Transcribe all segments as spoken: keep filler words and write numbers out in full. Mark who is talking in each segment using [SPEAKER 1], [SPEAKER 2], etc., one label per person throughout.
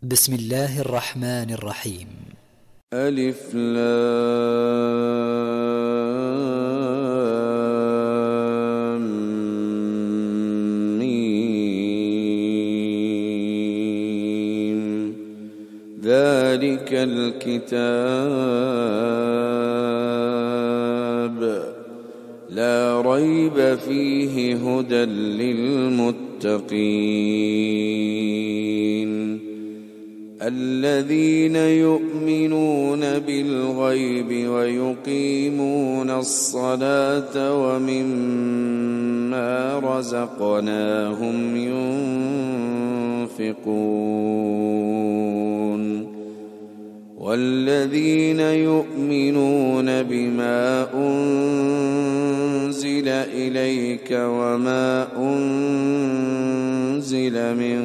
[SPEAKER 1] بسم الله الرحمن الرحيم.
[SPEAKER 2] ألف لام ميم. ذلك الكتاب لا ريب فيه هدى للمتقين الذين يؤمنون بالغيب ويقيمون الصلاة ومما رزقناهم ينفقون والذين يؤمنون بما أنزل إليك وما أنزل من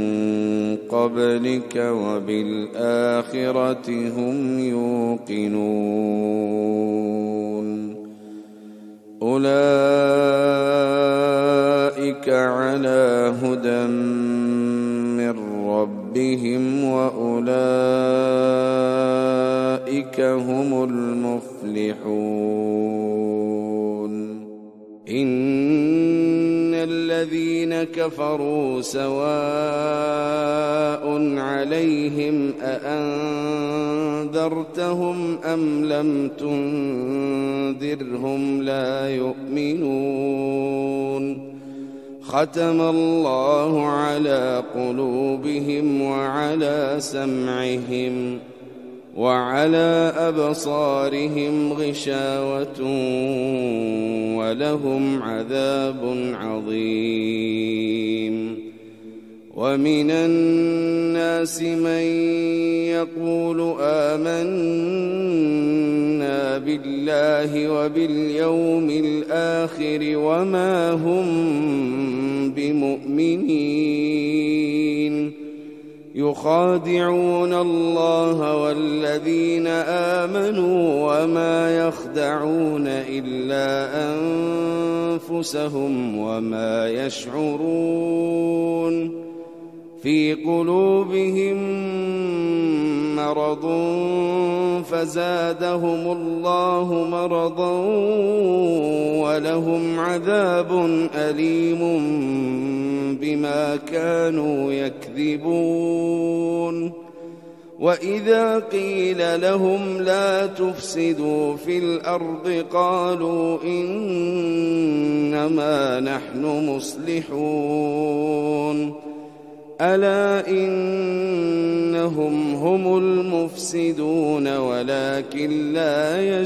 [SPEAKER 2] قبلك وبالآخرة هم يوقنون أولئك على هدى من ربهم وأولئك هم المفلحون. إن الذين كفروا سواء عليهم أأنذرتهم أم لم تنذرهم لا يؤمنون. ختم الله على قلوبهم وعلى سمعهم وعلى أبصارهم غشاوة ولهم عذاب عظيم. ومن الناس من يقول آمنا بالله وباليوم الآخر وما هم بمؤمنين يخادعون الله والذين آمنوا وما يخدعون إلا أنفسهم وما يشعرون. في قلوبهم مرض فزادهم الله مرضا ولهم عذاب أليم بما كانوا يكذبون. وإذا قيل لهم لا تفسدوا في الأرض قالوا إنما نحن مصلحون. ألا إنهم هم المفسدون ولكن لا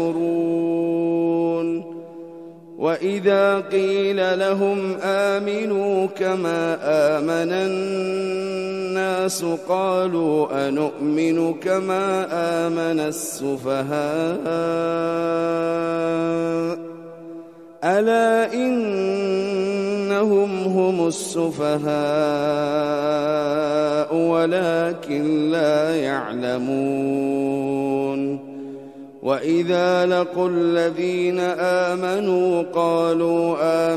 [SPEAKER 2] يشعرون. وإذا قيل لهم آمنوا كما آمن الناس قالوا أنؤمن كما آمن السفهاء. ألا إنهم هم السفهاء ولكن لا يعلمون. وإذا لقوا الذين آمنوا قالوا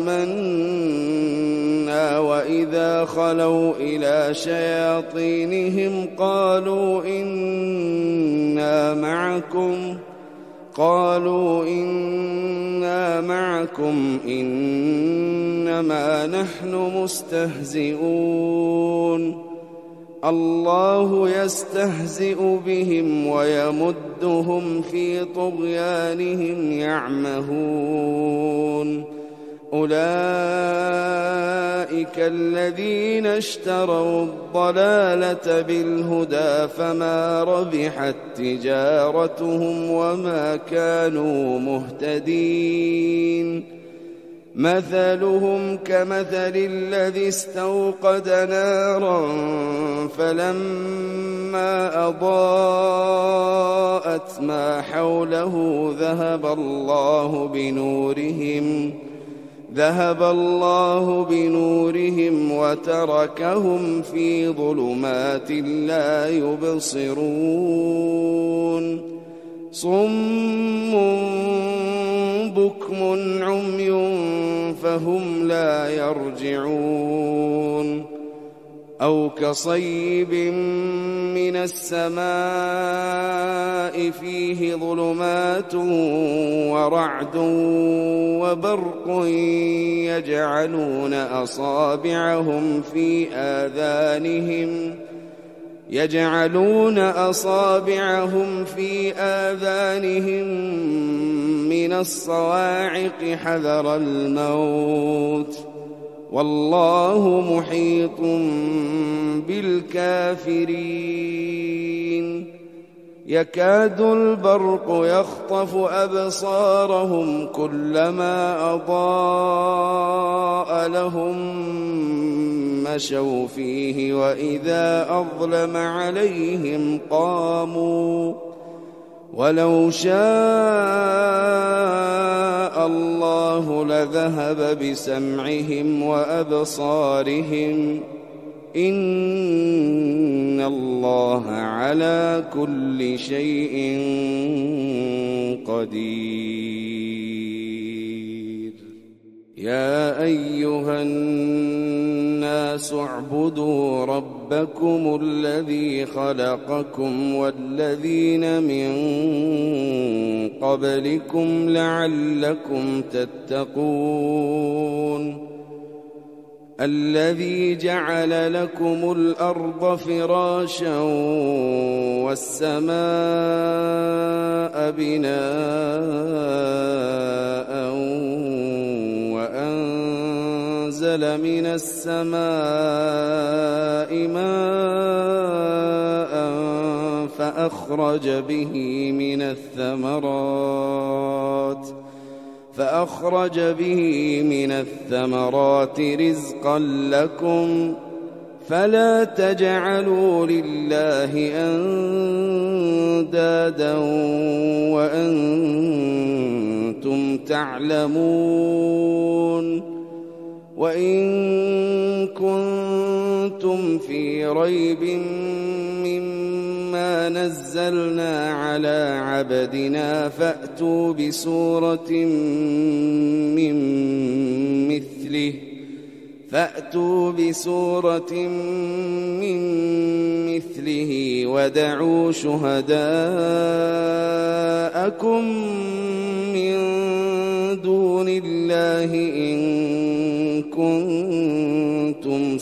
[SPEAKER 2] آمنا وإذا خلوا إلى شياطينهم قالوا إنا معكم قالوا إنا معكم إنما نحن مستهزئون. الله يستهزئ بهم ويمدهم في طغيانهم يعمهون. أولئك الذين اشتروا الضلالة بالهدى فما ربحت تجارتهم وما كانوا مهتدين. مثلهم كمثل الذي استوقد نارا فلما أضاءت ما حوله ذهب الله بنورهم ذهب الله بنورهم وتركهم في ظلمات لا يبصرون. صم بكم عمي فهم لا يرجعون. أو كصيب من السماء فيه ظلمات ورعد وبرق يجعلون أصابعهم في آذانهم يجعلون أصابعهم في آذانهم من الصواعق حذر الموت والله محيط بالكافرين يكاد البرق يخطف أبصارهم كلما أضاء لهم مشوا فيه وإذا أظلم عليهم قاموا ولو شاء الله لذهب بسمعهم وأبصارهم إن الله على كل شيء قدير يا أيها الناس اعبدوا ربكم الذي خلقكم والذين من قبلكم لعلكم تتقون الذي جعل لكم الأرض فراشا والسماء بناء وأنزل من السماء ماء فأخرج به من الثمرات فأخرج به من الثمرات رزقا لكم فلا تجعلوا لله أندادا وأنتم تعلمون وإن كنتم في ريب مما نزلنا على عبدنا فأتوا بسورة من مثله فأتوا بسورة من مثله ودعوا شهداءكم من دون الله إن كنتم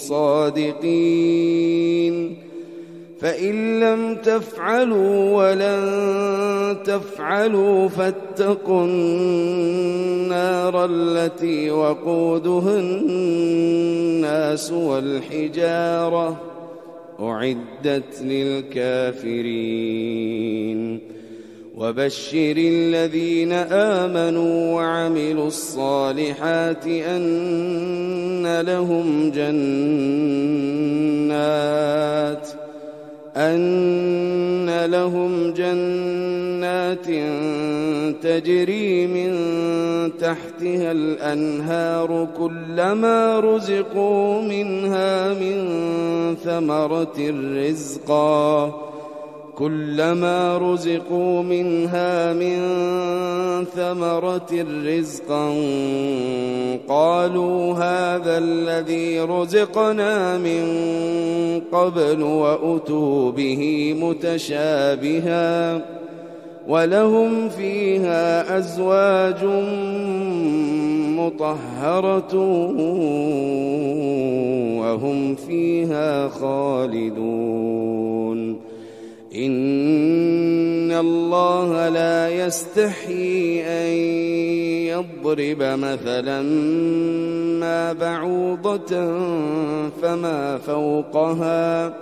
[SPEAKER 2] صادقين فإن لم تفعلوا ولن تفعلوا فاتقوا النار التي وقودها الناس والحجارة أعدت للكافرين وبشر الذين آمنوا وعملوا الصالحات أن لهم جنات أن لهم جنات تجري من تحتها الأنهار كلما رزقوا منها من ثمرة رزقا كلما رزقوا منها من ثمرة رزقا قالوا هذا الذي رزقنا من قبل وأتوا به متشابها ولهم فيها أزواج مطهرة وهم فيها خالدون إن الله لا يستحيي أن يضرب مثلا ما بعوضة فما فوقها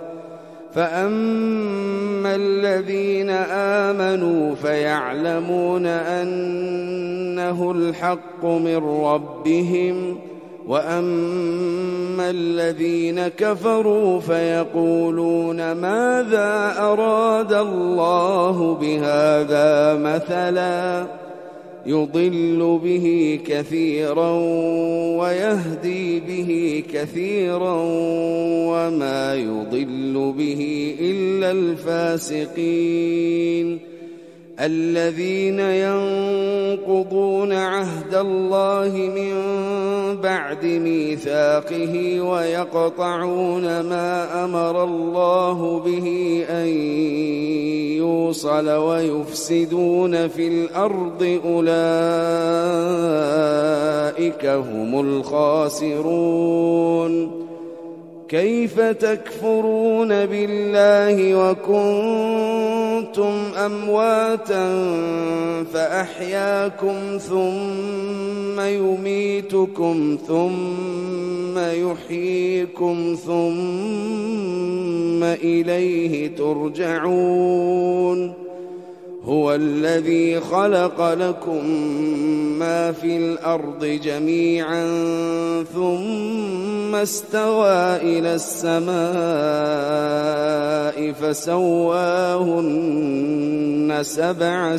[SPEAKER 2] فأما الذين آمنوا فيعلمون أنه الحق من ربهم وأما الذين كفروا فيقولون ماذا أراد الله بهذا مثلا يضل به كثيرا ويهدي به كثيرا وما يضل به إلا الفاسقين الذين ينقضون عهد الله من بعد ميثاقه ويقطعون ما أمر الله به أن يوصل ويفسدون في الأرض أولئك هم الخاسرون. كيف تكفرون بالله وكنتم أمواتا فأحياكم ثم يميتكم ثم يحييكم ثم إليه ترجعون. هو الذي خلق لكم ما في الأرض جميعا ثم استوى إلى السماء فسواهن سبع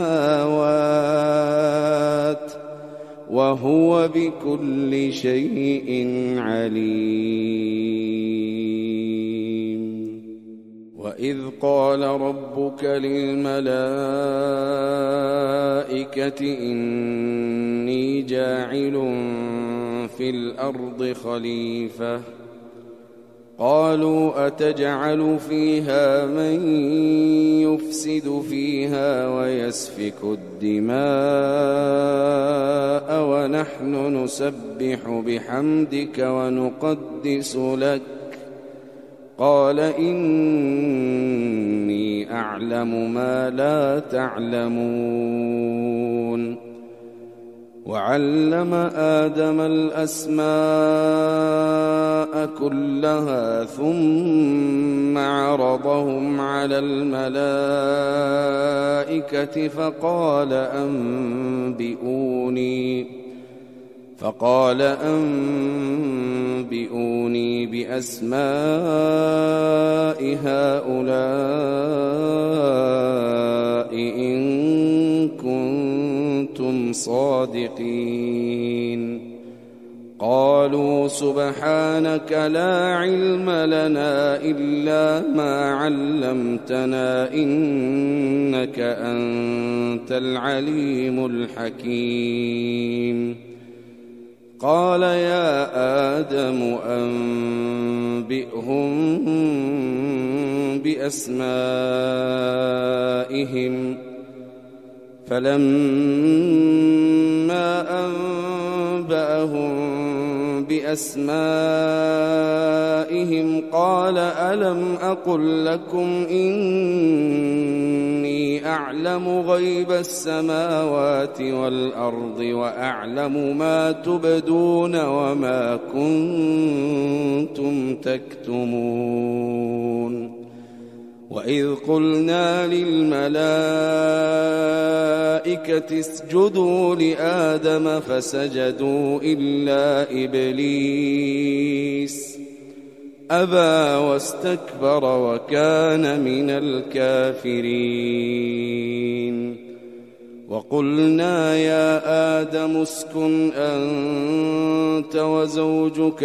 [SPEAKER 2] سماوات وهو بكل شيء عليم. وإذ قال ربك للملائكة إني جاعل في الأرض خليفة قالوا أتجعل فيها من يفسد فيها ويسفك الدماء ونحن نسبح بحمدك ونقدس لك قال إني أعلم ما لا تعلمون. وعلم آدم الأسماء كلها ثم عرضهم على الملائكة فقال أنبئوني فقال أنبئوني بأسماء هؤلاء إن كنتم صادقين. قالوا سبحانك لا علم لنا إلا ما علمتنا إنك أنت العليم الحكيم. قال يا آدم أنبئهم بأسمائهم فلما أنبأهم بأسمائهم قال ألم أقل لكم إني أعلم غيب السماوات والأرض وأعلم ما تبدون وما كنتم تكتمون. وإذ قلنا للملائكة اسجدوا لآدم فسجدوا إلا إبليس أبى واستكبر وكان من الكافرين. وقلنا يا آدم اسكن أنت وزوجك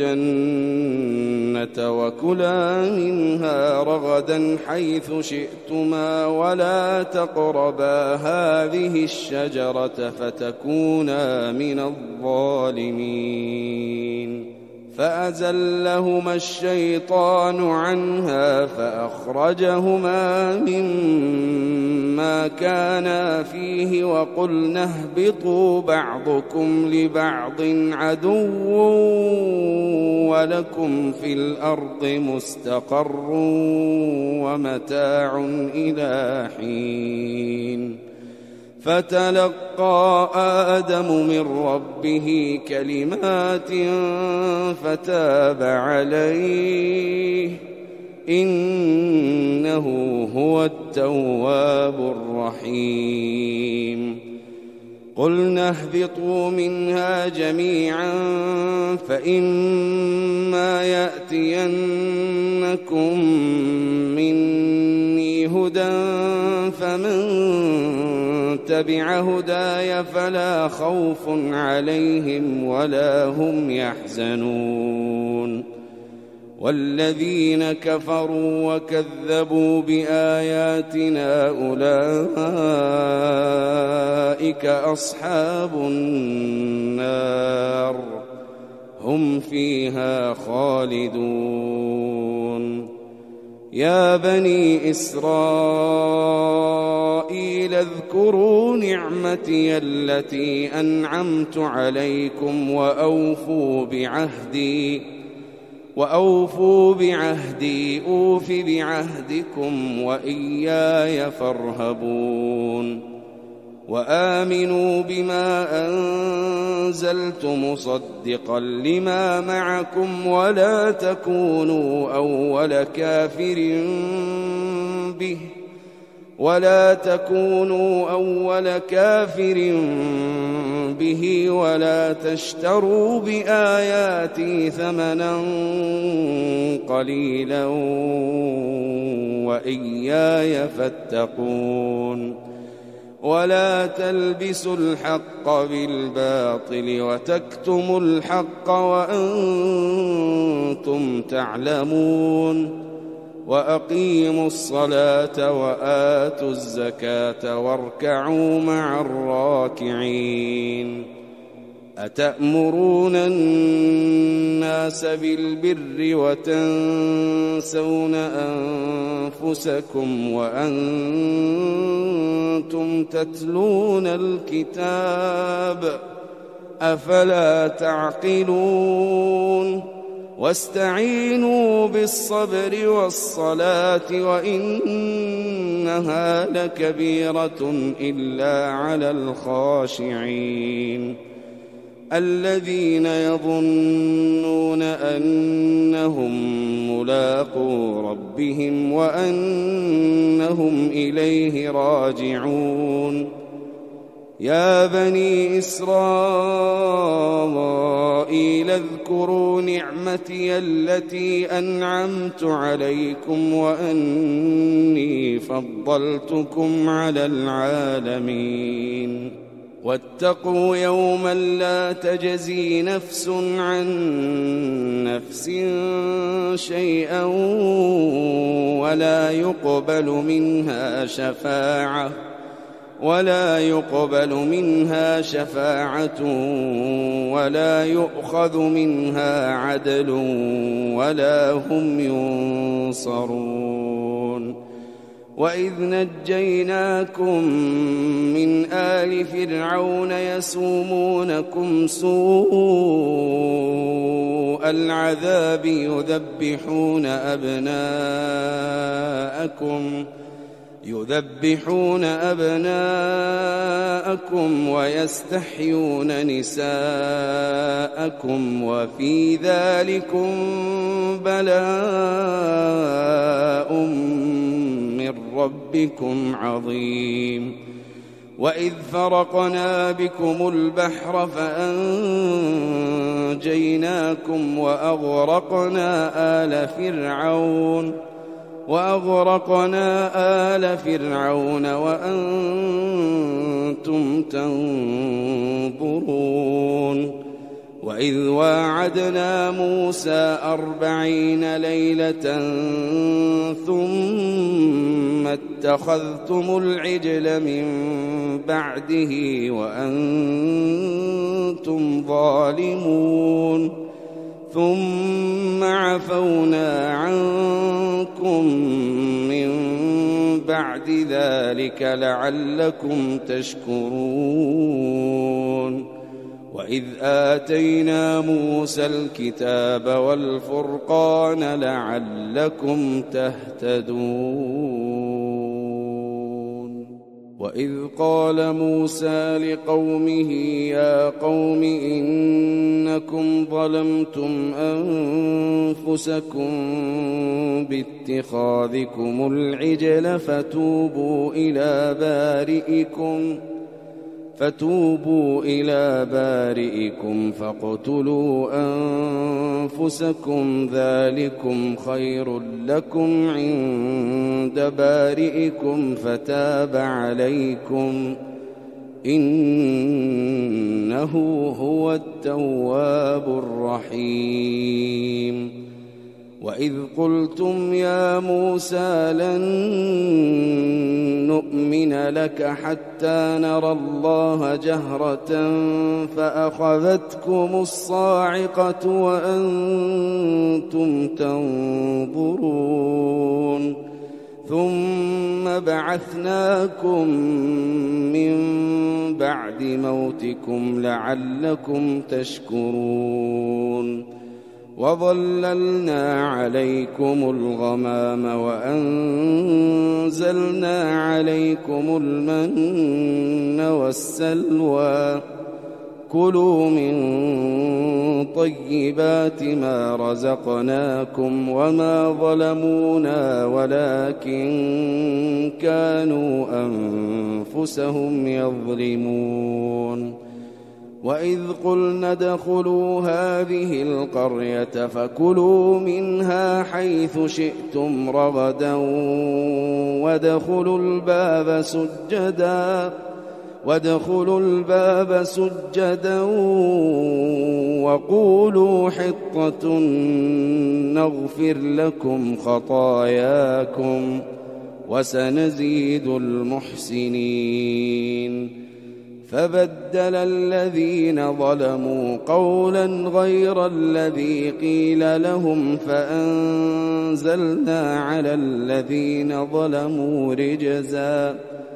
[SPEAKER 2] الجنة وكلا منها رغدا حيث شئتما ولا تقربا هذه الشجرة فتكونا من الظالمين. فأزلهما الشيطان عنها فأخرجهما مما كانا فيه وقلنا اهبطوا بعضكم لبعض عدو ولكم في الأرض مستقر ومتاع إلى حين. فتلقى آدم من ربه كلمات فتاب عليه إنه هو التواب الرحيم. قلنا اهبطوا منها جميعا فإما يأتينكم مني هدى فمن تبع هداي فلا خوف عليهم ولا هم يحزنون. والذين كفروا وكذبوا بآياتنا أولئك أصحاب النار هم فيها خالدون. يا بني إسرائيل اذكروا نعمتي التي أنعمت عليكم وأوفوا بعهدي وأوفوا بعهدي أوف بعهدكم وإياي فارهبون. وآمنوا بما أنزلت مصدقا لما معكم ولا تكونوا أول كافر به ولا تكونوا أول كافر به ولا تشتروا بآياتي ثمنا قليلا وإياي فاتقون. ولا تلبسوا الحق بالباطل وتكتموا الحق وأنتم تعلمون. وأقيموا الصلاة وآتوا الزكاة واركعوا مع الراكعين. أتأمرون الناس بالبر وتنسون أنفسكم وأنتم تتلون الكتاب أفلا تعقلون. واستعينوا بالصبر والصلاة وإنها لكبيرة إلا على الخاشعين الذين يظنون أنهم ملاقو ربهم وأنهم إليه راجعون. يا بني إسرائيل اذكروا نعمتي التي أنعمت عليكم وأني فضلتكم على العالمين. واتقوا يوما لا تجزي نفس عن نفس شيئا ولا يقبل منها شفاعة ولا يقبل منها شفاعة ولا يؤخذ منها عدل ولا هم ينصرون. وإذ نجيناكم من آل فرعون يسومونكم سوء العذاب يذبحون أبناءكم يذبحون أبناءكم ويستحيون نساءكم وفي ذلكم بلاء من ربكم عظيم. وإذ فرقنا بكم البحر فأنجيناكم وأغرقنا آل فرعون وأغرقنا آل فرعون وأنتم تنظرون. وإذ واعدنا موسى أربعين ليلة ثم اتخذتم العجل من بعده وأنتم ظالمون ثم عفونا عنكم من بعد ذلك لعلكم تشكرون. وإذ آتينا موسى الكتاب والفرقان لعلكم تهتدون. وإذ قال موسى لقومه يا قوم إنكم ظلمتم أنفسكم باتخاذكم العجل فتوبوا إلى بارئكم فتوبوا إلى بارئكم فاقتلوا أنفسكم ذلكم خير لكم عند بارئكم فتاب عليكم إنه هو التواب الرحيم. وإذ قلتم يا موسى لن نؤمن لك حتى نرى الله جهرة فأخذتكم الصاعقة وأنتم تنظرون ثم بعثناكم من بعد موتكم لعلكم تشكرون وظللنا عليكم الغمام وأنزلنا عليكم المن والسلوى كلوا من طيبات ما رزقناكم وما ظلمونا ولكن كانوا أنفسهم يظلمون وإذ قلنا ادخلوا هذه القرية فكلوا منها حيث شئتم رغدا وادخلوا الباب سجدا وادخلوا الباب سجدا وقولوا حطة نغفر لكم خطاياكم وسنزيد المحسنين فبدل الذين ظلموا قولا غير الذي قيل لهم فأنزلنا على الذين ظلموا رجزا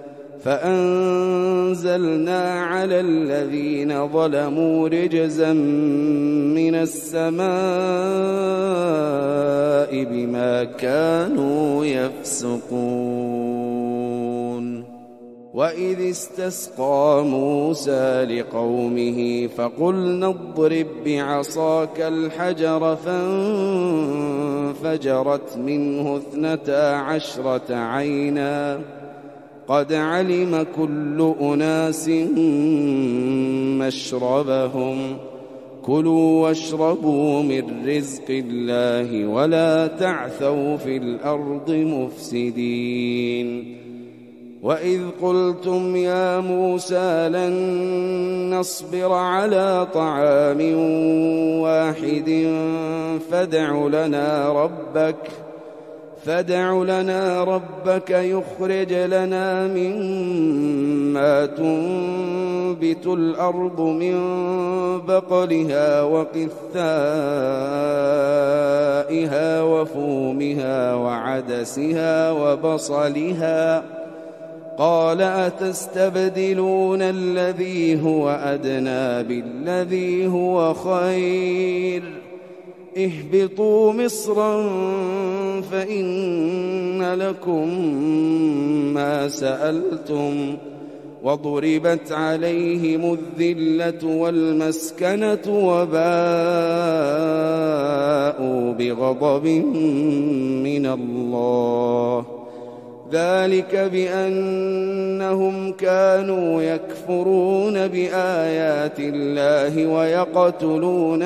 [SPEAKER 2] فأنزلنا على الذين ظلموا رجزا من السماء بما كانوا يفسقون وإذ استسقى موسى لقومه فقلنا اضرب بعصاك الحجر فانفجرت منه اثنتا عشرة عينا قد علم كل أناس مشربهم كلوا واشربوا من رزق الله ولا تعثوا في الأرض مفسدين وإذ قلتم يا موسى لن نصبر على طعام واحد فادع لنا ربك فادع لنا ربك يخرج لنا مما تنبت الأرض من بقلها وقثائها وفومها وعدسها وبصلها قال أتستبدلون الذي هو أدنى بالذي هو خير اهبطوا مصرا فإن لكم ما سألتم وضربت عليهم الذلة والمسكنة وباءوا بغضب من الله ذلك بأنهم كانوا يكفرون بآيات الله ويقتلون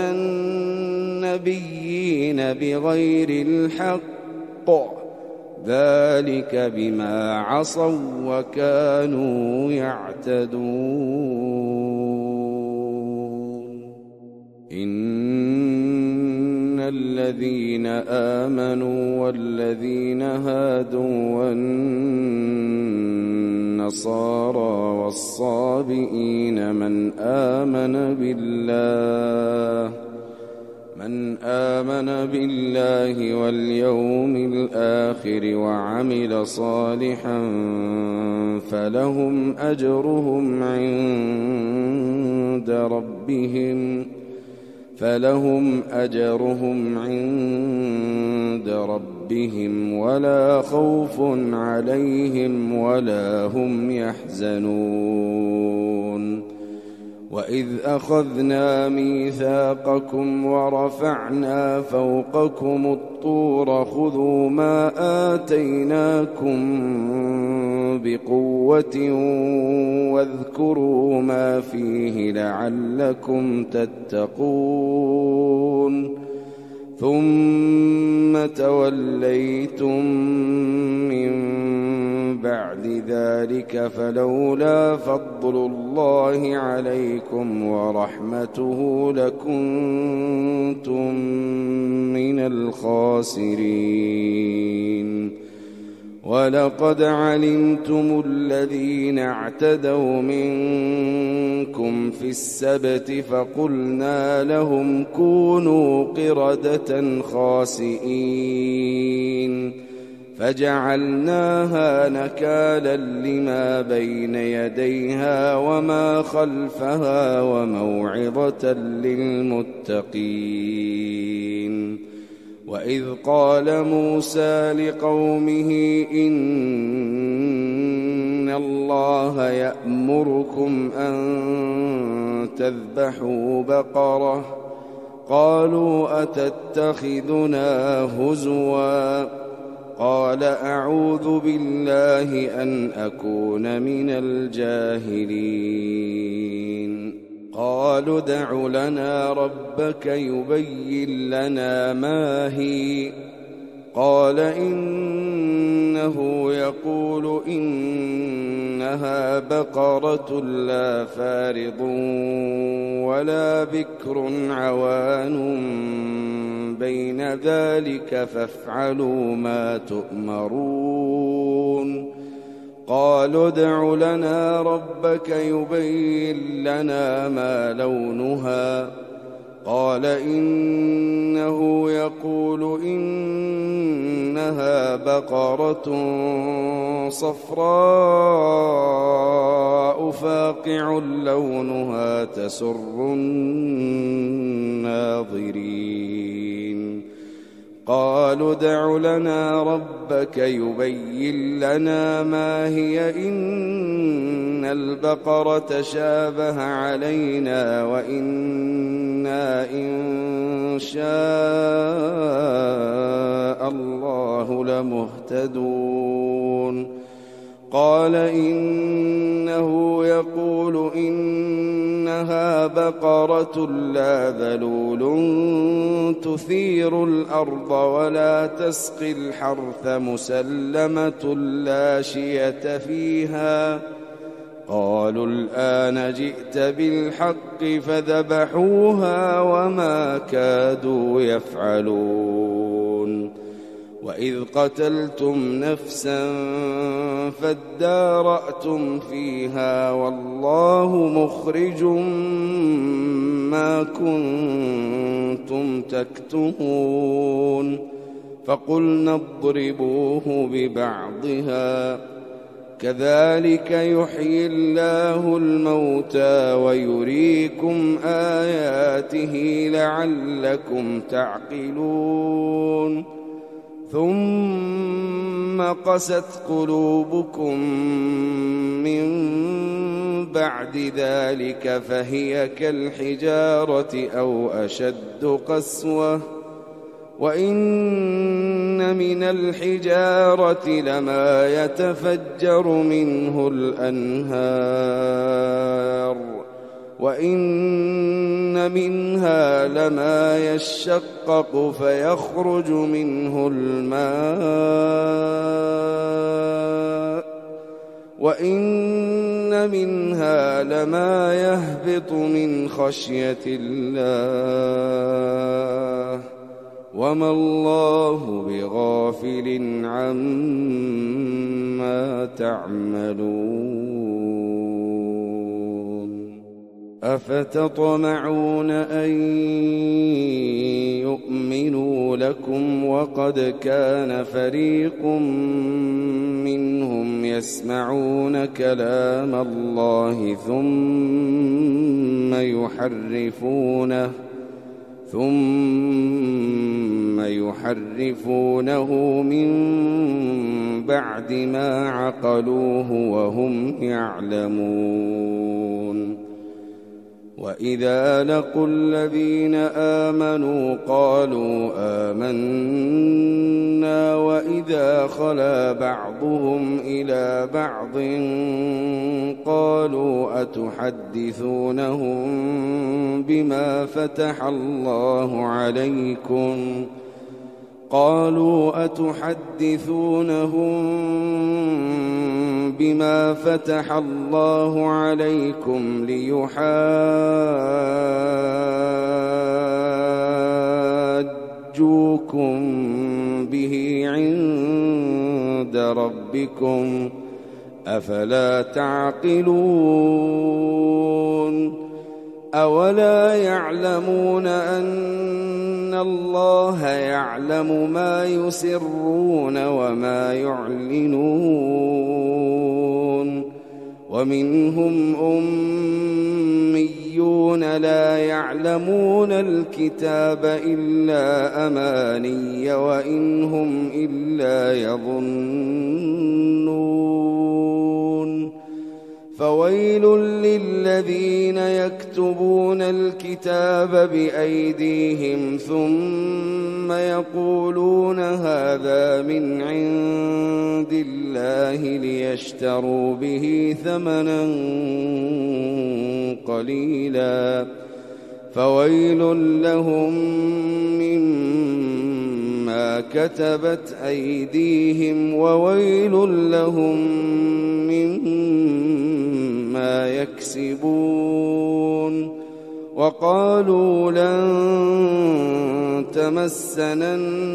[SPEAKER 2] النبيين بغير الحق ذلك بما عصوا وكانوا يعتدون إن الذين آمنوا والذين هادوا والنصارى والصابئين من آمن بالله من آمن بالله واليوم الآخر وعمل صالحا فلهم أجرهم عند ربهم فلهم أجرهم عند ربهم ولا خوف عليهم ولا هم يحزنون وإذ أخذنا ميثاقكم ورفعنا فوقكم الطور خذوا ما آتيناكم بقوة واذكروا ما فيه لعلكم تتقون ثم توليتم من بعد ذلك فلولا فضل الله عليكم ورحمته لكنتم من الخاسرين. ولقد علمتم الذين اعتدوا منكم في السبت فقلنا لهم كونوا قردة خاسئين فجعلناها نكالا لما بين يديها وما خلفها وموعظة للمتقين. وإذ قال موسى لقومه إن الله يأمركم أن تذبحوا بقرة قالوا أتتخذنا هزوا قال أعوذ بالله أن أكون من الجاهلين. قالوا ادع لنا ربك يبين لنا ما هي قال إنه يقول إنها بقرة لا فارض ولا بكر عوان بين ذلك فافعلوا ما تؤمرون. قالوا ادع لنا ربك يبين لنا ما لونها قال إنه يقول إنها بقرة صفراء فاقع لونها تسر الناظرين. قالوا ادع لنا ربك يبين لنا ما هي إن البقرة شابه علينا وإنا إن شاء الله لمهتدون. قال إنه يقول إنها بقرة لا ذلول تثير الأرض ولا تسقي الحرث مسلمة لا شية فيها. قالوا الآن جئت بالحق فذبحوها وما كادوا يفعلون. وإذ قتلتم نفسا فادارأتم فيها والله مخرج ما كنتم تكتمون. فقلنا اضربوه ببعضها كذلك يحيي الله الموتى ويريكم آياته لعلكم تعقلون. ثم قست قلوبكم من بعد ذلك فهي كالحجارة أو أشد قسوة وإن من الحجارة لما يتفجر منه الأنهار وإن منها لما يشقق فيخرج منه الماء وإن منها لما يهبط من خشية الله وما الله بغافل عما تعملون. أفتطمعون أن يؤمنوا لكم وقد كان فريق منهم يسمعون كلام الله ثم يحرفونه ثم يحرفونه من بعد ما عقلوه وهم يعلمون. وإذا لقوا الذين آمنوا قالوا آمنا وإذا خلا بعضهم إلى بعض قالوا أتحدثونهم بما فتح الله عليكم قالوا أتحدثونهم بما فتح الله عليكم ليحاجوكم به عند ربكم أفلا تعقلون أولا يعلمون أن الله يعلم ما يسرون وما يعلنون ومنهم أميون لا يعلمون الكتاب إلا أماني وإن هم إلا يظنون فويل للذين يكتبون الكتاب بأيديهم ثم يقولون هذا من عند الله ليشتروا به ثمنا قليلا فويل لهم مما كتبت أيديهم وويل لهم مما يكسبون وقالوا لن تمسنا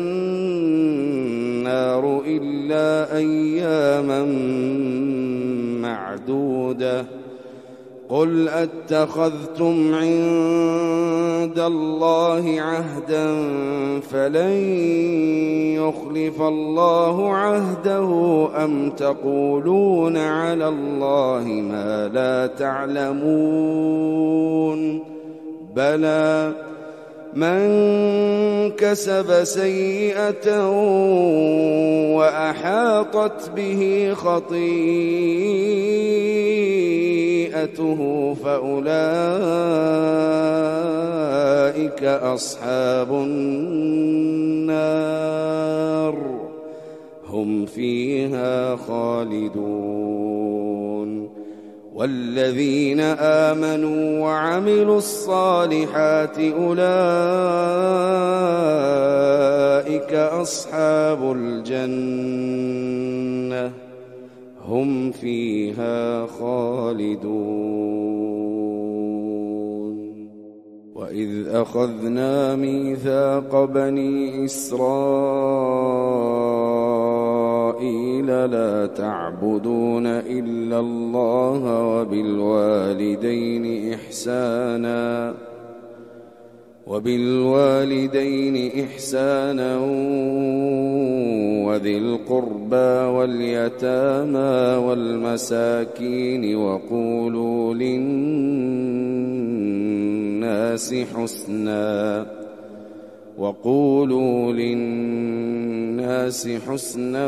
[SPEAKER 2] النار إلا أياما معدودة قل أتخذتم عند الله عهدا فلن يخلف الله عهده أم تقولون على الله ما لا تعلمون بلى من كسب سيئة وأحاطت به خطيئته فأولئك أصحاب النار هم فيها خالدون والذين آمنوا وعملوا الصالحات أولئك أصحاب الجنة هم فيها خالدون وإذ أخذنا ميثاق بني إسرائيل لا تعبدون إلا الله وبالوالدين إحسانا وبالوالدين إحسانا وذي القربى واليتامى والمساكين وقولوا للناس حسنا وقولوا للناس حسنا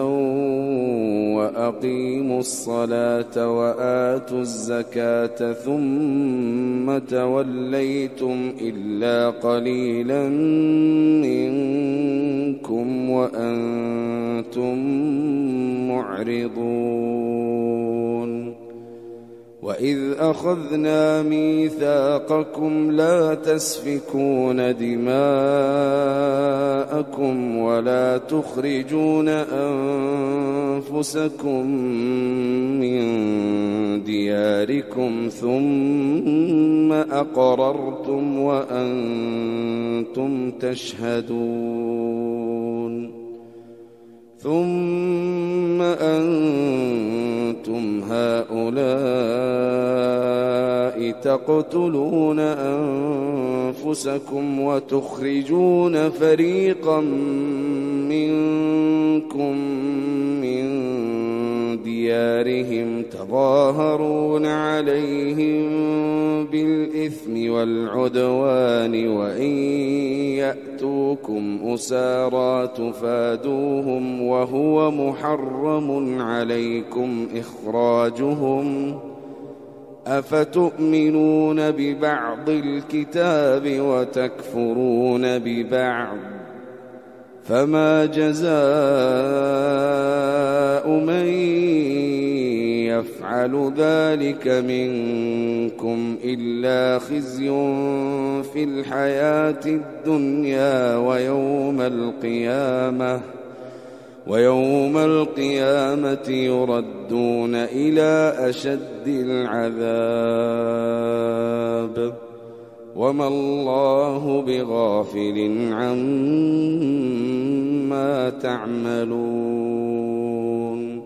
[SPEAKER 2] وأقيموا الصلاة وآتوا الزكاة ثم توليتم إلا قليلا منكم وأنتم معرضون وإذ أخذنا ميثاقكم لا تسفكون دماءكم ولا تخرجون أنفسكم من دياركم ثم أقررتم وأنتم تشهدون ثم أنتم هؤلاء تقتلون أنفسكم وتخرجون فريقا منكم من ديارهم تظاهرون عليهم بالإثم والعدوان وإن يأتوكم أسارى تفادوهم وهو محرم عليكم إخراجهم أفتؤمنون ببعض الكتاب وتكفرون ببعض فما جزاء من يفعل ذلك منكم إلا خزي في الحياة الدنيا ويوم القيامة ويوم القيامة يردون إلى أشد العذاب وما الله بغافل عما تعملون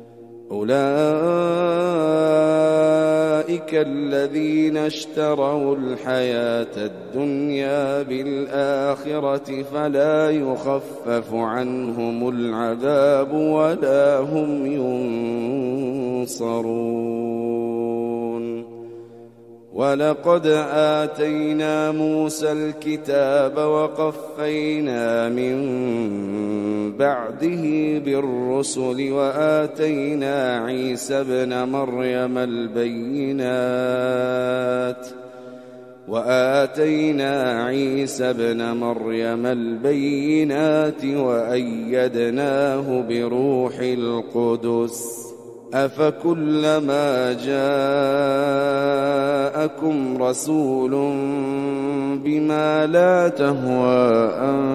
[SPEAKER 2] أولئك الذين اشتروا الحياة الدنيا بالآخرة فلا يخفف عنهم العذاب ولا هم ينصرون ولقد آتينا موسى الكتاب وقفينا من بعده بالرسل وآتينا عيسى ابن مريم البينات وآتينا عيسى ابن مريم البينات وأيدناه بروح القدس أفكلما جاءكم رسول بما لا تهوى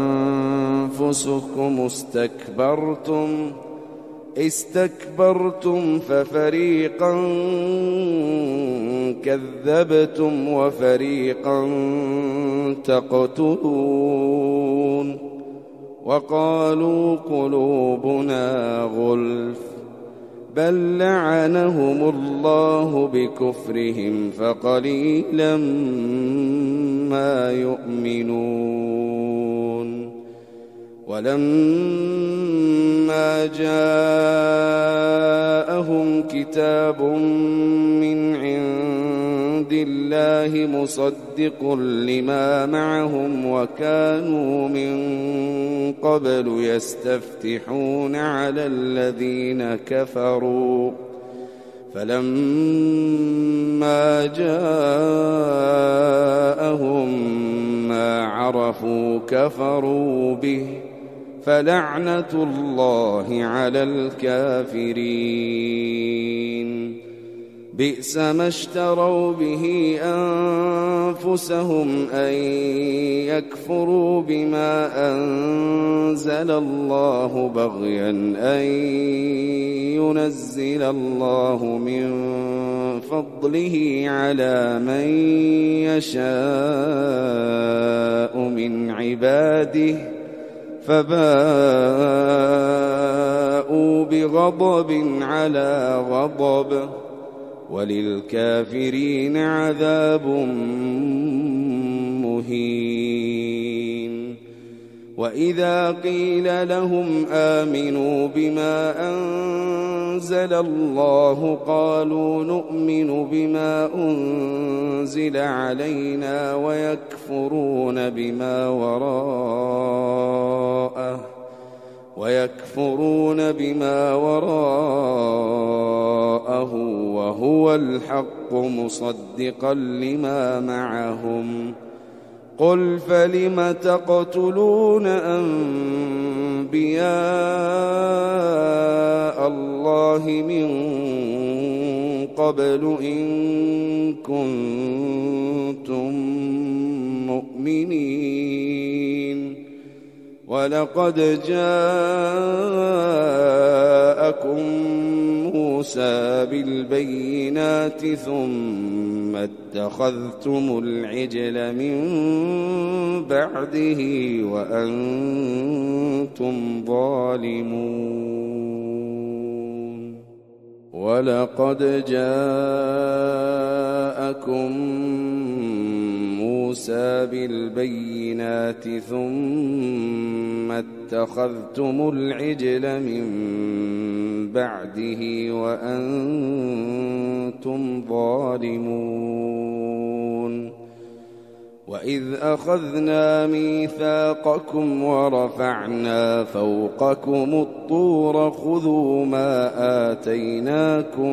[SPEAKER 2] أنفسكم استكبرتم استكبرتم ففريقا كذبتم وفريقا تقتلون وقالوا قلوبنا غلف بل لعنهم الله بكفرهم فقليلا ما يؤمنون ولما جاءهم كتاب من عند الله مصدق لما معهم وكانوا من قبل يستفتحون على الذين كفروا فلما جاءهم ما عرفوا كفروا به فلعنة الله على الكافرين بئس ما اشتروا به أنفسهم أن يكفروا بما أنزل الله بغيا أن ينزل الله من فضله على من يشاء من عباده فباءوا بغضب على غضب وللكافرين عذاب مهين وإذا قيل لهم آمنوا بما أنزل الله قالوا نؤمن بما أنزل علينا ويكفرون بما وراءه ويكفرون بما وراءه وهو الحق مصدقا لما معهم قل فلم تقتلون أنبياء الله من قبل إن كنتم مؤمنين ولقد جاءكم موسى بالبينات ثم اتخذتم العجل من بعده وأنتم ظالمون ولقد جاءكم موسى بالبينات ثم اتخذتم العجل من بعده وأنتم ظالمون وإذ أخذنا ميثاقكم ورفعنا فوقكم الطور خذوا ما آتيناكم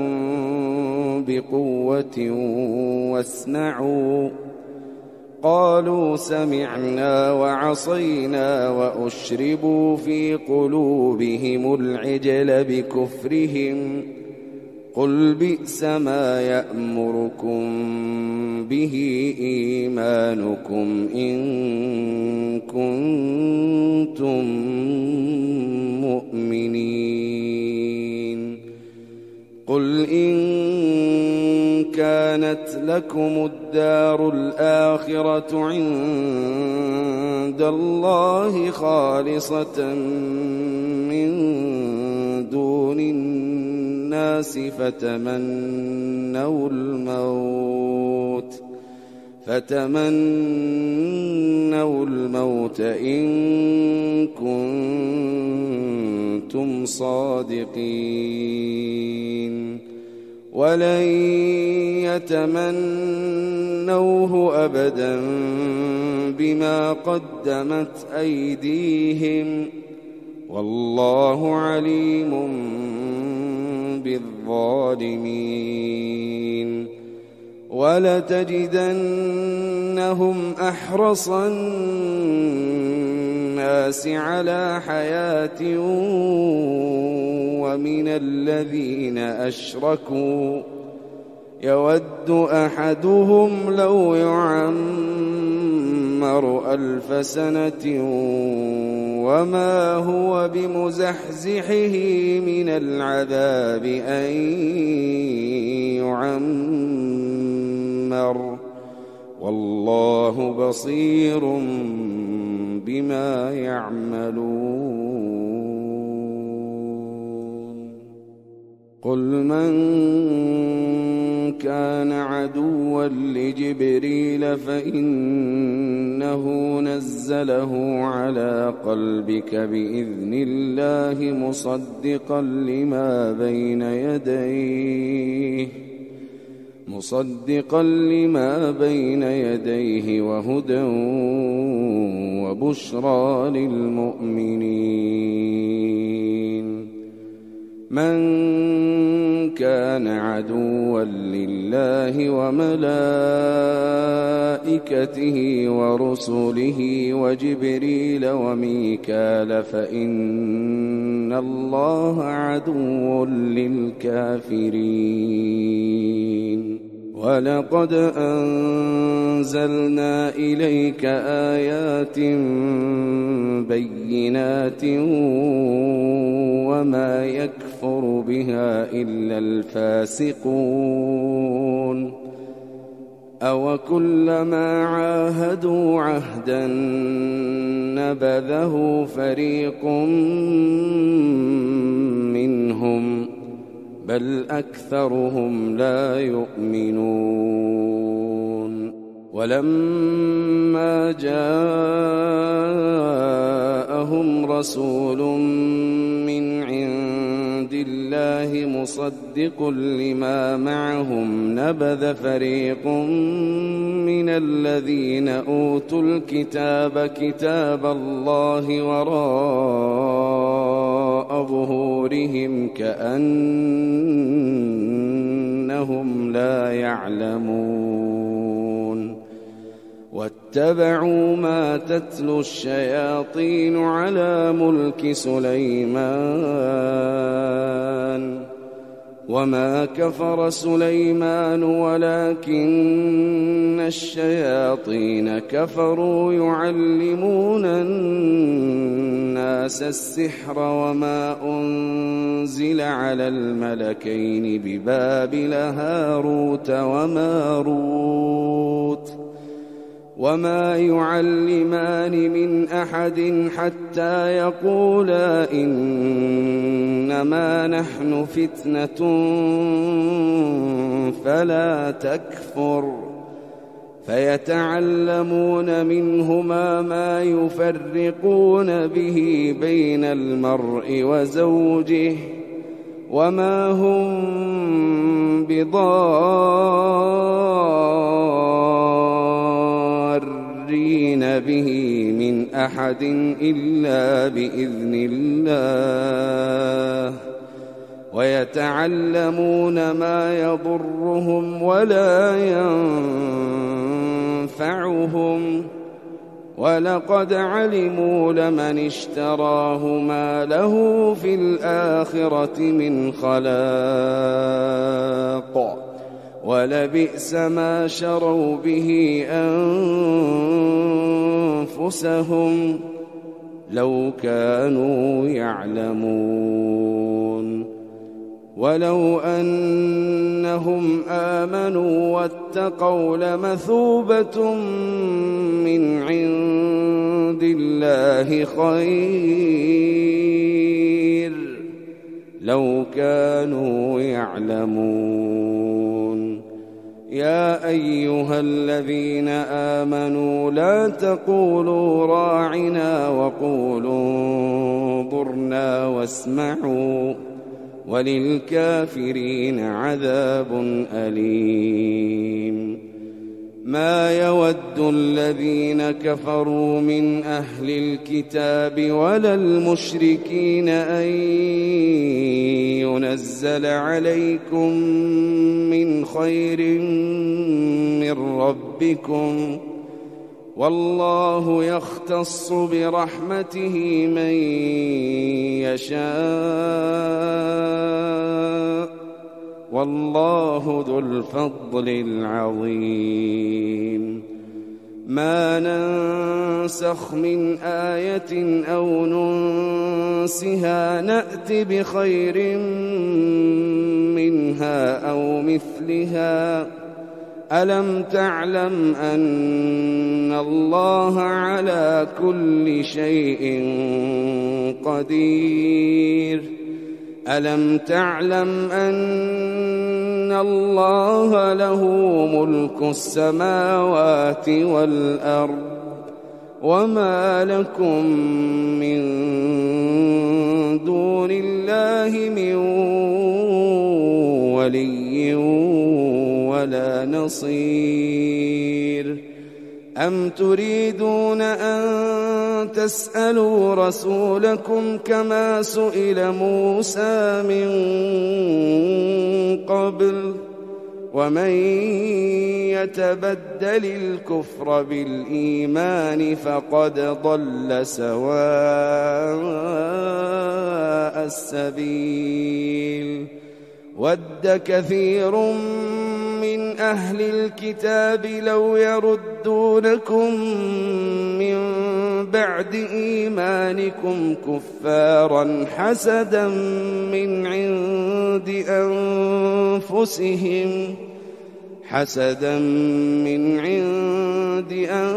[SPEAKER 2] بقوة واسمعوا قالوا سمعنا وعصينا وأشربوا في قلوبهم العجل بكفرهم قل بئس ما يأمركم به إيمانكم إن كنتم مؤمنين قل إن كانت لكم الدار الآخرة عند الله خالصة من دون الناس فتمنوا الموت فتمنوا الموت إن كنتم صادقين ولن يتمنوه أبدا بما قدمت أيديهم والله عليم بالظالمين ولتجدنهم أحرص الناس على حياة ومن الذين أشركوا يود أحدهم لو يعمر ألف سنة وما هو بمزحزحه من العذاب أن يعمر والله بصير بما يعملون قل من كان عدوا لجبريل فإنه نزله على قلبك بإذن الله مصدقا لما بين يديه مصدقا لما بين يديه وهدى وبشرى للمؤمنين من كان عدوا لله وملائكته ورسله وجبريل وميكال فإن الله عدو للكافرين ولقد أنزلنا إليك آيات بينات وما يكفر بها إلا الفاسقون أوكلما عاهدوا عهدا نبذه فريق منهم بل أكثرهم لا يؤمنون ولما جاءهم رسول من عند الله مصدق لما معهم نبذ فريق من الذين أوتوا الكتاب كتاب الله وراء ظهورهم كأنهم لا يعلمون واتبعوا ما تتلو الشياطين على ملك سليمان وما كفر سليمان ولكن الشياطين كفروا يعلمون الناس السحر وما أنزل على الملكين ببابل هاروت وماروت وما يعلمان من أحد حتى يقولا إنما نحن فتنة فلا تكفر فيتعلمون منهما ما يفرقون به بين المرء وزوجه وما هم بضارين به من أحد إلا بإذن الله ويتعلمون ما يضرهم ولا ينفعهم ولقد علموا لمن اشتراه ما له في الآخرة من خلاق ولبئس ما شروا به أنفسهم لو كانوا يعلمون ولو أنهم آمنوا واتقوا لمثوبة من عند الله خير لو كانوا يعلمون يا أيها الذين آمنوا لا تقولوا راعنا وقولوا انظرنا واسمعوا وللكافرين عذاب أليم ما يود الذين كفروا من أهل الكتاب ولا المشركين أن ينزل عليكم من خير من ربكم والله يختص برحمته من يشاء والله ذو الفضل العظيم ما ننسخ من آية أو ننسها نأت بخير منها أو مثلها ألم تعلم أن الله على كل شيء قدير ألم تعلم أن الله له ملك السماوات والأرض وما لكم من دون الله من ولي ولا نصير أم تريدون أن تسألوا رسولكم كما سئل موسى من قبل ومن يتبدل الكفر بالإيمان فقد ضل سواء السبيل ود كثير من أهل الكتاب لو يردونكم من بعد إيمانكم كفارا حسدا من عند أنفسهم حسدا من عند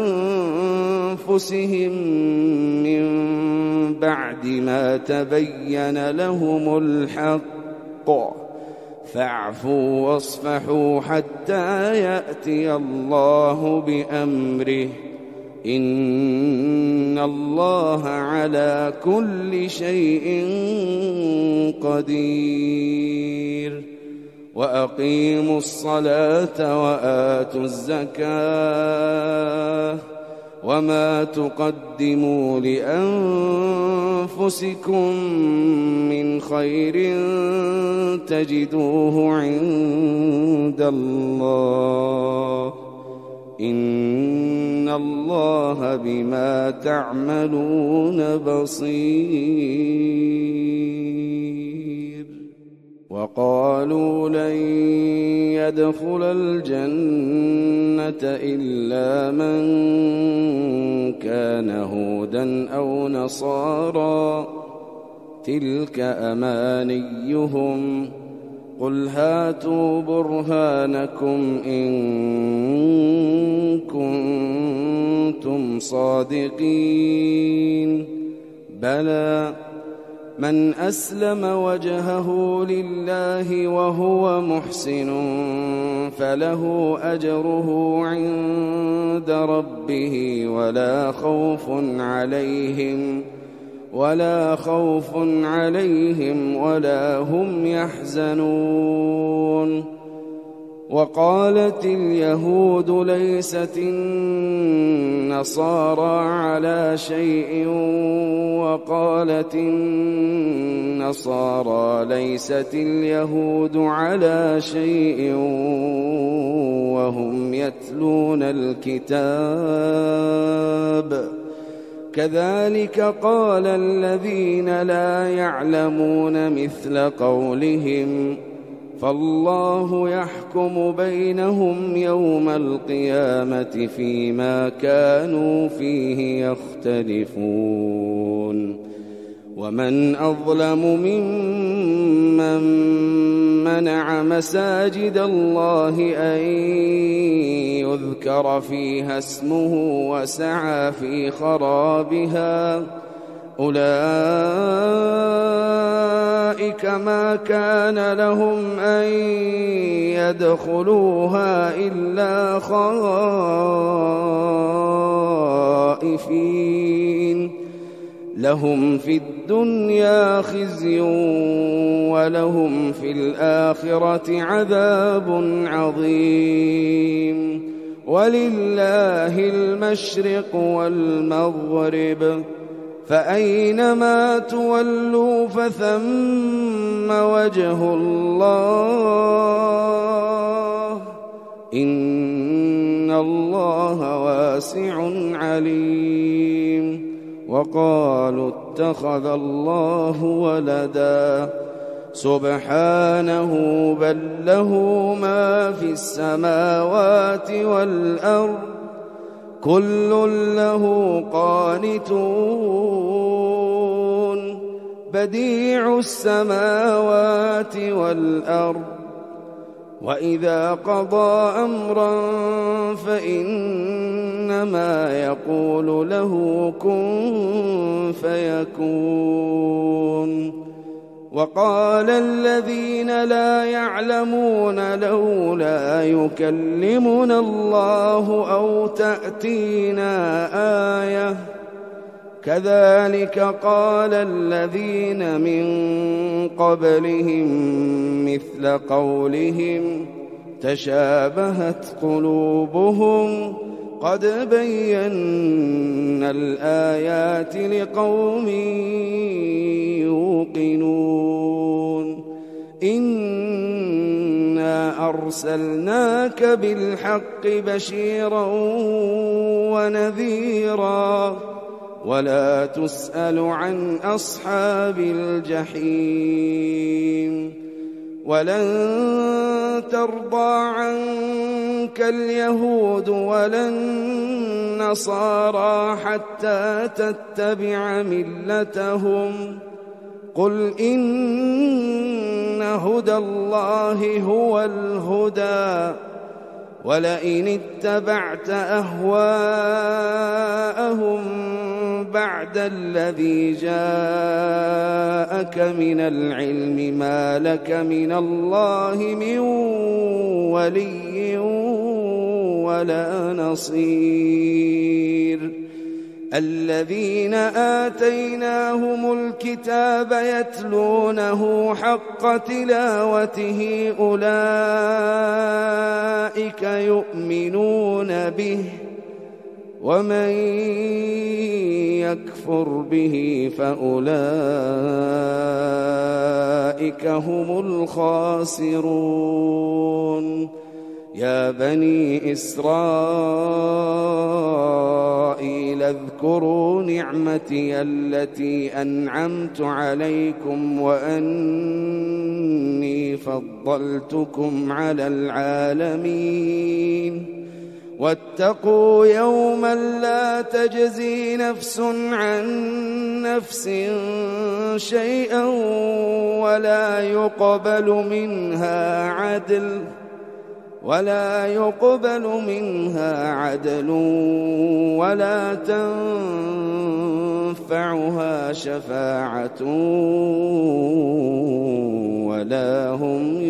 [SPEAKER 2] أنفسهم من بعد ما تبين لهم الحق فاعفوا واصفحوا حتى يأتي الله بأمره إن الله على كل شيء قدير وأقيموا الصلاة وآتوا الزكاة وما تقدموا لأنفسكم من خير تجدوه عند الله إن الله بما تعملون بصير وقالوا لن يدخل الجنة إلا من كان هودا أو نصارى تلك أمانيهم قل هاتوا برهانكم إن كنتم صادقين بلى من أسلم وجهه لله وهو محسن فله أجره عند ربه ولا خوف عليهم ولا خوف عليهم ولا هم يحزنون وقالت اليهود ليست النصارى على شيء وقالت النصارى ليست اليهود على شيء وهم يتلون الكتاب كذلك قال الذين لا يعلمون مثل قولهم فالله يحكم بينهم يوم القيامة فيما كانوا فيه يختلفون ومن أظلم ممن منع مساجد الله أن يذكر فيها اسمه وسعى في خرابها أولئك ما كان لهم أن يدخلوها إلا خائفين لهم في الدنيا خزي ولهم في الآخرة عذاب عظيم ولله المشرق والمغرب فأينما تولوا فثم وجه الله إن الله واسع عليم وقالوا اتخذ الله ولدا سبحانه بل له ما في السماوات والأرض كل له قانتون بديع السماوات والأرض وإذا قضى أمرا فإنما يقول له كن فيكون وقال الذين لا يعلمون لولا يكلمنا الله أو تأتينا آية كذلك قال الذين من قبلهم مثل قولهم تشابهت قلوبهم قد بينا الآيات لقوم يوقنون إنا أرسلناك بالحق بشيرا ونذيرا ولا تسأل عن أصحاب الجحيم ولن ترضى عنك اليهود ولا النصارى حتى تتبع ملتهم قل إن هدى الله هو الهدى ولئن اتبعت أهواءهم بعد الذي جاءك من العلم ما لك من الله من ولي ولا نصير الذين آتيناهم الكتاب يتلونه حق تلاوته أولئك يؤمنون به ومن يكفر به فأولئك هم الخاسرون يا بني إسرائيل اذكروا نعمتي التي أنعمت عليكم وأني فضلتكم على العالمين واتقوا يوما لا تجزي نفس عن نفس شيئا ولا يقبل منها عدل ولا يقبل منها عدل ولا تنفعها شفاعة ولا هم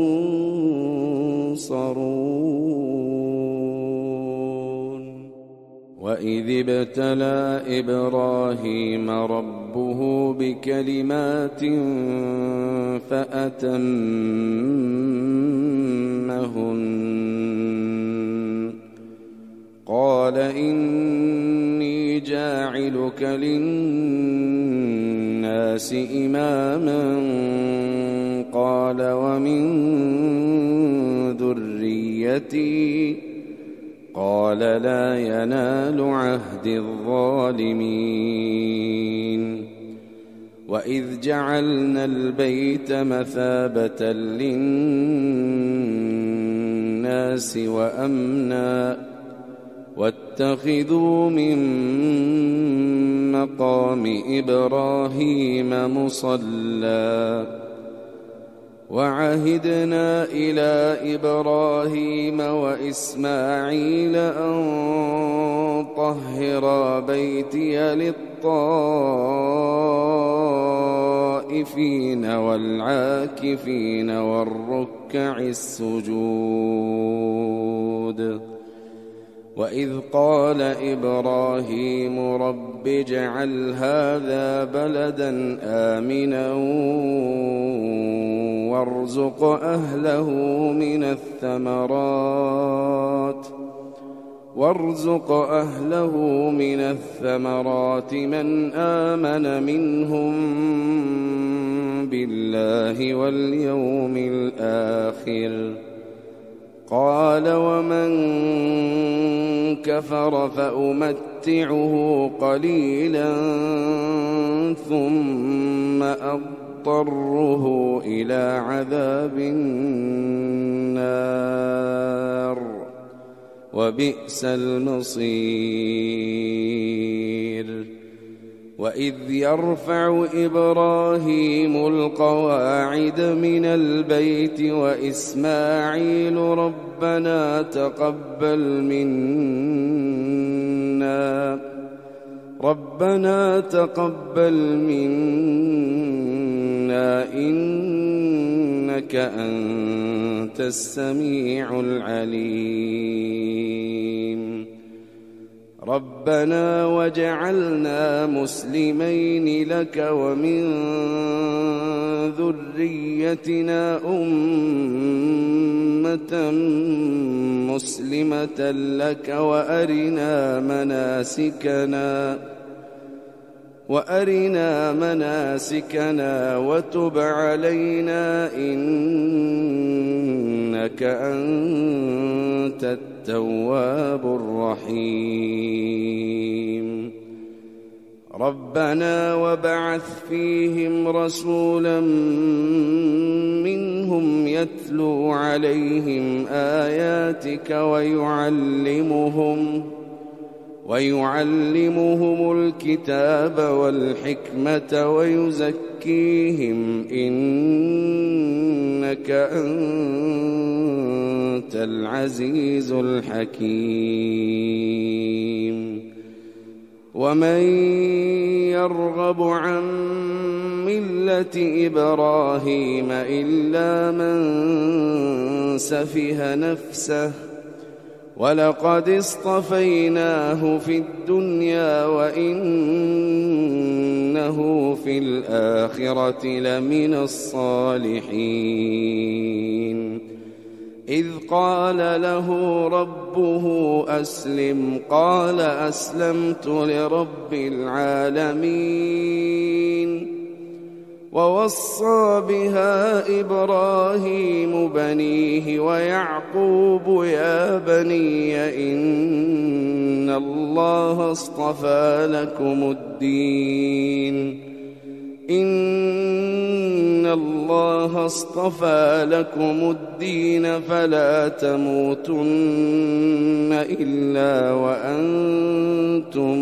[SPEAKER 2] ينصرون وإذ ابتلى إبراهيم ربه بكلمات فأتمهن قال إني جاعلك للناس إماما قال ومن ذريتي قال لا ينال عهد الظالمين وإذ جعلنا البيت مثابة للناس وأمنا واتخذوا من مقام إبراهيم مصلى وعهدنا إلى إبراهيم وإسماعيل أن طهرا بيتي للطائفين والعاكفين والركع السجود وإذ قال إبراهيم رب اجعل هذا بلدا آمنا وارزق أهله من الثمرات وارزق أهله من الثمرات من آمن منهم بالله واليوم الآخر قال ومن كفر فأمتعه قليلا ثم أضطره إلى عذاب النار وبئس المصير وإذ يرفع إبراهيم القواعد من البيت وإسماعيل ربنا تقبل منا ربنا تقبل منا إنك أنت السميع العليم ربنا وجعلنا مسلمين لك ومن ذريتنا أمة مسلمة لك وأرنا مناسكنا وأرنا مناسكنا وتب علينا إنك أنت التواب الرحيم ربنا وبعث فيهم رسولا منهم يتلو عليهم آياتك ويعلمهم ويعلمهم الكتاب والحكمة ويزكيهم إنك أنت العزيز الحكيم ومن يرغب عن ملة إبراهيم إلا من سفه نفسه ولقد اصطفيناه في الدنيا وإنه في الآخرة لمن الصالحين إذ قال له ربه أسلم قال أسلمت لرب العالمين ووصى بها إبراهيم بنيه ويعقوب يا بني إن الله اصطفى لكم الدين إن الله اصطفى لكم الدين فلا تموتن إلا وأنتم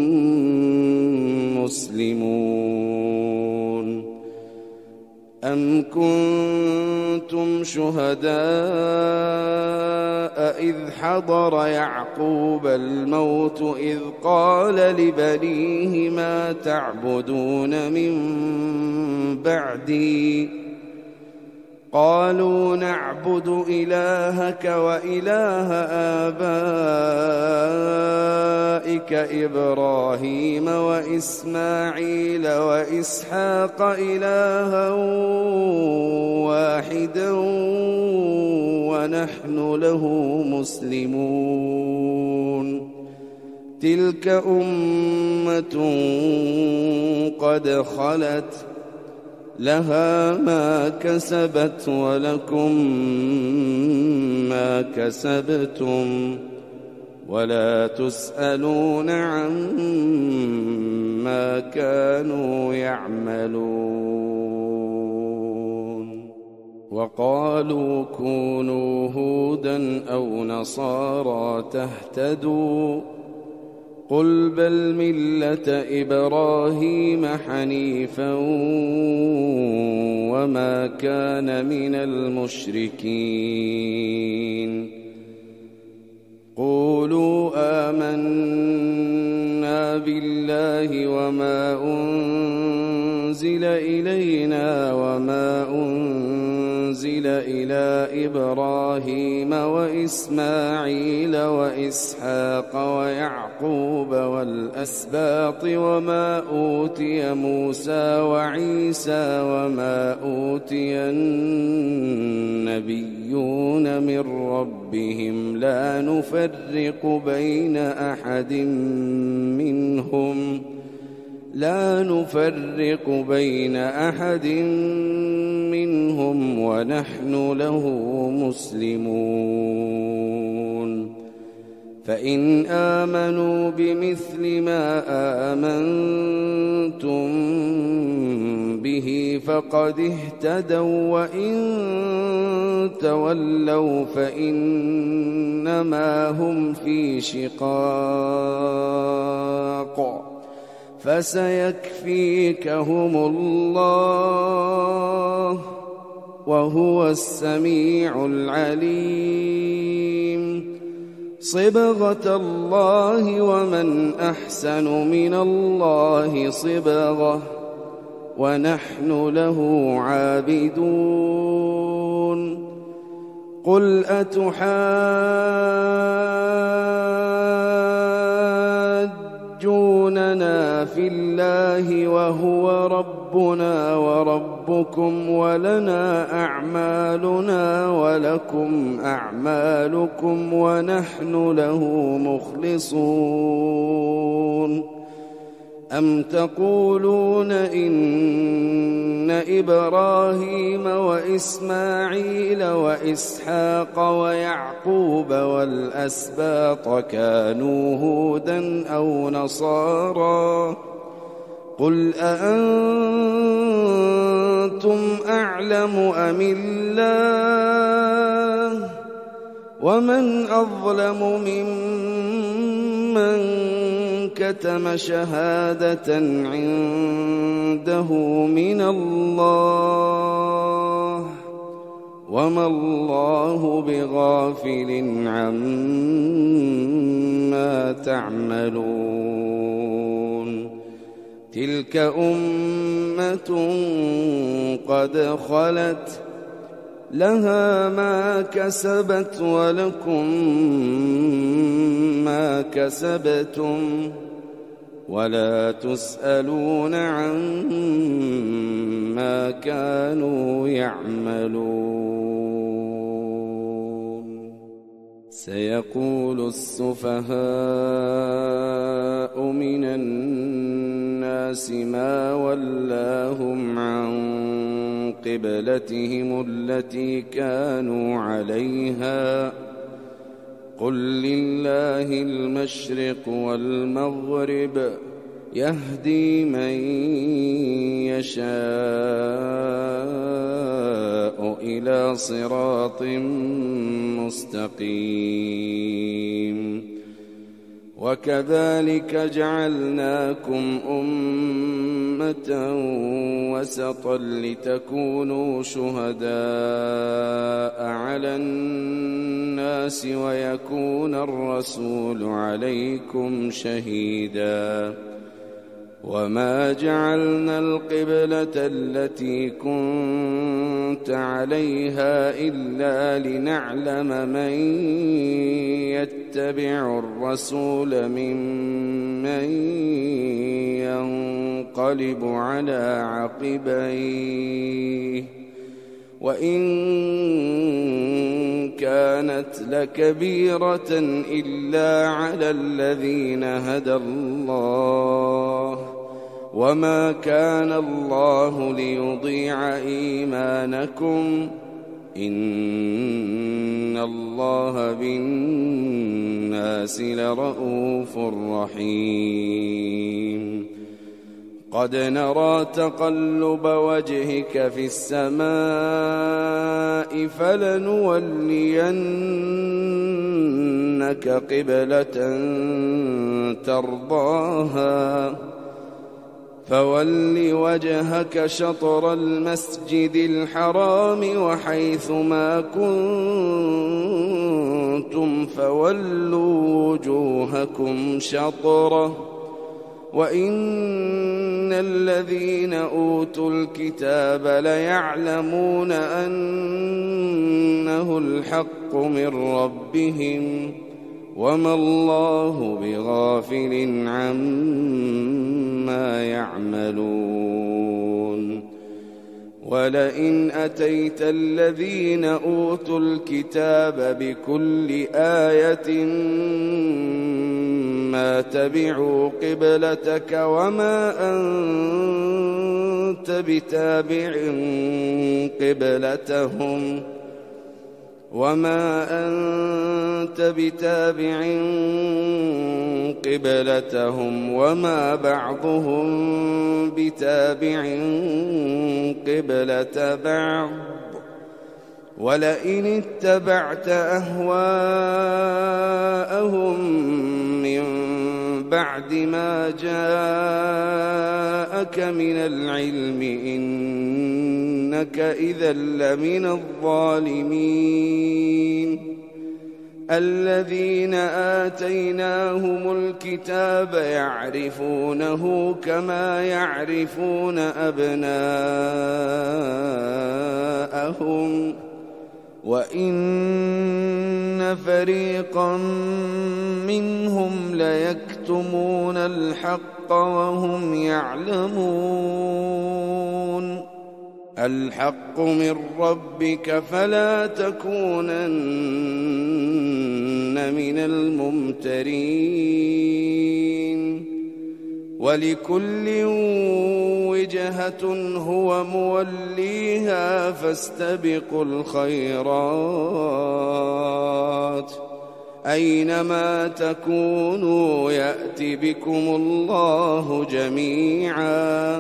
[SPEAKER 2] مسلمون أم كنتم شهداء إذ حضر يعقوب الموت إذ قال لبنيه ما تعبدون من بعدي قالوا نعبد إلهك وإله آبائك إبراهيم وإسماعيل وإسحاق إلها واحدا ونحن له مسلمون تلك أمة قد خلت لها ما كسبت ولكم ما كسبتم ولا تسألون عما كانوا يعملون. وقالوا كونوا هودا أو نصارى تهتدوا قل بل ملة إبراهيم حنيفا وما كان من المشركين. قولوا آمنا بالله وما أنزل إلينا وما أنزل إلى إبراهيم وإسماعيل وإسحاق ويعقوب والأسباط وما أوتي موسى وعيسى وما أوتي النبيون من ربهم لا نفرق بين أحد منهم لا نفرق بين أحد منهم ونحن له مسلمون. فإن آمنوا بمثل ما آمنتم به فقد اهتدوا وإن تولوا فإنما هم في شقاق فسيكفيكهم الله وهو السميع العليم. صبغة الله ومن أحسن من الله صبغة ونحن له عابدون. قل أتحاجوننا في الله وهو ربنا وربكم ولنا أعمالنا ولكم أعمالكم ونحن له مخلصون. أم تقولون إن إبراهيم وإسماعيل وإسحاق ويعقوب والأسباط كانوا هودا أو نصارى قل أأنتم أعلم أم الله ومن أظلم ممن كتم شهادة عنده من الله وما الله بغافل عما تعملون. تلك أمة قد خلت لها ما كسبت ولكم ما كسبتم ولا تسألون عما كانوا يعملون. سيقول السفهاء من الناس ما ولاهم عن قبلتهم التي كانوا عليها قل لله المشرق والمغرب يهدي من يشاء إلى صراط مستقيم. وكذلك جعلناكم أمة وسطا لتكونوا شهداء على الناس ويكون الرسول عليكم شهيدا. وما جعلنا القبلة التي كنت عليها إلا لنعلم من يتبع الرسول ممن ينقلب على عقبيه وإن كانت لكبيرة إلا على الذين هدى الله وما كان الله ليضيع إيمانكم إن الله بالناس بالناس لرءوف رحيم قد نرى تقلب وجهك في السماء فلنولينك قبلة ترضاها فول وجهك شطر المسجد الحرام وحيث ما كنتم فولوا وجوهكم شطره وإن الذين أوتوا الكتاب ليعلمون أنه الحق من ربهم وما الله بغافل عما يعملون ولئن أتيت الذين أوتوا الكتاب بكل آية ما تبعوا قبلتك وما أنت بتابع قبلتهم وما أنت بتابع قبلتهم وما بعضهم بتابع قبلة بعض ولئن اتبعت أهواءهم من بعد ما جاءك من العلم إنك إذا لمن الظالمين الذين آتيناهم الكتاب يعرفونه كما يعرفون أبناءهم وإن فريقا منهم ليكتمون الحق وهم يعلمون الحق من ربك فلا تكونن من الممترين ولكل وجهة هو موليها فاستبقوا الخيرات أينما تكونوا يأت بكم الله جميعا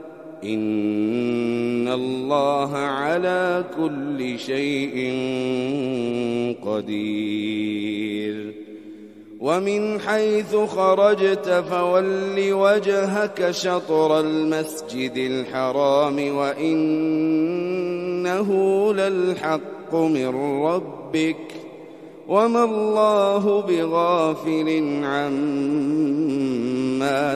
[SPEAKER 2] إن الله على كل شيء قدير ومن حيث خرجت فول وجهك شطر المسجد الحرام وإنه للحق من ربك وما الله بغافل عما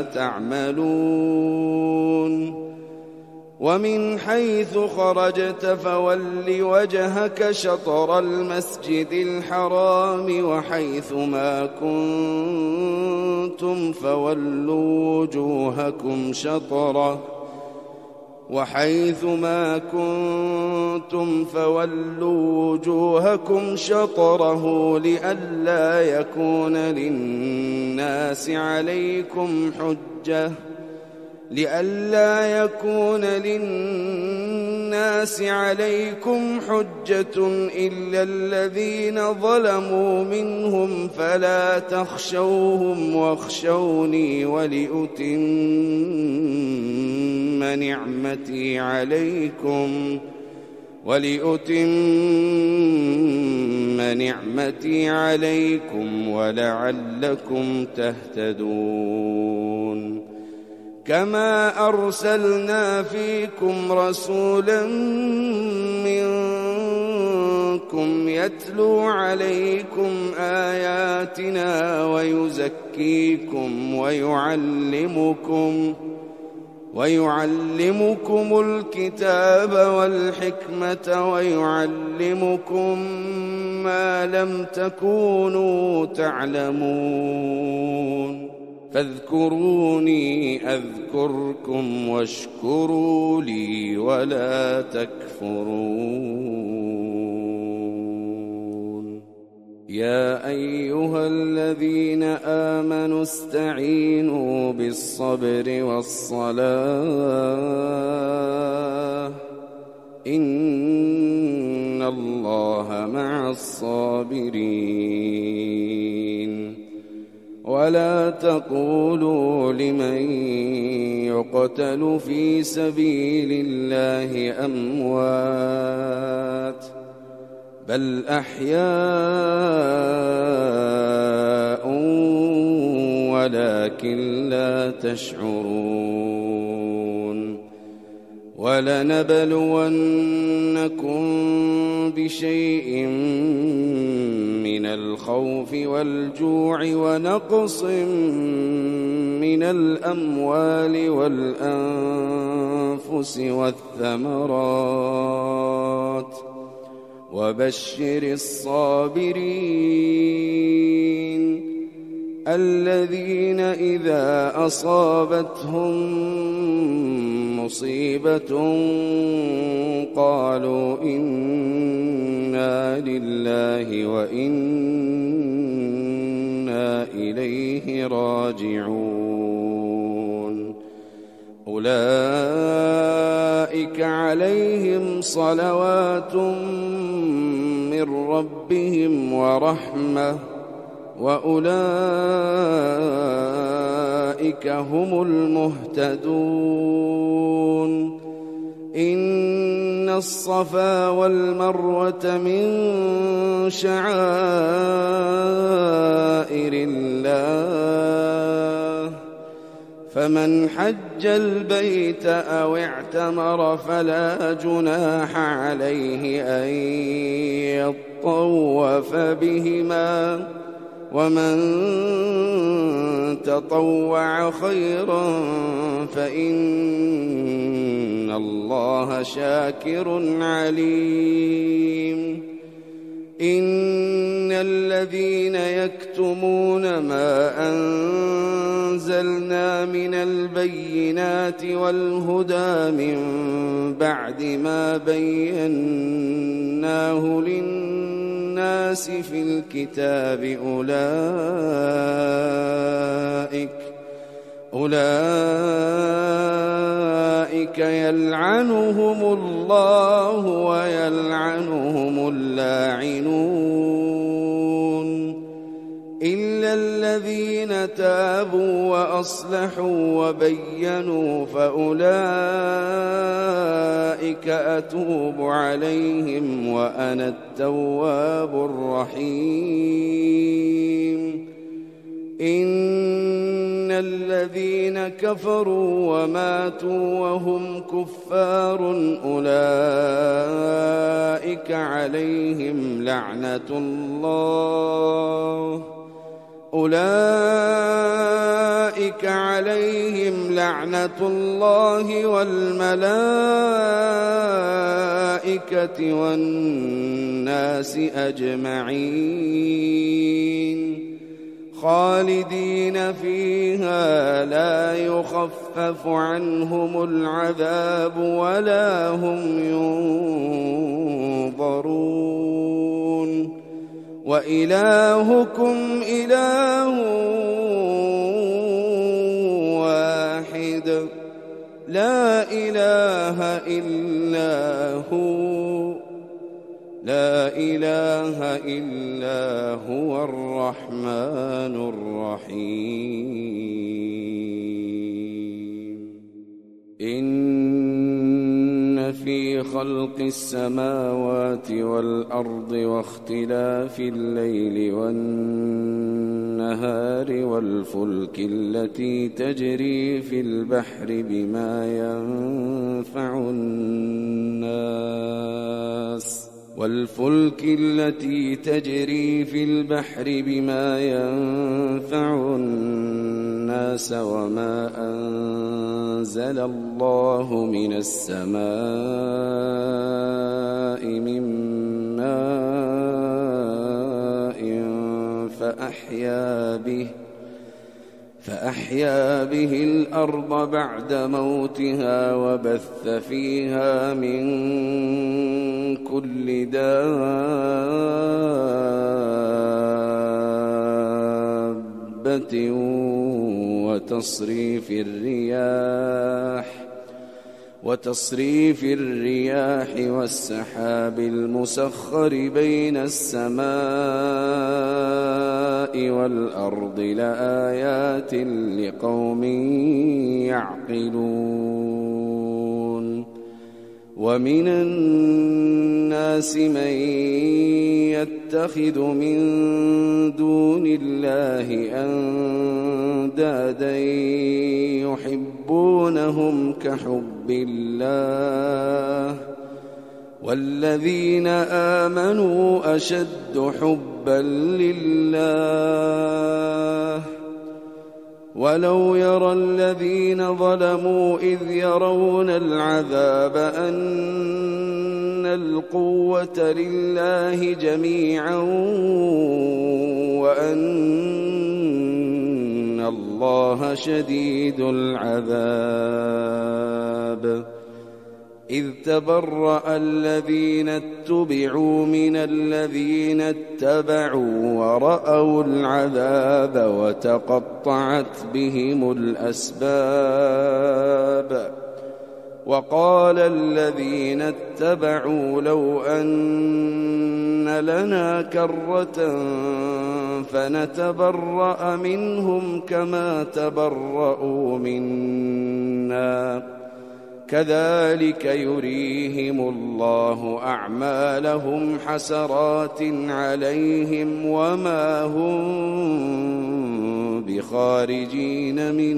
[SPEAKER 2] تعملون ومن حيث خرجت فول وجهك شطر المسجد الحرام وحيث ما كنتم فولوا وجوهكم شطره وحيث ما كنتم فولوا وجوهكم شطره لئلا يكون للناس عليكم حجة لئلا يكون للناس عليكم حجة إلا الذين ظلموا منهم فلا تخشوهم واخشوني ولأتم نعمتي عليكم ولأتم نعمتي عليكم ولعلكم تهتدون كما أرسلنا فيكم رسولا منكم يتلو عليكم آياتنا ويزكيكم ويعلمكم ويعلمكم الكتاب والحكمة ويعلمكم ما لم تكونوا تعلمون فاذكروني أذكركم واشكروا لي ولا تكفرون يا أيها الذين آمنوا استعينوا بالصبر والصلاة إن الله مع الصابرين ولا تقولوا لمن يقتل في سبيل الله أموات بل أحياء ولكن لا تشعرون ولنبلونكم بشيء من الخوف والجوع ونقص من الأموال والأنفس والثمرات وبشر الصابرين الذين إذا أصابتهم مصيبة قالوا إنا لله وإنا إليه راجعون أولئك عليهم صلوات من ربهم ورحمة وأولئك هم المهتدون إن الصفا والمروة من شعائر الله فمن حج البيت أو اعتمر فلا جناح عليه أن يطوف بهما ومن تطوع خيرا فإن الله شاكر عليم إن الذين يكتمون ما أنزلنا من البينات والهدى من بعد ما بيناه للناس في الكتاب أولئك أولئك يلعنهم الله ويلعنهم اللاعنون إلا الذين تابوا وأصلحوا وبينوا فأولئك أتوب عليهم وأنا التواب الرحيم إن الذين كفروا وماتوا وهم كفار أولئك عليهم لعنة الله أولئك عليهم لعنة الله والملائكة والناس أجمعين خالدين فيها لا يخفف عنهم العذاب ولا هم ينظرون وإلهكم إله واحد لا إله إلا هو لا إله إلا هو الرحمن الرحيم إن في خلق السماوات والأرض واختلاف الليل والنهار والفلك التي تجري في البحر بما ينفع الناس والفلك التي تجري في البحر بما ينفع الناس وما أنزل الله من السماء من ماء فأحيا به فأحيا به الأرض بعد موتها وبث فيها من كل دابة وتصريف الرياح وتصريف الرياح والسحاب المسخر بين السماء والأرض لآيات لقوم يعقلون ومن الناس من يتخذ من دون الله أندادا يحبونهم كحب الله والذين آمنوا أشد حبا لله ولو يرى الذين ظلموا إذ يرون العذاب أن القوة لله جميعا وأن الله شديد العذاب إذ تبرأ الذين اتبعوا من الذين اتبعوا ورأوا العذاب وتقطعت بهم الأسباب وقال الذين اتبعوا لو أن لنا كرة فنتبرأ منهم كما تبرأوا منا كذلك يريهم الله أعمالهم حسرات عليهم وما هم بخارجين من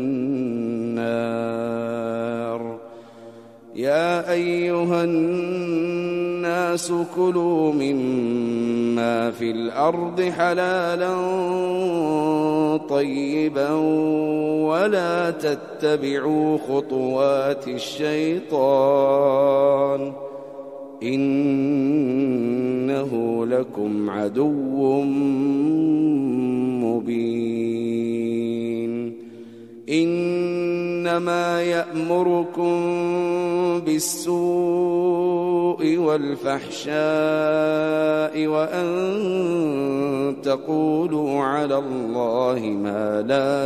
[SPEAKER 2] النار يا أيها الناس كلوا مما في الأرض حلالا طيبا ولا تتبعوا خطوات الشيطان إنه لكم عدو مبين إنما يأمركم بالسوء والفحشاء وأن تقولوا على الله ما لا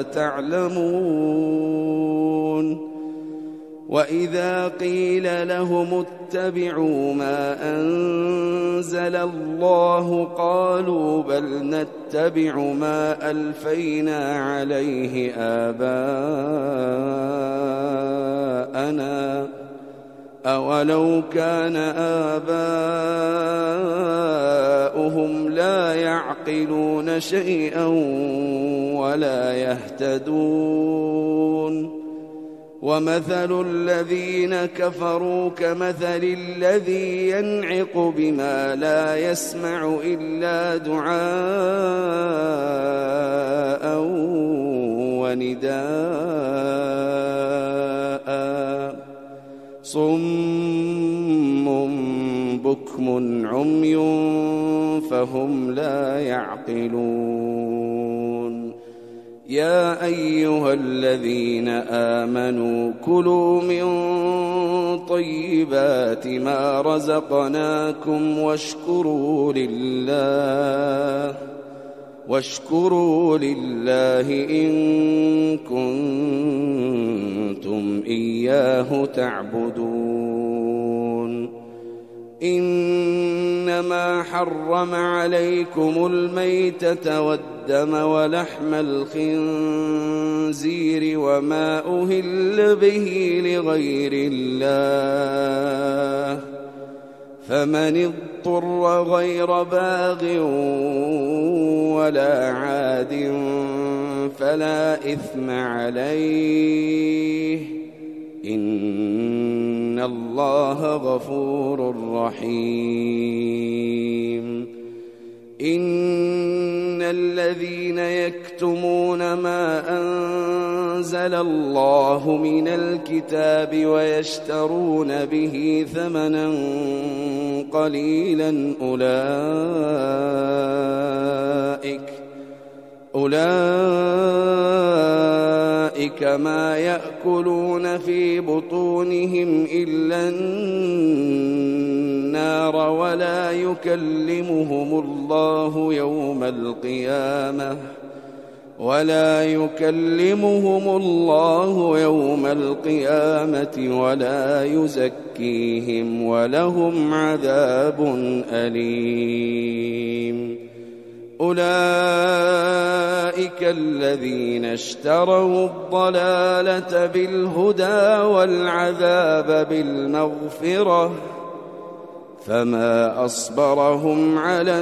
[SPEAKER 2] تعلمون وإذا قيل لهم اتبعوا ما أنزل الله قالوا بل نتبع ما ألفينا عليه آباءنا أولو كان آباؤهم لا يعقلون شيئا ولا يهتدون ومثل الذين كفروا كمثل الذي ينعق بما لا يسمع إلا دعاء ونداء صم بكم عمي فهم لا يعقلون يا أيها الذين آمنوا كلوا من طيبات ما رزقناكم واشكروا لله واشكروا لله إن كنتم إياه تعبدون إنما حرم عليكم الميتة والدم ولحم الخنزير وما أهل به لغير الله فمن اضطر غير باغ ولا عاد فلا إثم عليه إن الله غفور رحيم إن الذين يكتمون ما أنزل الله من الكتاب ويشترون به ثمنا قليلا أولئك أولئك ما يأكلون في بطونهم إلا النار ولا يكلمهم الله يوم القيامة ولا يكلمهم الله يوم القيامة ولا يزكيهم ولهم عذاب أليم. أولئك الذين اشتروا الضلالة بالهدى والعذاب بالمغفرة فما أصبرهم على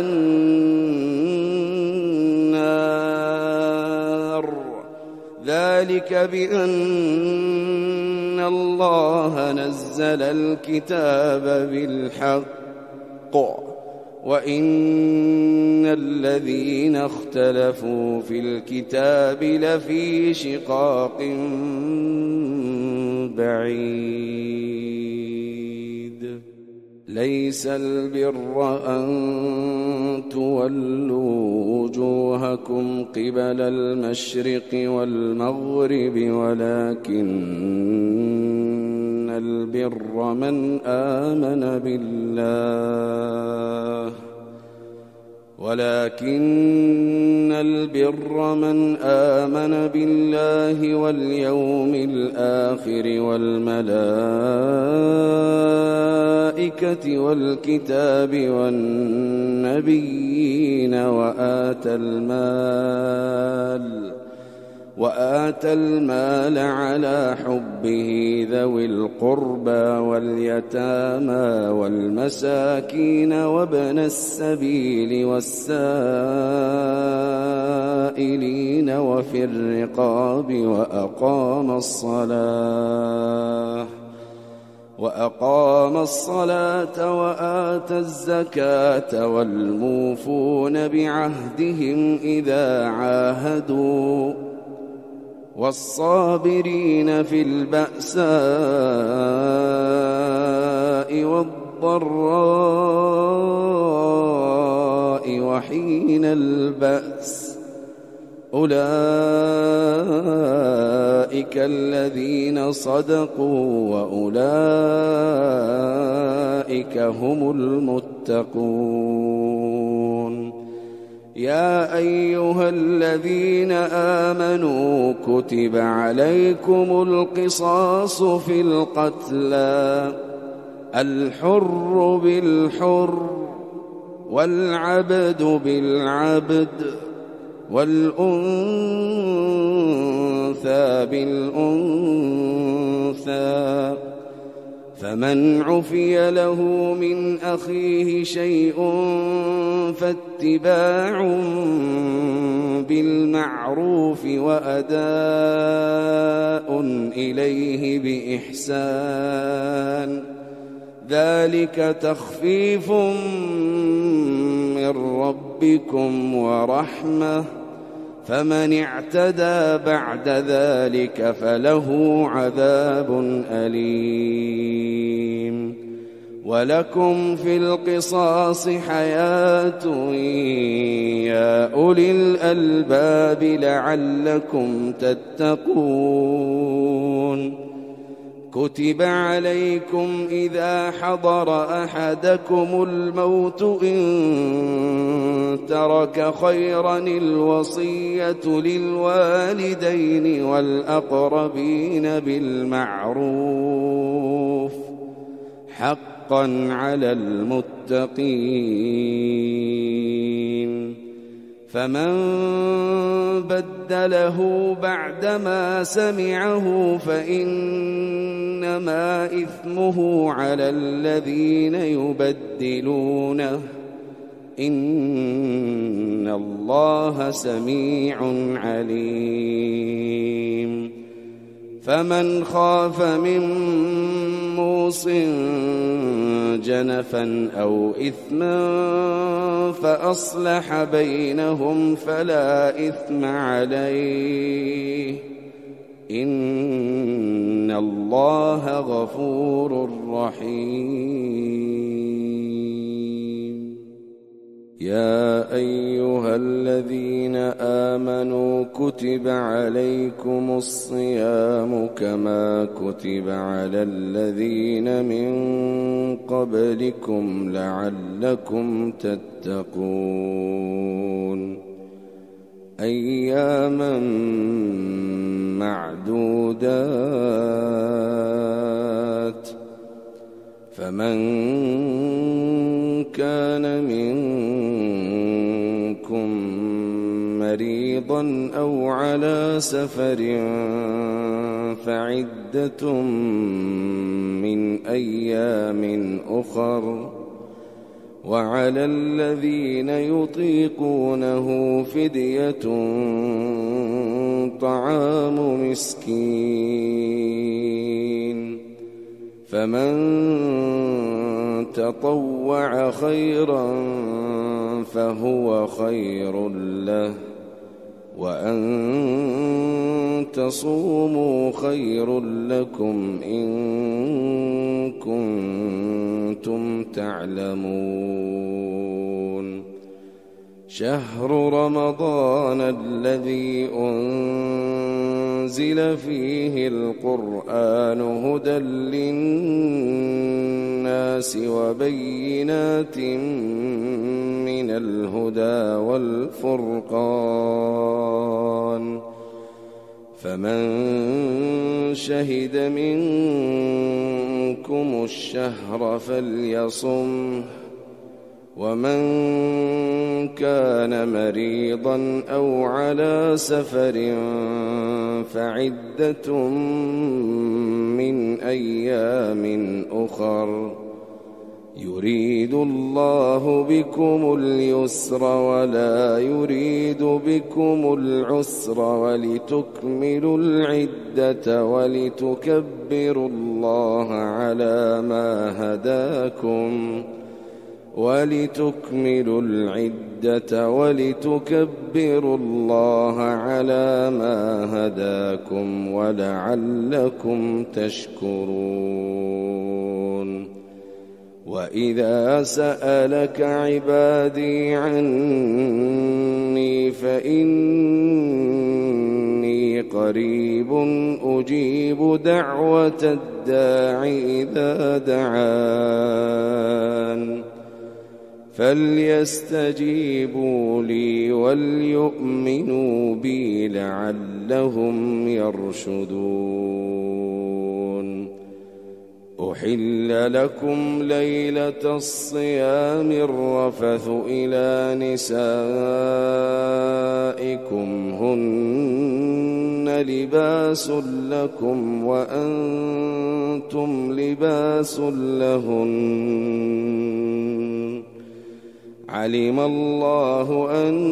[SPEAKER 2] النار ذلك بأن الله نزل الكتاب بالحق وإن الذين اختلفوا في الكتاب لفي شقاق بعيد. ليس البر أن تولوا وجوهكم قبل المشرق والمغرب ولكن البر من آمن بالله ولكن البر من آمن بالله واليوم الآخر والملائكة والكتاب والنبيين وآتى المال وآتى المال على حبه ذوي القربى واليتامى والمساكين وابن السبيل والسائلين وفي الرقاب وأقام الصلاة وأقام الصلاة وآتى الزكاة والموفون بعهدهم إذا عاهدوا والصابرين في البأساء والضراء وحين البأس أولئك الذين صدقوا وأولئك هم المتقون. يا أيها الذين آمنوا كتب عليكم القصاص في القتلى الحر بالحر والعبد بالعبد والأنثى بالأنثى فمن عفي له من أخيه شيء فاتباع بالمعروف وأداء إليه بإحسان ذلك تخفيف من ربكم ورحمة فمن اعتدى بعد ذلك فله عذاب أليم. ولكم في القصاص حياة يا أولي الألباب لعلكم تتقون. كتب عليكم إذا حضر أحدكم الموت إن ترك خيرا الوصية للوالدين والأقربين بالمعروف حقا على المتقين. فمن بدله بعدما سمعه فإنما إثمه على الذين يبدلونه إن الله سميع عليم. فمن خاف من موص جنفا أو إثما فأصلح بينهم فلا إثم عليه إن الله غفور رحيم. يا أيها الذين آمنوا كتب عليكم الصيام كما كتب على الذين من قبلكم لعلكم تتقون. أياما معدودات. فمن كان منكم مريضا أو على سفر فعدة من أيام أخر، وعلى الذين يطيقونه فدية طعام مسكين، فمن تطوع خيرا فهو خير له، وأن تصوموا خير لكم إن كنتم تعلمون. شهر رمضان الذي أنزل فيه القرآن هدى للناس وبينات من الهدى والفرقان، فمن شهد منكم الشهر فليصمه، ومن كان مريضا أو على سفر فعدة من أيام أخر، يريد الله بكم اليسر ولا يريد بكم العسر ولتكملوا العدة ولتكبروا الله على ما هداكم ولتكملوا العدة ولتكبروا الله على ما هداكم ولعلكم تشكرون. وإذا سألك عبادي عني فإني قريب أجيب دعوة الداع إذا دعان، فليستجيبوا لي وليؤمنوا بي لعلهم يرشدون. أحل لكم ليلة الصيام الرفث إلى نسائكم هن لباس لكم وأنتم لباس لهن، علم الله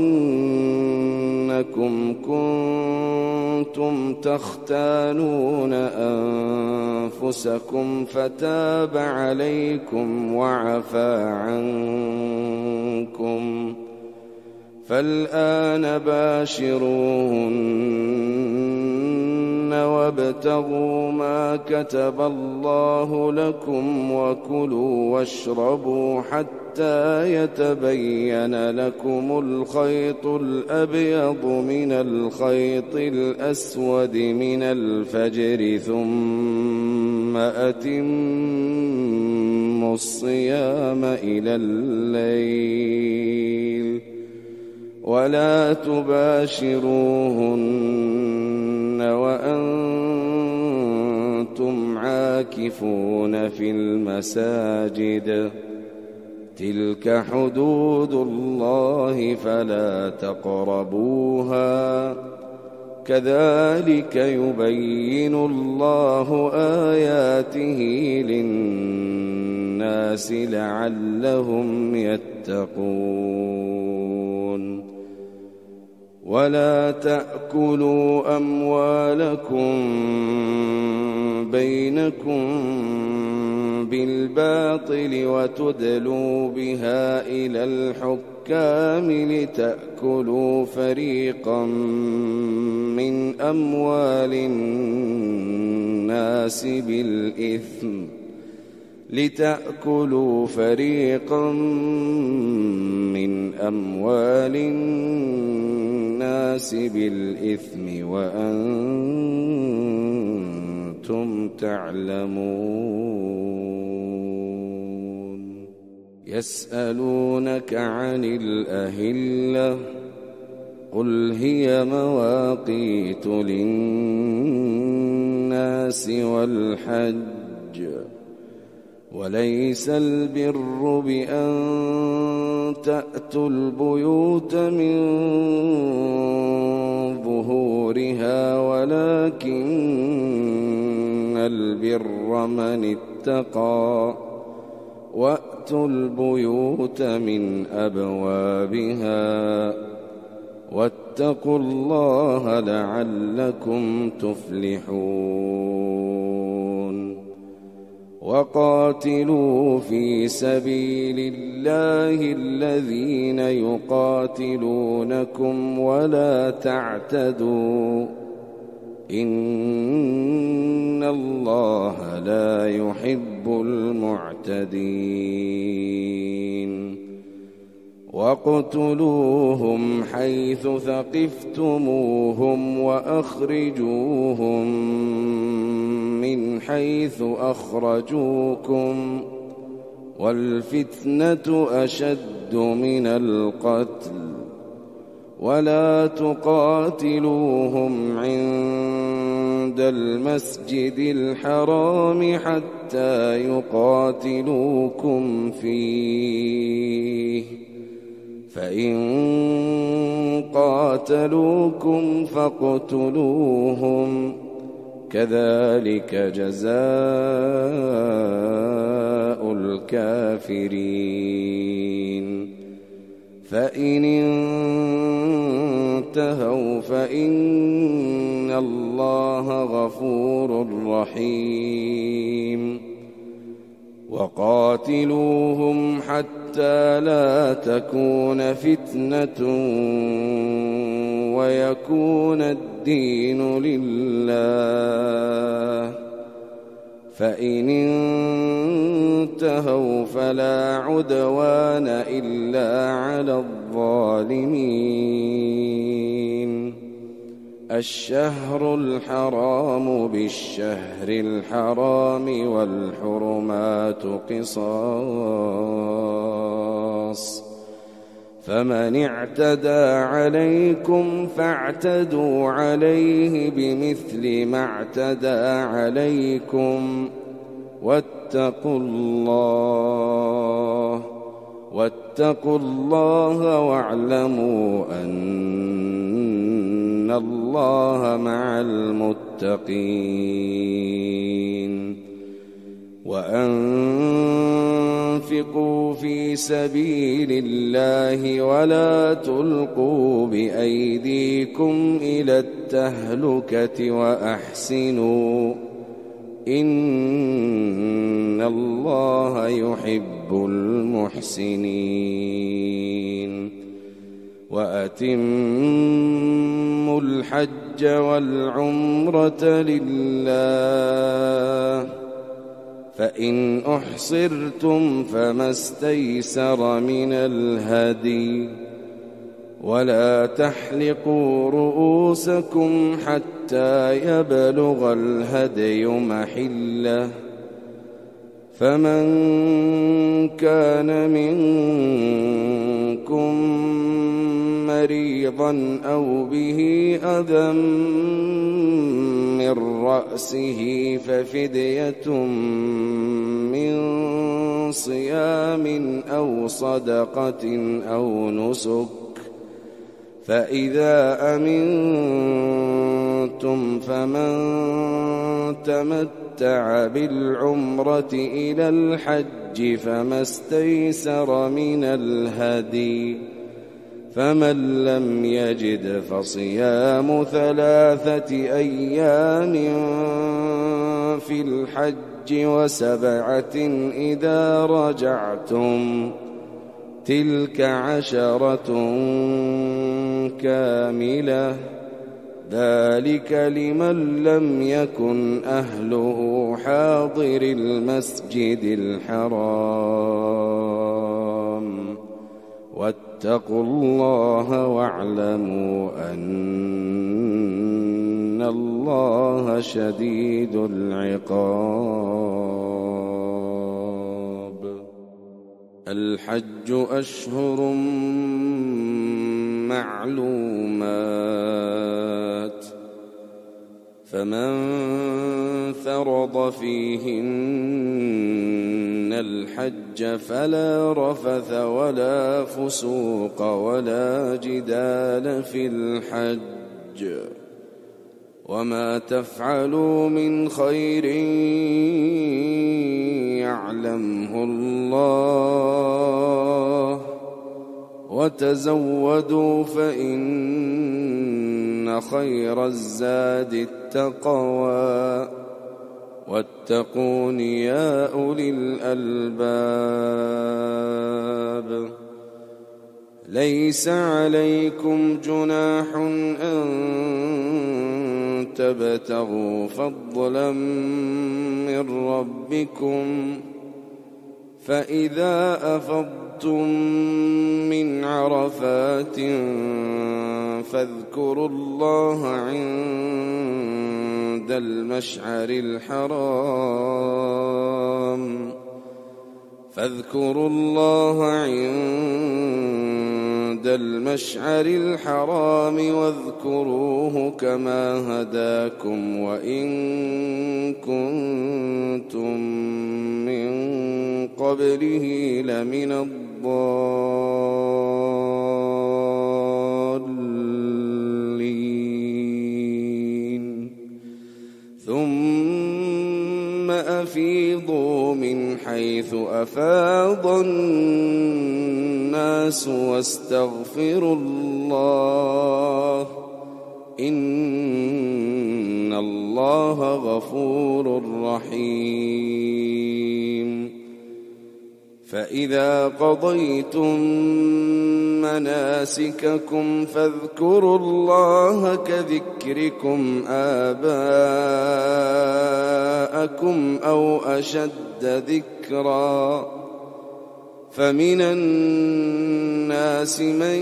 [SPEAKER 2] أنكم كنتم تختانون أنفسكم فتاب عليكم وعفى عنكم، فالآن باشروهن وابتغوا ما كتب الله لكم وكلوا واشربوا حتى يتبين لكم الخيط الأبيض من الخيط الأسود من الفجر، ثم أتموا الصيام إلى الليل ولا تباشروهن وأنتم عاكفون في المساجد، تلك حدود الله فلا تقربوها، كذلك يبين الله آياته للناس لعلهم يتقون. ولا تأكلوا أموالكم بينكم بالباطل وتدلوا بها إلى الحكام لتأكلوا فريقا من أموال الناس بالإثم لتأكلوا فريقا من أموال الناس بالإثم وأنتم تعلمون. يسألونك عن الأهلة قل هي مواقيت للناس والحج وليس البر بأن تأتوا البيوت من ظهورها ولكن البر من اتقى وأتوا البيوت من أبوابها واتقوا الله لعلكم تفلحون وقاتلوا في سبيل الله الذين يقاتلونكم ولا تعتدوا إن الله لا يحب المعتدين واقتلوهم حيث ثقفتموهم وأخرجوهم من حيث أخرجوكم والفتنة أشد من القتل ولا تقاتلوهم عند المسجد الحرام حتى يقاتلوكم فيه فإن قاتلوكم فاقتلوهم كذلك جزاء الكافرين فإن انتهوا فإن الله غفور رحيم وقاتلوهم حتى لا تكون فتنة ويكون الدين لله فإن انتهوا فلا عدوان إلا على الظالمين الشهر الحرام بالشهر الحرام والحرمات قصاص فمن اعتدى عليكم فاعتدوا عليه بمثل ما اعتدى عليكم واتقوا الله واتقوا الله واعلموا أن الله مع المتقين وأنفقوا في سبيل الله ولا تلقوا بأيديكم إلى التهلكة وأحسنوا إن الله يحب المحسنين وأتموا الحج والعمرة لله فإن أحصرتم فما استيسر من الهدي ولا تحلقوا رؤوسكم حتى يبلغ الهدي محله فمن كان منكم مريضا أو به أذى من رأسه ففدية من صيام أو صدقة أو نسك فإذا أمنتم فمن تمتع بالعمرة إلى الحج فما استيسر من الهدي فمن لم يجد فصيام ثلاثة أيام في الحج وسبعة إذا رجعتم تلك عشرة كاملة ذلك لمن لم يكن أهله حاضر المسجد الحرام واتقوا الله واعلموا أن الله شديد العقاب الحج أشهر معلومات فمن فرض فيهن الحج فلا رفث ولا فسوق ولا جدال في الحج وما تفعلوا من خير يعلمه الله وتزودوا فإن خير الزاد التقوى واتقون يا أولي الألباب ليس عليكم جناح أن تبتغوا فضلا من ربكم فإذا أفضتم من عرفات فاذكروا الله عند المشعر الحرام فاذكروا الله عند المشعر الحرام واذكروه كما هداكم وإن كنتم من قبله لمن الضالين ثم أفيضوا من حيث أفاض الناس واستغفروا الله إن الله غفور رحيم فإذا قضيتم مناسككم فاذكروا الله كذكركم آباءكم أو أشد ذكرا فمن الناس من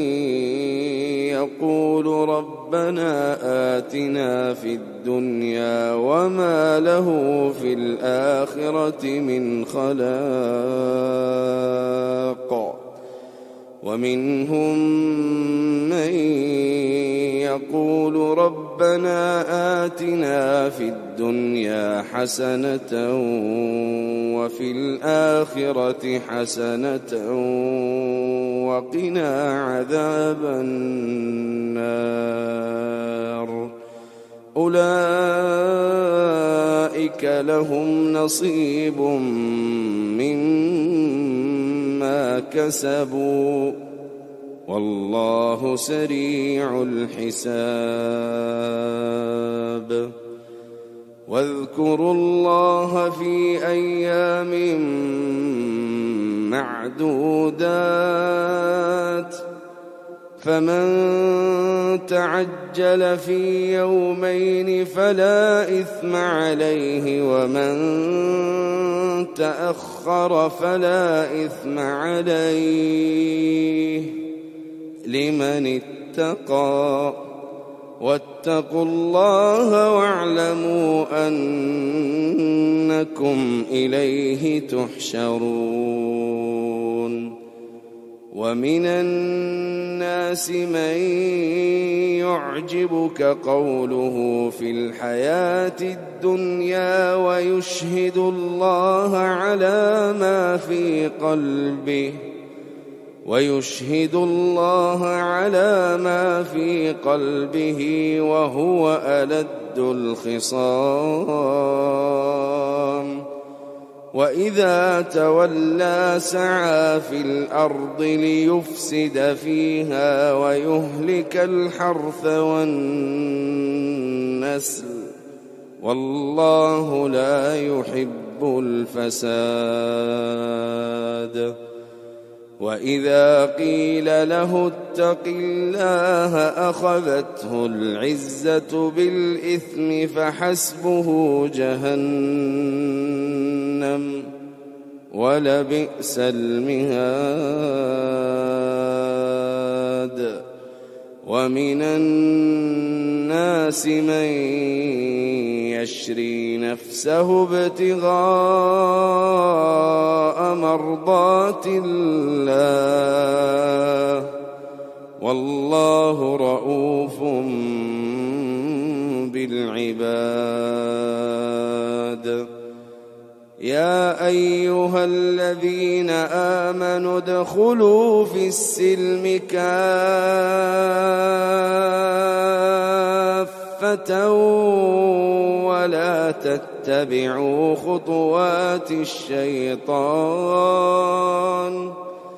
[SPEAKER 2] يقول ربنا آتنا في الدنيا وما له في الآخرة من خلاق ومنهم من يقول ربنا آتنا في الدنيا حسنة وفي الآخرة حسنة وقنا عذاب النار أولئك لهم نصيب مما كسبوا والله سريع الحساب واذكروا الله في أيام معدودات فمن تعجل في يومين فلا إثم عليه ومن تأخر فلا إثم عليه لمن اتقى واتقوا الله واعلموا أنكم إليه تحشرون ومن الناس من يعجبك قوله في الحياة الدنيا ويشهد الله على ما في قلبه ويشهد الله على ما في قلبه وهو ألد الخصام وإذا تولى سعى في الأرض ليفسد فيها ويهلك الحرث والنسل والله لا يحب الفساد وإذا قيل له اتق الله أخذته العزة بالإثم فحسبه جهنم ولبئس المهاد ومن الناس من يشري نفسه ابتغاء مرضات الله والله رءوف بالعباد. يا أيها الذين آمنوا ادخلوا في السلم كافة ولا تتبعوا خطوات الشيطان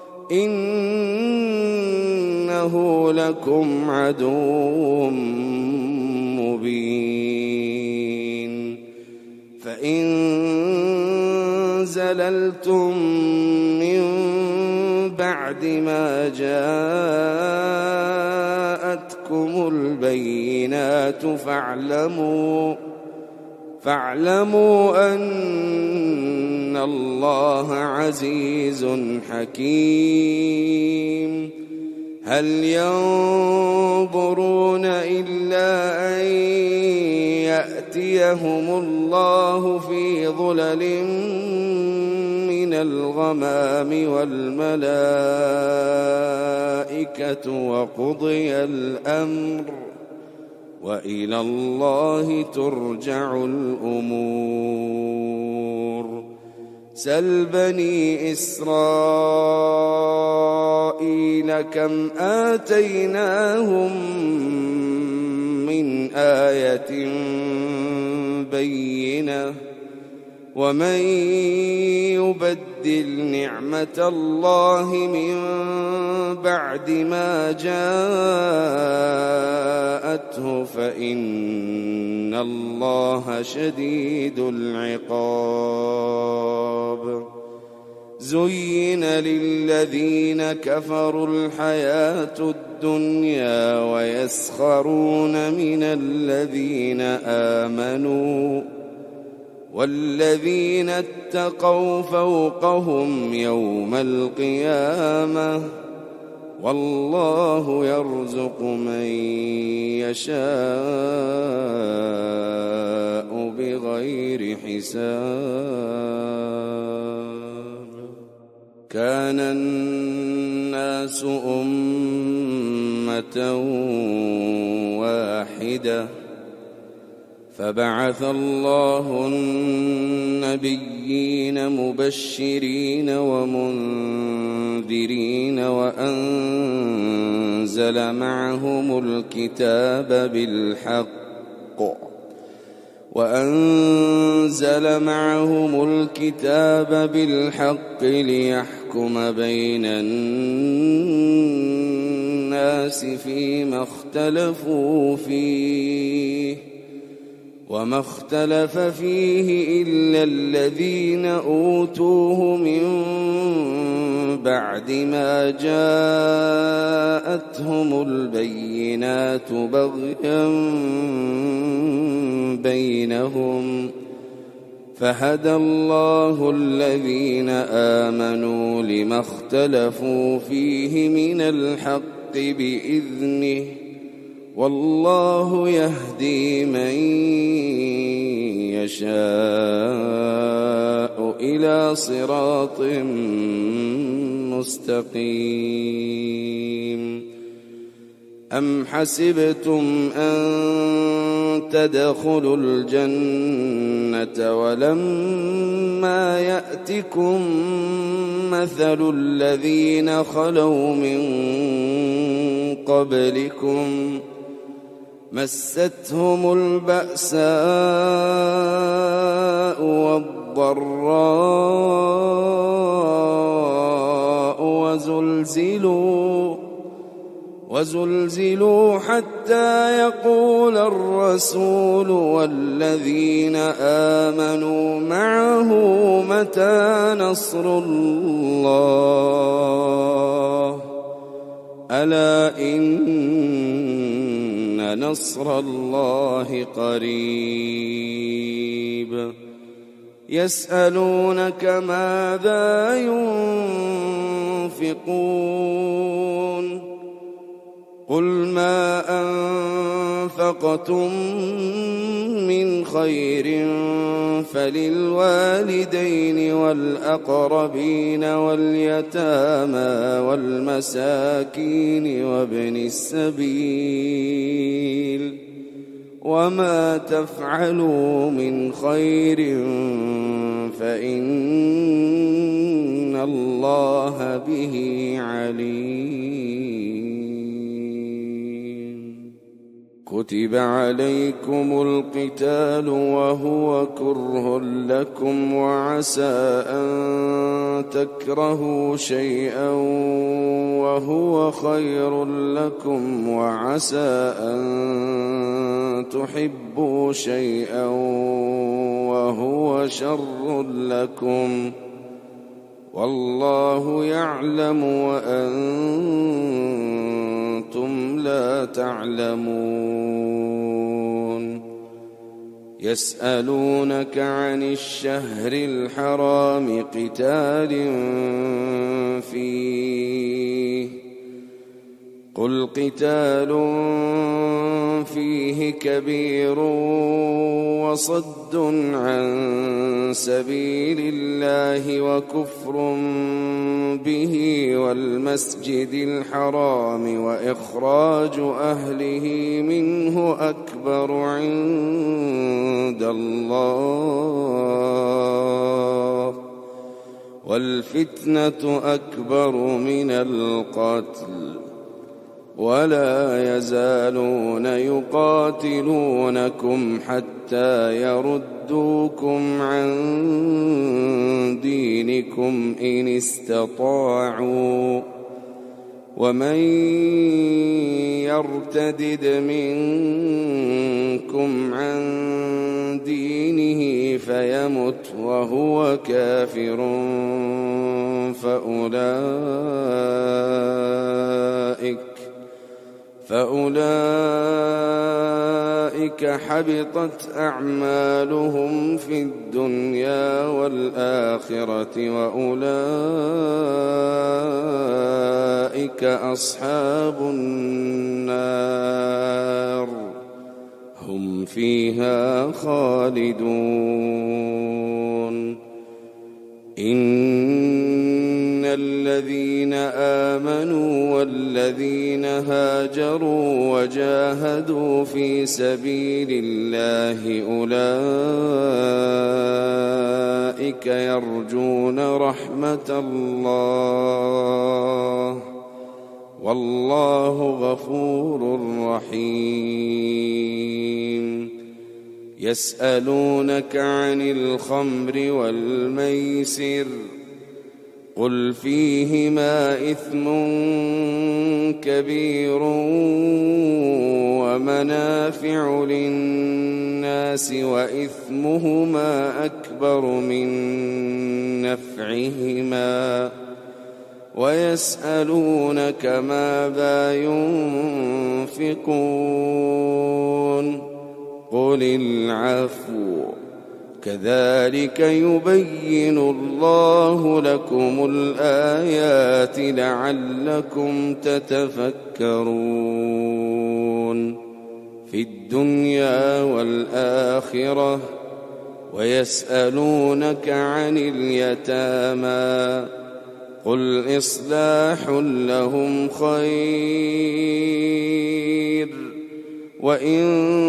[SPEAKER 2] إنه لكم عدو مبين. فإن زللتم من بعد ما جاءتكم البينات فاعلموا فاعلموا أن الله عزيز حكيم. هل ينظرون إلا أن يأتيهم الله في ظلل من الغمام والملائكة وقضي الأمر وإلى الله ترجع الأمور. سل بني إسرائيل كم آتيناهم من آية بينة ومن يبدل نعمة الله من بعد ما جاءته فإن الله شديد العقاب. زين للذين كفروا الحياة الدنيا ويسخرون من الذين آمنوا والذين اتقوا فوقهم يوم القيامة والله يرزق من يشاء بغير حساب. كان الناس أمة واحدة فبعث الله النبيين مبشرين ومنذرين وأنزل معهم الكتاب بالحق وأنزل معهم الكتاب بالحق ليحكم بين الناس فيما اختلفوا فيه وما اختلف فيه إلا الذين أوتوه من بعد ما جاءتهم البينات بغيا بينهم فهدى الله الذين آمنوا لما اختلفوا فيه من الحق بإذنه والله يهدي من يشاء إلى صراط مستقيم. أم حسبتم أن تدخلوا الجنة ولما يأتكم مثل الذين خلوا من قبلكم مستهم البأساء والضراء وزلزلوا وزلزلوا حتى يقول الرسول والذين آمنوا معه متى نصر الله ألا إن نصر الله قريب. يسألونك ماذا ينفقون قل ما أنفقتم من خير فللوالدين والأقربين واليتامى والمساكين وابن السبيل وما تفعلوا من خير فإن الله به عليم. كتب عليكم القتال وهو كره لكم وعسى أن تكرهوا شيئا وهو خير لكم وعسى أن تحبوا شيئا وهو شر لكم والله يعلم وأنتم لا تعلمون. يسألونك عن الشهر الحرام قتال فيه قل قتال فيه كبير وصد عن سبيل الله وكفر به والمسجد الحرام وإخراج أهله منه أكبر عند الله والفتنة أكبر من القتل ولا يزالون يقاتلونكم حتى يردوكم عن دينكم إن استطاعوا ومن يرتدد منكم عن دينه فيمت وهو كافر فأولئك فأولئك حبطت أعمالهم في الدنيا والآخرة وأولئك أصحاب النار هم فيها خالدون. إن الذين آمنوا والذين هاجروا وجاهدوا في سبيل الله أولئك يرجون رحمة الله والله غفور رحيم. يسألونك عن الخمر والميسر قل فيهما إثم كبير ومنافع للناس وإثمهما أكبر من نفعهما ويسألونك ماذا ينفقون قل العفو كذلك يبين الله لكم الآيات لعلكم تتفكرون في الدنيا والآخرة. ويسألونك عن اليتامى قل إصلاح لهم خير وإن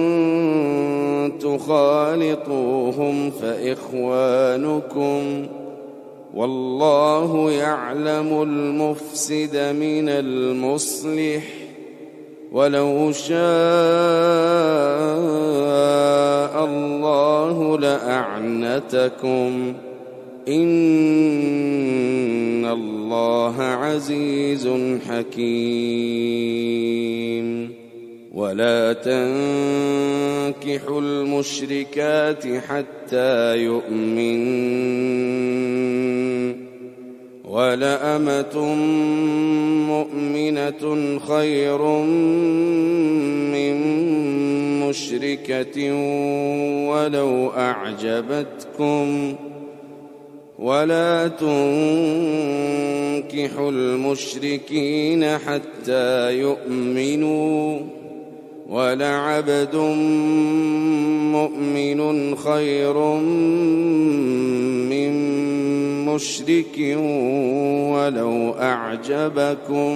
[SPEAKER 2] تخالطوهم فإخوانكم والله يعلم المفسد من المصلح ولو شاء الله لأعنتكم إن الله عزيز حكيم. ولا تنكحوا المشركات حتى يؤمن ولأمة مؤمنة خير من مشركة ولو أعجبتكم ولا تنكحوا المشركين حتى يؤمنوا ولعبد مؤمن خير من مشرك ولو أعجبكم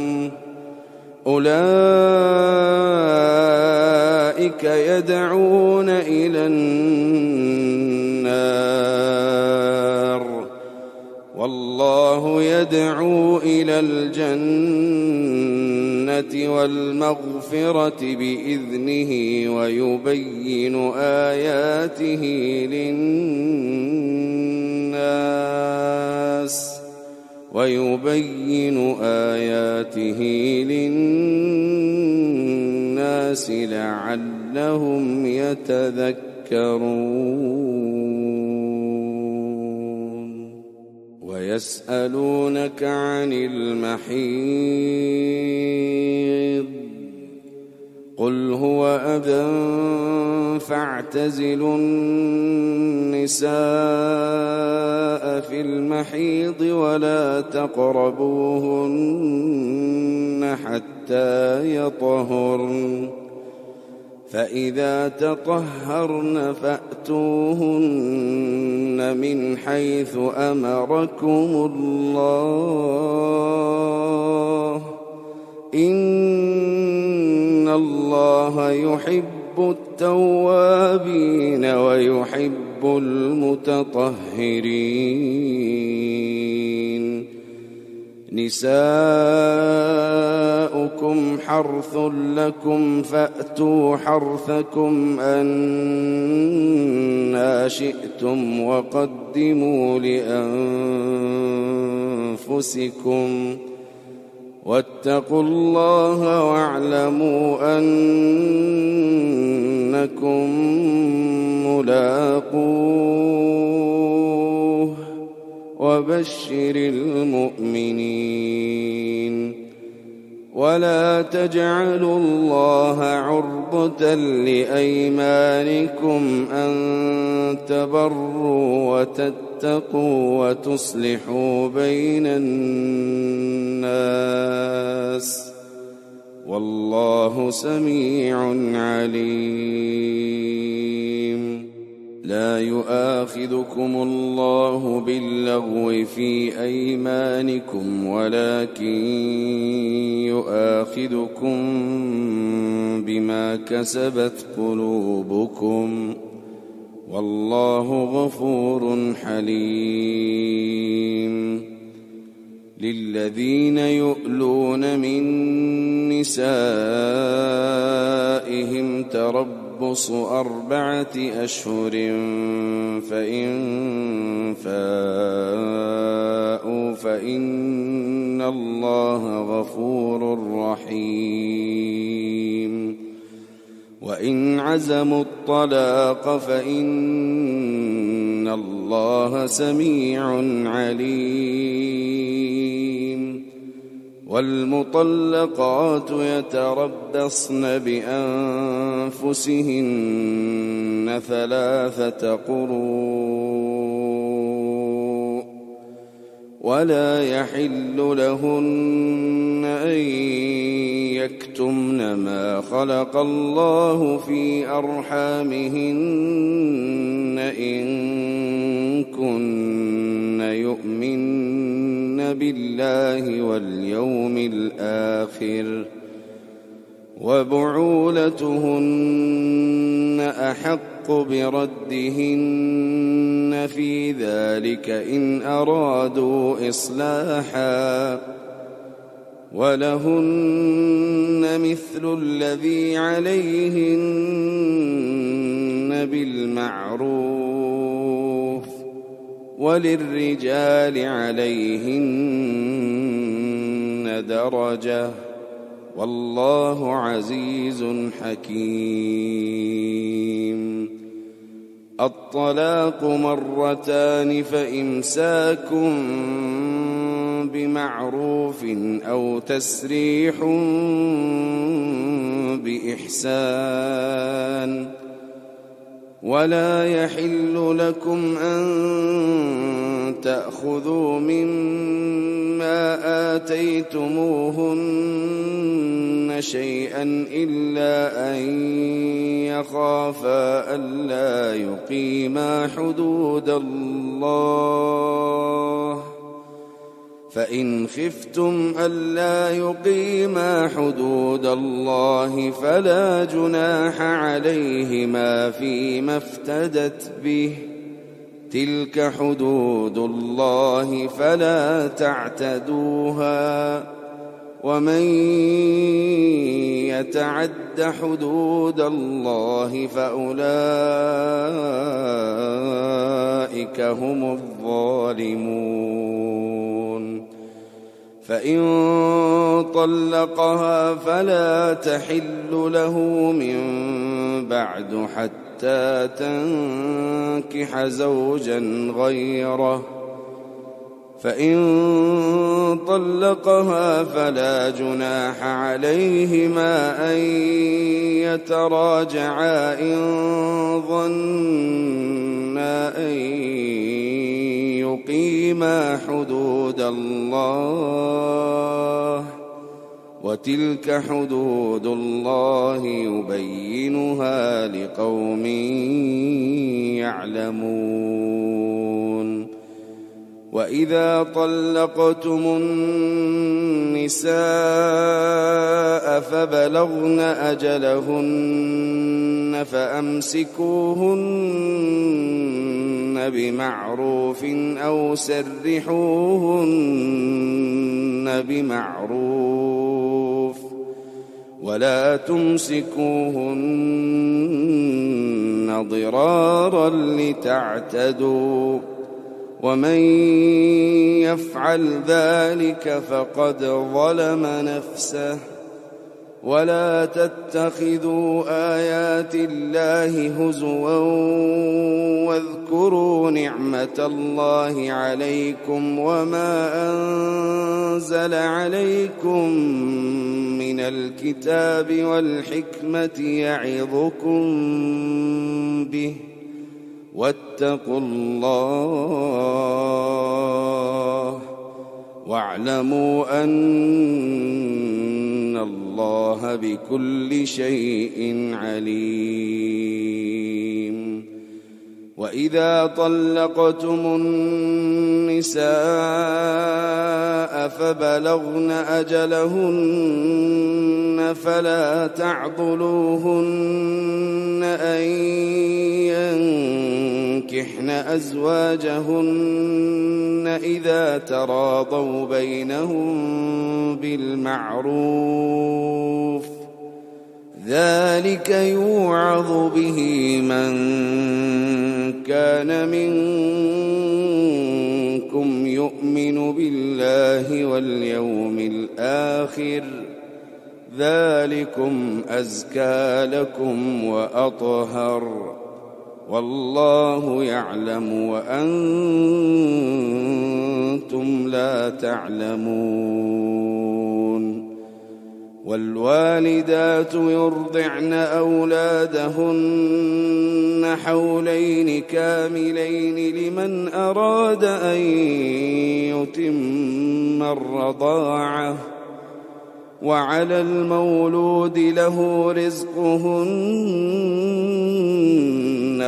[SPEAKER 2] أولئك يدعون إلى النار والله يدعو إلى الجنة والمغفرة بإذنه ويبين آياته للناس ويبين آياته للناس لعلهم يتذكرون ويسألونك عن المحيض قل هو أذى فاعتزلوا النساء في المحيض ولا تقربوهن حتى يطهرن فإذا تطهرن فأتوهن من حيث أمركم الله إن الله يحب التوابين ويحب المتطهرين نساؤكم حرث لكم فأتوا حرثكم أنى شئتم وقدموا لأنفسكم واتقوا الله واعلموا أنكم ملاقوه وبشر المؤمنين ولا تجعلوا الله عرضة لأيمانكم أن تبروا وتتقوا وتصلحوا بين الناس والله سميع عليم لا يؤاخذكم الله باللغو في أيمانكم ولكن يؤاخذكم بما كسبت قلوبكم والله غفور حليم للذين يؤلون من نسائهم تربص أربعة أشهر فإن فاءوا فإن الله غفور رحيم وإن عزموا الطلاق فإن الله سميع عليم والمطلقات يتربصن بأنفسهن ثلاثة قروء ولا يحل لهن أن يكتمن ما خلق الله في أرحامهن إن كن يؤمن بالله واليوم الآخر وبعولتهن أحق بردهن في ذلك إن أرادوا إصلاحا ولهن مثل الذي عليهن بالمعروف وللرجال عليهن درجة والله عزيز حكيم الطلاق مرتان فإمساك بمعروف أو تسريح بإحسان ولا يحل لكم أن تأخذوا مما آتيتموهن شيئا إلا أن يخافا ألا يقيما حدود الله فإن خفتم ألا يقيما حدود الله فلا جناح عليهما فيما افتدت به تلك حدود الله فلا تعتدوها ومن يتعد حدود الله فأولئك هم الظالمون فإن طلقها فلا تحل له من بعد حتى تنكح زوجا غيره فإن طلقها فلا جناح عليهما أن يتراجعا إن ظنا أن يقيما حدود الله وتلك حدود الله يبينها لقوم يعلمون وإذا طلقتم النساء فبلغن أجلهن فأمسكوهن بمعروف أو سرحوهن بمعروف ولا تمسكوهن ضرارا لتعتدوا ومن يفعل ذلك فقد ظلم نفسه ولا تتخذوا آيات الله هزوا واذكروا نعمة الله عليكم وما أنزل عليكم من الكتاب والحكمة يعظكم به واتقوا الله واعلموا أن الله بكل شيء عليم وإذا طلقتم النساء فبلغن أجلهن فلا تعضلوهن أن ينكحن أزواجهن إذا تراضوا بينهم بالمعروف ذلك يوعظ به من كان منكم يؤمن بالله واليوم الآخر ذلكم أزكى لكم وأطهر والله يعلم وأنتم لا تعلمون والوالدات يرضعن أولادهن حولين كاملين لمن أراد أن يتم الرضاعة وعلى المولود له رزقهن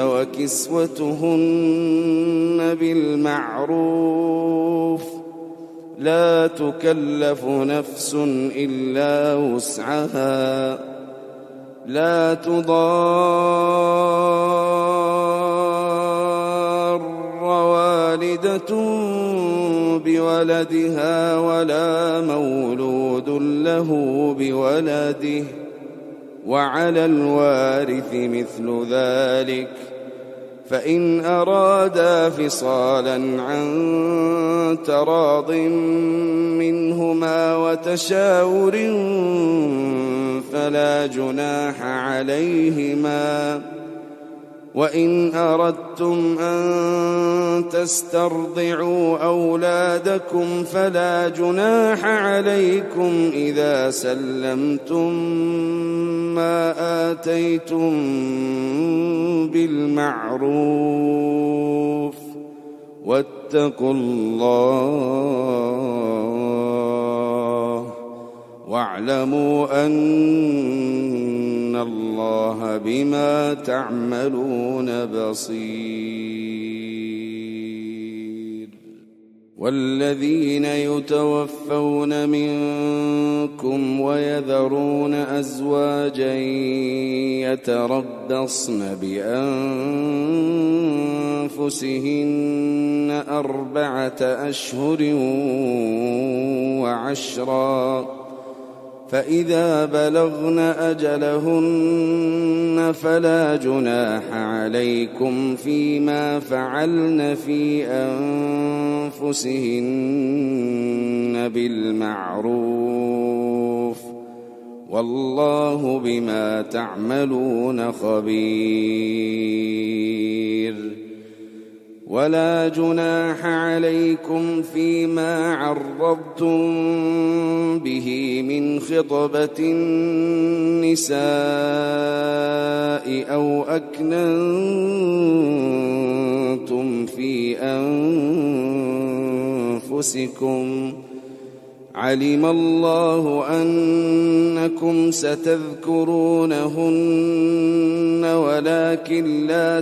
[SPEAKER 2] وكسوتهن بالمعروف لا تكلف نفس إلا وسعها لا تضار والدة بولدها ولا مولود له بولده وعلى الوارث مثل ذلك فإن أرادا فصالا عن تراض منهما وتشاور فلا جناح عليهما وإن أردتم أن تسترضعوا أولادكم فلا جناح عليكم إذا سلمتم ما آتيتم بالمعروف واتقوا الله واعلموا واعلموا أن الله بما تعملون بصير. والذين يتوفون منكم ويذرون أزواجا يتربصن بأنفسهن أربعة أشهر وعشرا، فإذا بلغن أجلهن فلا جناح عليكم فيما فعلن في أنفسهن بالمعروف، والله بما تعملون خبير. ولا جناح عليكم فيما عرضتم به من خطبة النساء أو أكننتم في أنفسكم، علم الله أنكم ستذكرونهن ولكن لا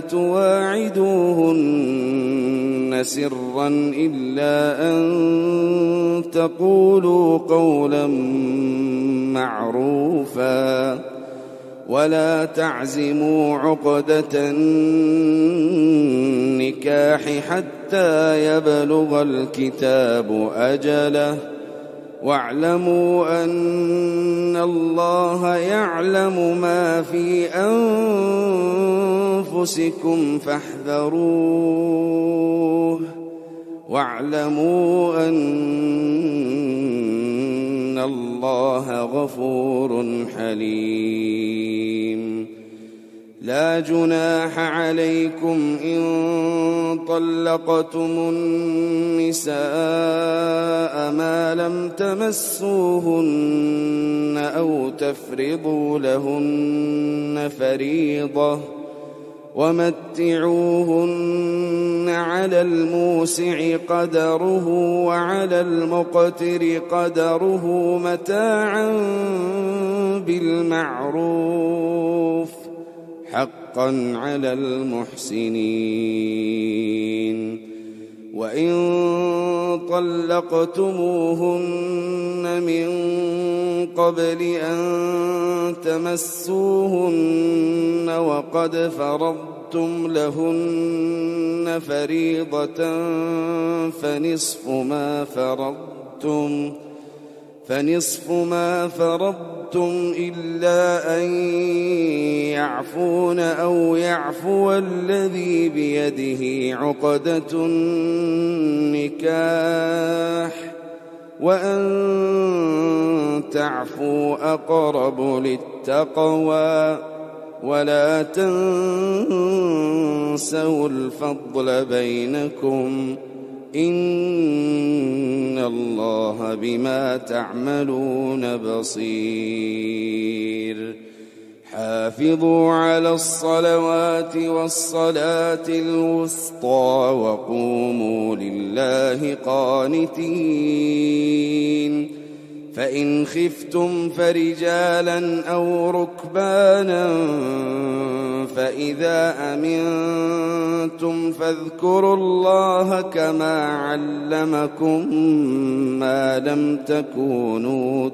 [SPEAKER 2] تواعدوهن سرا إلا أن تقولوا قولا معروفا، ولا تعزموا عقدة النكاح حتى يبلغ الكتاب أجله، واعلموا أن الله يعلم ما في أنفسكم فاحذروه، واعلموا أن الله غفور حليم. لا جناح عليكم إن طلقتم النساء ما لم تمسوهن أو تفرضوا لهن فريضة، ومتعوهن على الموسع قدره وعلى المقتر قدره متاعا بالمعروف، حقا على المحسنين. وإن طلقتموهن من قبل أن تمسوهن وقد فرضتم لهن فريضة فنصف ما فرضتم فنصف ما فرضتم إلا أن يعفون أو يعفو الذي بيده عقدة النكاح، وأن تعفوا أقرب للتقوى، ولا تنسوا الفضل بينكم، إن الله بما تعملون بصير. حافظوا على الصلوات والصلاة الوسطى وقوموا لله قانتين. فإن خفتم فرجالا أو ركبانا فإذا أمنتم فاذكروا الله كما علمكم ما لم تكونوا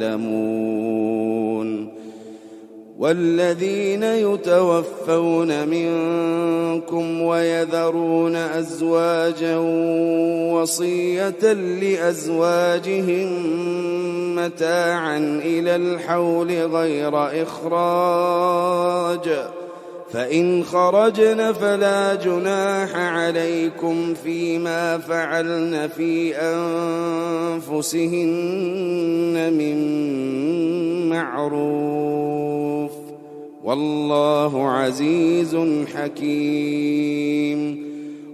[SPEAKER 2] تعلمون. والذين يتوفون منكم ويذرون أزواجا وصية لأزواجهم متاعا إلى الحول غير إخراج، فإن خرجن فلا جناح عليكم فيما فعلن في أنفسهن من معروف، والله عزيز حكيم.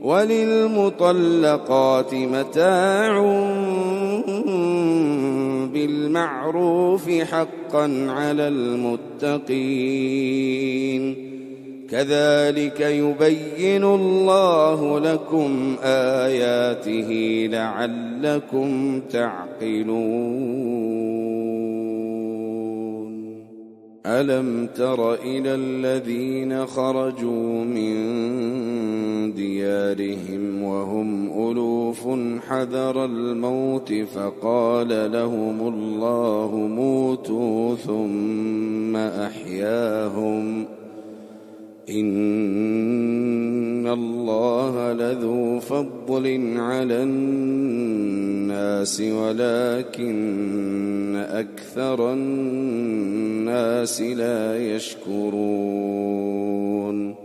[SPEAKER 2] وللمطلقات متاع بالمعروف حقا على المتقين. كذلك يبين الله لكم آياته لعلكم تعقلون. ألم تر إلى الذين خرجوا من ديارهم وهم ألوف حذر الموت فقال لهم الله موتوا ثم أحياهم إن الله لذو فضل على الناس ولكن أكثر الناس لا يشكرون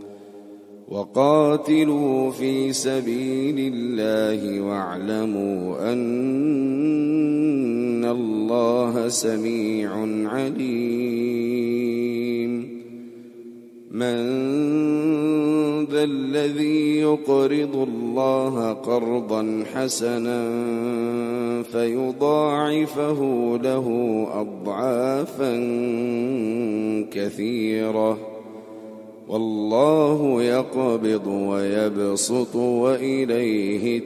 [SPEAKER 2] وقاتلوا في سبيل الله واعلموا أن الله سميع عليم من ذا الذي يقرض الله قرضا حسنا فيضاعفه له أضعافا كثيرة والله يقبض ويبسط وإليه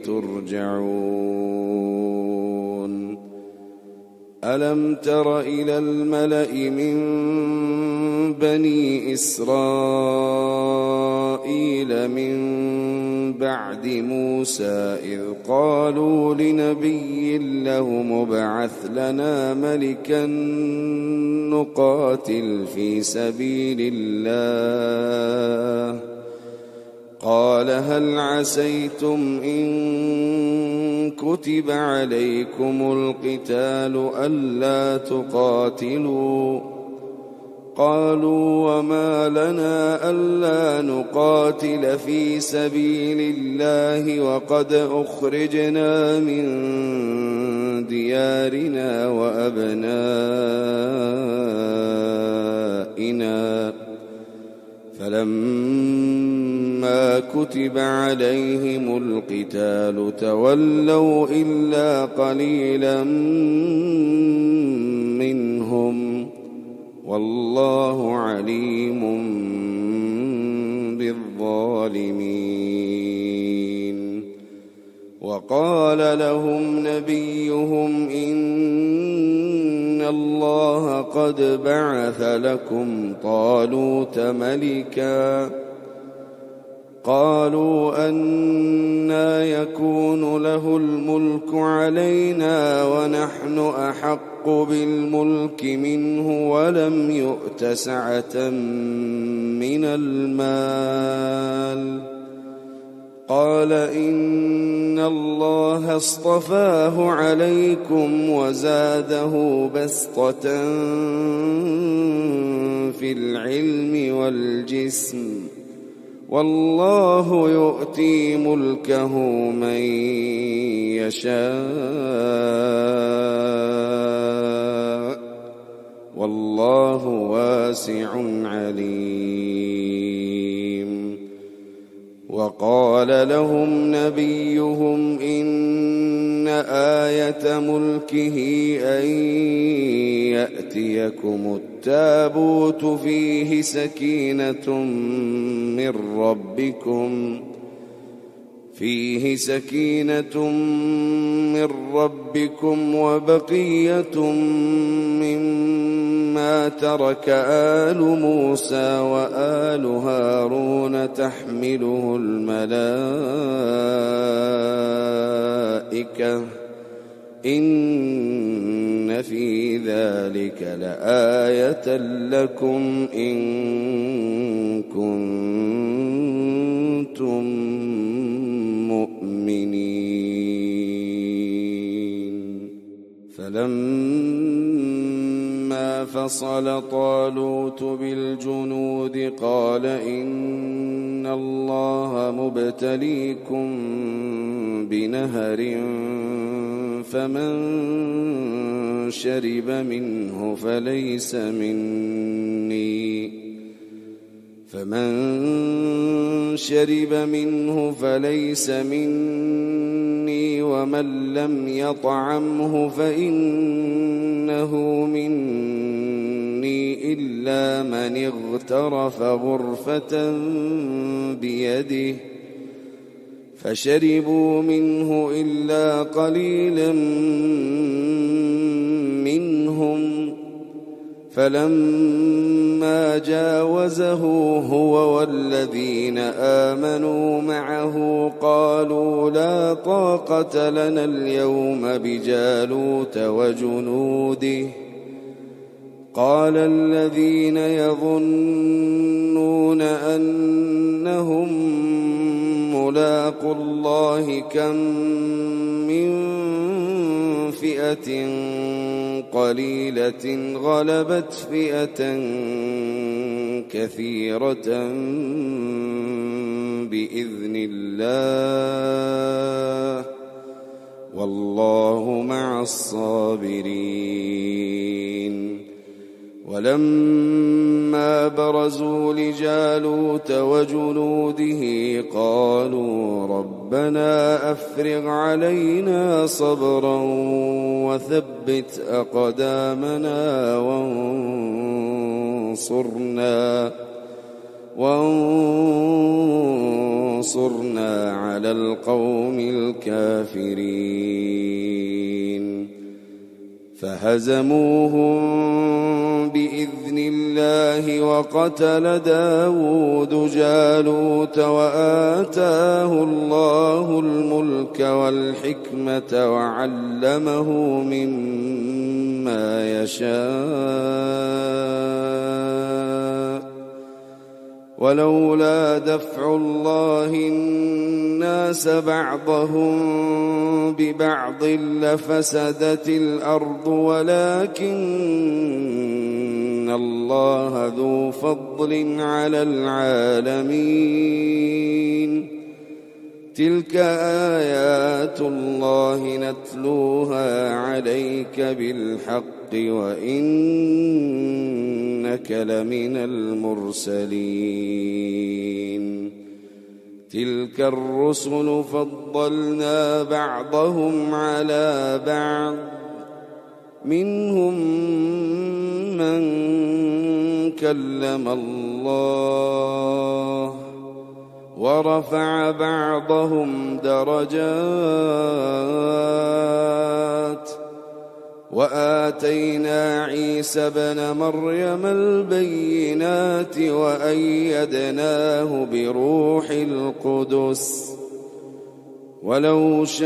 [SPEAKER 2] ترجعون ألم تر إلى الملأ من بني إسرائيل من بعد موسى إذ قالوا لنبي له مبعث لنا ملكا نقاتل في سبيل الله قال هل عسيتم إن كتب عليكم القتال ألا تقاتلوا قالوا وما لنا ألا نقاتل في سبيل الله وقد أخرجنا من ديارنا وأبنائنا فلما كتب عليهم القتال تولوا إلا قليلا منهم والله عليم بالظالمين وقال لهم نبيهم إن الله قد بعث لكم طالوت ملكا قالوا أنى يكون له الملك علينا ونحن أحق بالملك منه ولم يؤت سعة من المال قال إن الله اصطفاه عليكم وزاده بسطة في العلم والجسم والله يؤتي ملكه من يشاء والله واسع عليم وقال لهم نبيهم إن آية ملكه أن يأتيكم التابوت فيه سكينة من ربكم فيه سكينة من ربكم وبقية مما ترك آل موسى وآل هارون تحمله الملائكة إن في ذلك لآية لكم إن كنتم مؤمنين فلما فصل طالوت بالجنود قال إن الله مبتليكم بنهر فمن شرب منه فليس مني فمن شرب منه فليس مني ومن لم يطعمه فإنه مني إلا من اغترف غرفة بيده فشربوا منه إلا قليلا منهم فلما فلما جاوزه هو والذين آمنوا معه قالوا لا طاقة لنا اليوم بجالوت وجنوده قال الذين يظنون أنهم ملاقو الله كم من فئة قليلة غلبت فئة كثيرة بإذن الله والله مع الصابرين. ولما برزوا لجالوت وجنوده قالوا ربنا أفرغ علينا صبرا وثبت أقدامنا وانصرنا وانصرنا على القوم الكافرين. فهزموهم بإذن الله وقتل داود جالوت وآتاه الله الملك والحكمة وعلمه مما يشاء ولولا دفع الله الناس بعضهم ببعض لفسدت الأرض ولكن الله ذو فضل على العالمين. تلك آيات الله نتلوها عليك بالحق وإنك لمن المرسلين. تلك الرسل فضلنا بعضهم على بعض منهم من كلم الله ورفع بعضهم درجات وآتينا عيسى ابن مريم البينات وأيدناه بروح القدس ولو شاء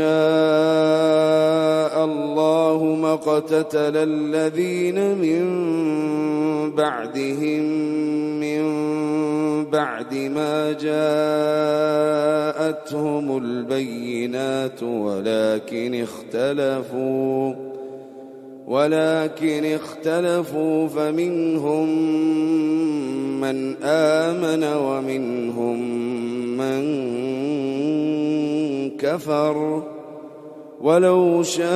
[SPEAKER 2] الله ما اقتتل الذين من بعدهم من بعد ما جاءتهم البينات ولكن اختلفوا ولكن اختلفوا فمنهم من آمن ومنهم من كفر ولو شاء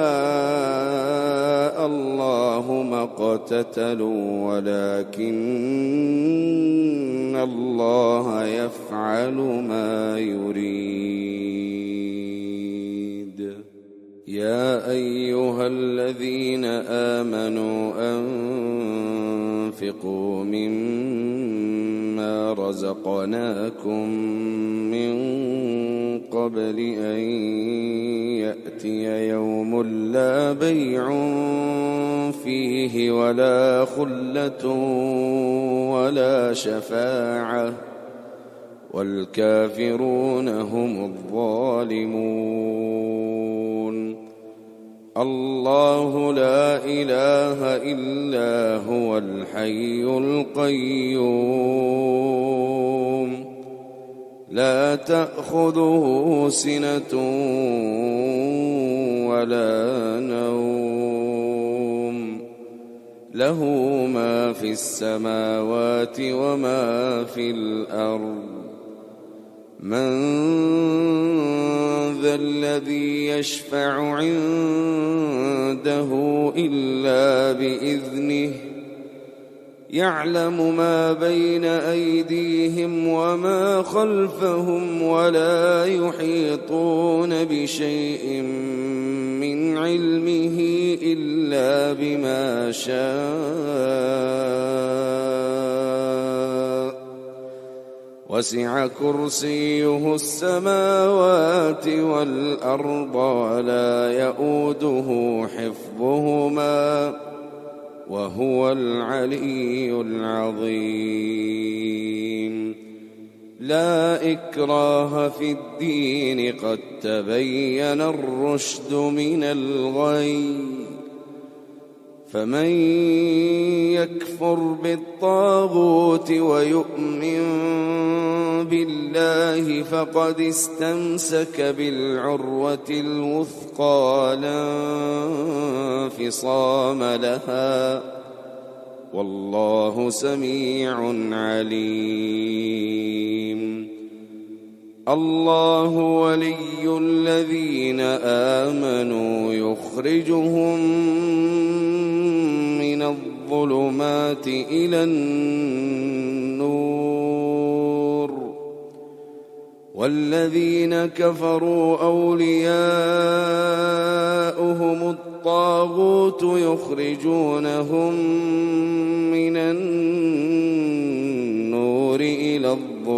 [SPEAKER 2] الله ما اقتتلوا ولكن الله يفعل ما يريد. يا أيها الذين آمنوا أنفقوا مما رزقناكم من قبل أن يأتي يوم لا بيع فيه ولا خلة ولا شفاعة والكافرون هم الظالمون. الله لا إله إلا هو الحي القيوم لا تأخذه سنة ولا نوم له ما في السماوات وما في الأرض. من ذا الذي يشفع عنده إلا بإذنه يعلم ما بين أيديهم وما خلفهم ولا يحيطون بشيء من علمه إلا بما شاء وسع كرسيه السماوات والأرض ولا يؤوده حفظهما وهو العلي العظيم. لا إكراه في الدين قد تبين الرشد من الغي، فمن يكفر بالطاغوت ويؤمن بالله فقد استمسك بالعروة الوثقى لا انفصام لها، والله سميع عليم. الله ولي الذين آمنوا يخرجهم من الظلمات إلى النور، والذين كفروا أولياؤهم الطاغوت يخرجونهم من النور إلى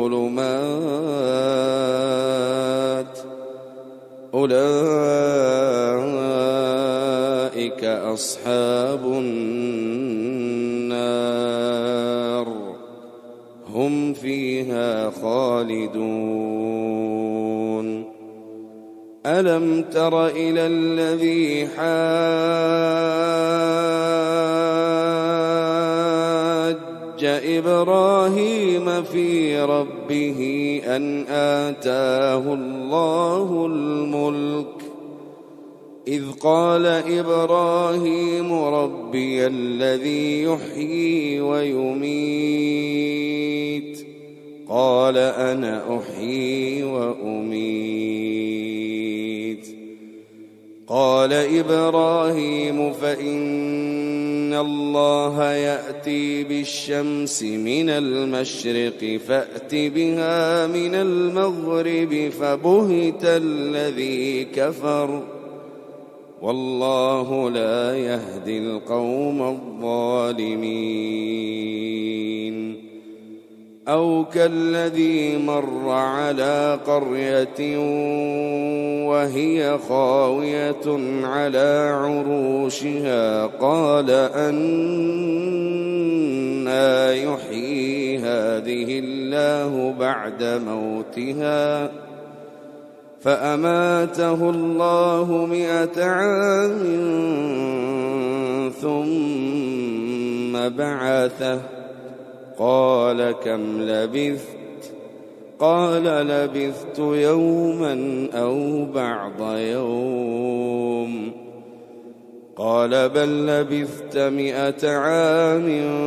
[SPEAKER 2] الظلمات، أولئك أصحاب النار هم فيها خالدون. ألم تر إلى الذي حاج إبراهيم في ربه أن آتاه الله الملك، إذ قال إبراهيم ربي الذي يحيي ويميت، قال أنا أحيي وأميت. قال إبراهيم فإن الله يأتي بالشمس من المشرق فأت بها من المغرب، فبهت الذي كفر، والله لا يهدي القوم الظالمين. أو كالذي مر على قرية وهي خاوية على عروشها قال أنى يحيي هذه الله بعد موتها، فأماته الله مئة عام ثم بعثه، قال كم لبثت؟ قال لبثت يوما أو بعض يوم. قال بل لبثت مئة عام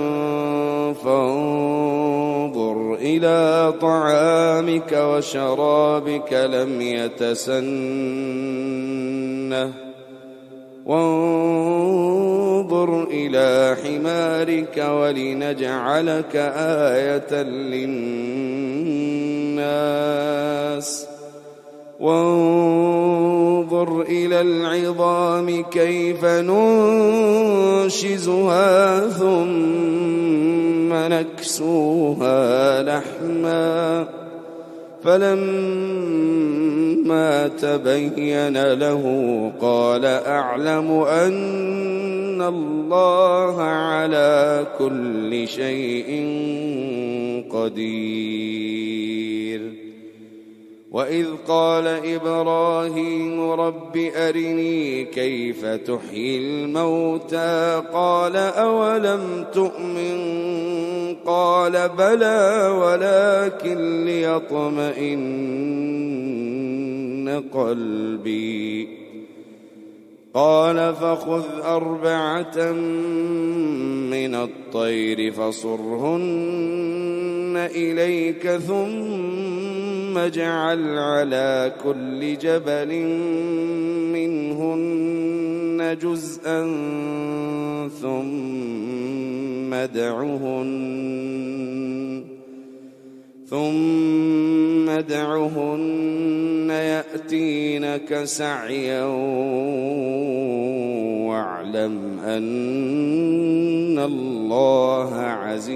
[SPEAKER 2] فانظر إلى طعامك وشرابك لم يتسنه، وانظر إلى حمارك ولنجعلك آية للناس، وانظر إلى العظام كيف ننشزها ثم نكسوها لحما، فلما تبين له قال أعلم أن الله على كل شيء قدير. وإذ قال إبراهيم رب أرني كيف تحيي الموتى، قال أولم تؤمن؟ قال بلى ولكن ليطمئن قلبي. قال فخذ أربعة من الطير فصرهن إليك ثم اجعل على كل جبل منهن جزءا ثم ادعهن ثم ادعهن يأتينك سعيا واعلم أن الله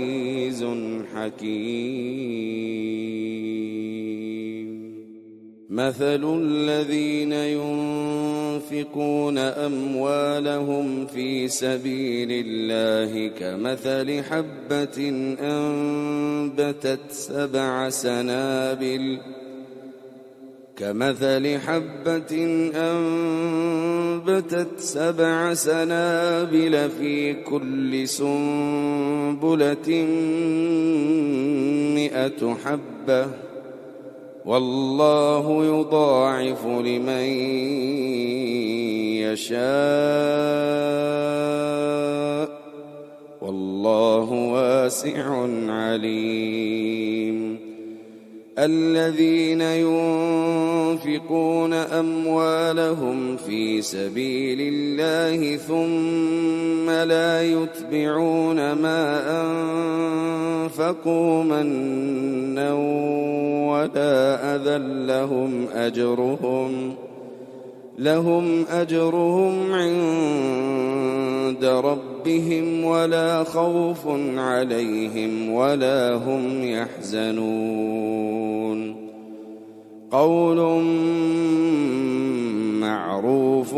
[SPEAKER 2] عزيز حكيم. مثل الذين ينفقون أموالهم في سبيل الله كمثل حبة أنبتت سبع سنابل كمثل حبة أنبتت سبع سنابل في كل سنبلة مئة حبة والله يضاعف لمن يشاء والله واسع عليم. الذين ينفقون أموالهم في سبيل الله ثم لا يتبعون ما أنفقوا منا ولا أذى لهم أجرهم لهم أجرهم عند ربهم ولا خوف عليهم ولا هم يحزنون. قول معروف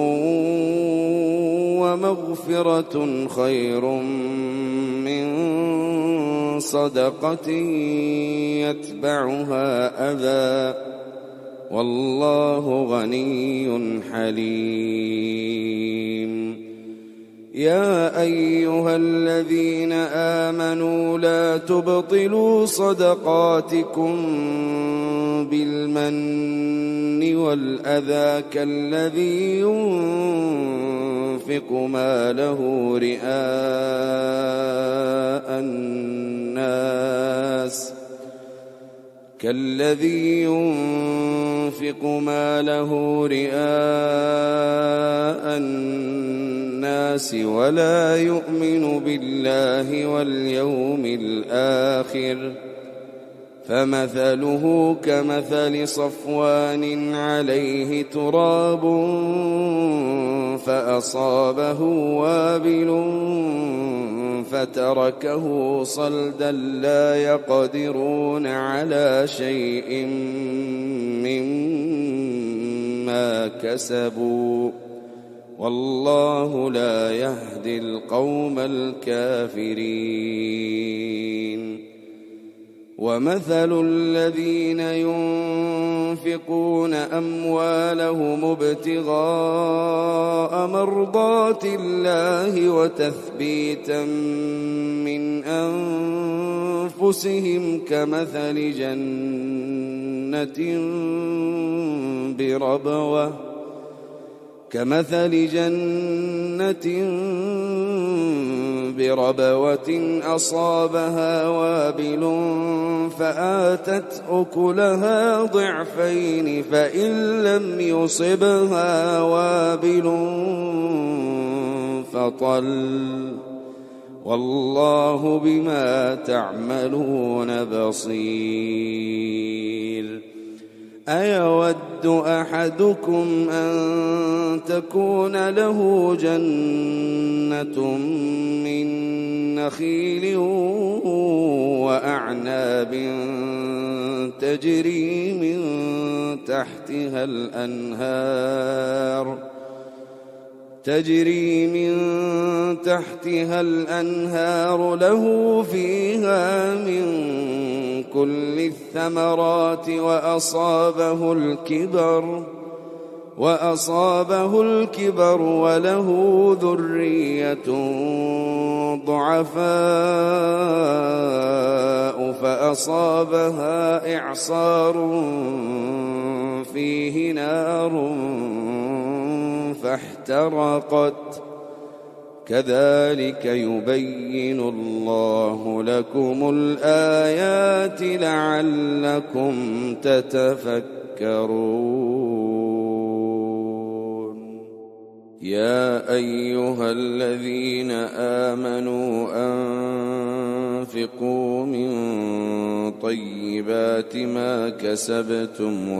[SPEAKER 2] ومغفرة خير من صدقة يتبعها أذى والله غني حليم. يا أيها الذين آمنوا لا تبطلوا صدقاتكم بالمن والأذى كالذي ينفق ماله رئاء الناس كالذي ينفق ماله رئاء الناس ولا يؤمن بالله واليوم الآخر فمثله كمثل صفوان عليه تراب فأصابه وابل فتركه صلدا لا يقدرون على شيء مما كسبوا والله لا يهدي القوم الكافرين. ومثل الذين ينفقون أموالهم ابتغاء مرضات الله وتثبيتا من أنفسهم كمثل جنة بربوة كمثل جنة بربوة أصابها وابل فآتت أكلها ضعفين فإن لم يصبها وابل فطل والله بما تعملون بصير. أيود أحدكم أن تكون له جنة من نخيل وأعناب تجري من تحتها الأنهار تجري من تحتها الأنهار له فيها من كل الثمرات وأصابه الكبر وأصابه الكبر وله ذرية ضعفاء فأصابها إعصار فيه نار فاحترقت كذلك يبين الله لكم الآيات لعلكم تتفكرون. يا أيها الذين آمنوا أنفقوا من طيبات ما كسبتم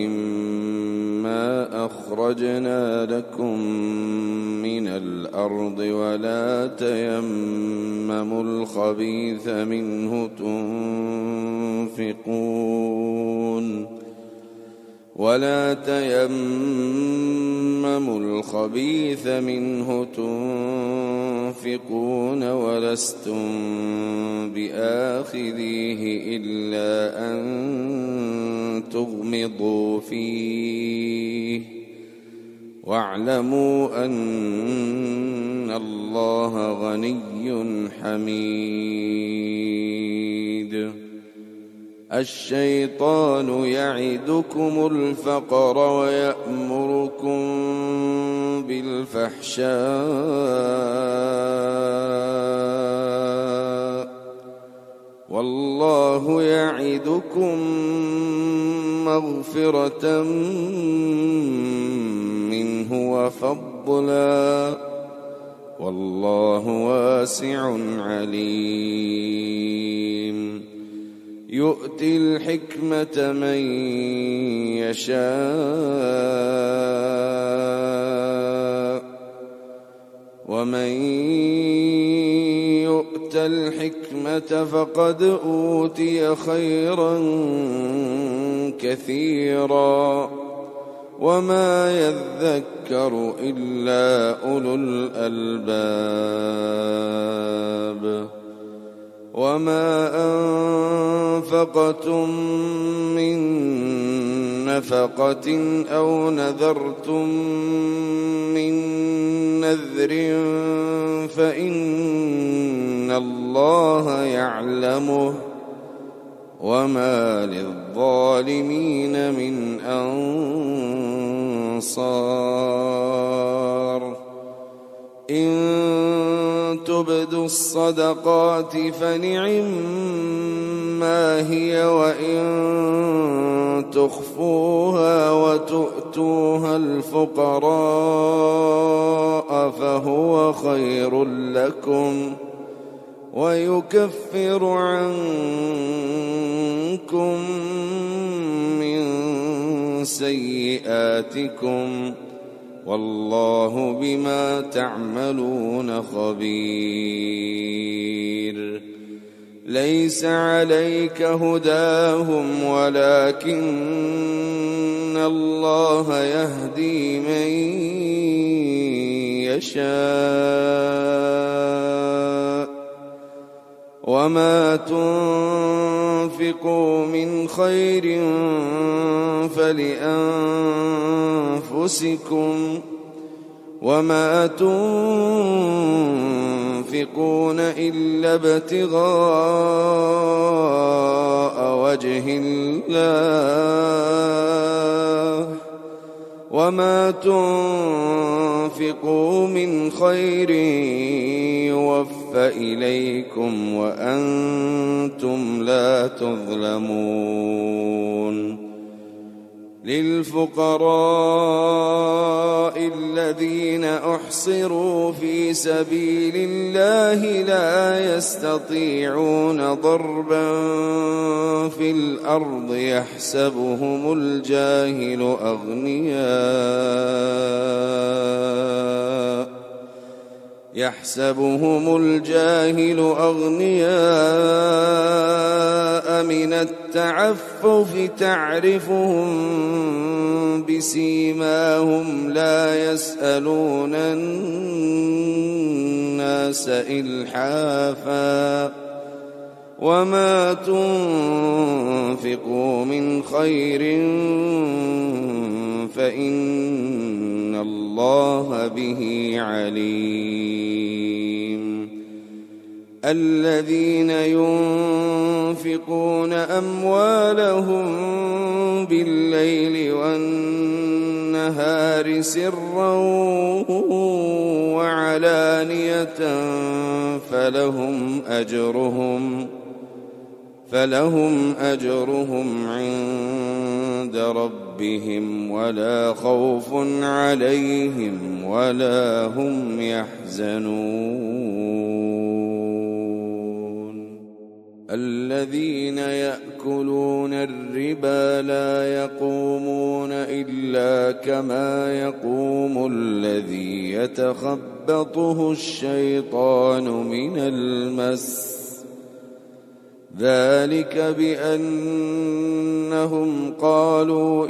[SPEAKER 2] ومما أخرجنا لكم من الأرض ولا تيمموا الخبيث منه تنفقون ولا تيمموا الخبيث منه تنفقون ولستم بآخذيه إلا أن تغمضوا فيه واعلموا أن الله غني حميد. الشيطان يعدكم الفقر ويأمركم بالفحشاء والله يعدكم مغفرة منه وفضلا والله واسع عليم. يؤتي الحكمة من يشاء ومن يؤت الحكمة فقد أوتي خيرا كثيرا وما يذكر إلا أولو الألباب. وما أنفقتم من نفقة أو نذرتم من نذر فإن الله يعلمه وما للظالمين من أنصار. إن تبدوا الصدقات فنعما هي وإن تخفوها وتؤتوها الفقراء فهو خير لكم ويكفر عنكم من سيئاتكم والله بما تعملون خبير. ليس عليك هداهم ولكن الله يهدي من يشاء وما تنفقوا من خير فلأنفسكم وما تنفقون إلا ابتغاء وجه الله وما تنفقوا من خير يوفى إليكم وأنتم لا تظلمون. للفقراء الذين أحصروا في سبيل الله لا يستطيعون ضربا في الأرض يحسبهم الجاهل أغنياء يحسبهم الجاهل أغنياء من التعفف تعرفهم بسيماهم لا يسألون الناس إلحافا وما تنفقوا من خير فإن الله به عليم. الذين ينفقون أموالهم بالليل والنهار سرا وعلانية فلهم أجرهم فلهم أجرهم عند ربهم ولا خوف عليهم ولا هم يحزنون. الذين يأكلون الربا لا يقومون إلا كما يقوم الذي يتخبطه الشيطان من المس ذلك بأنهم قالوا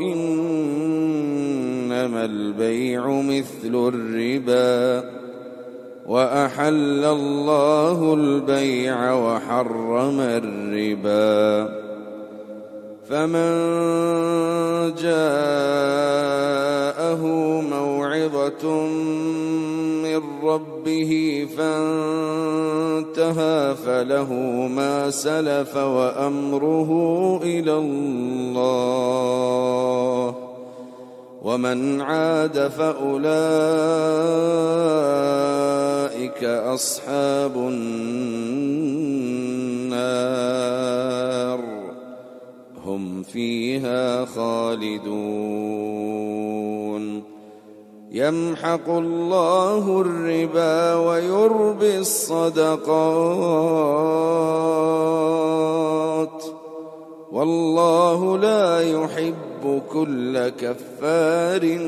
[SPEAKER 2] إنما البيع مثل الربا وأحل الله البيع وحرم الربا فمن جاءه موعظة من ربه فانتهى فله ما سلف وأمره إلى الله ومن عاد فأولئك أصحاب النار هم فيها خالدون يمحق الله الربا ويربي الصدقات والله لا يحب كل كفار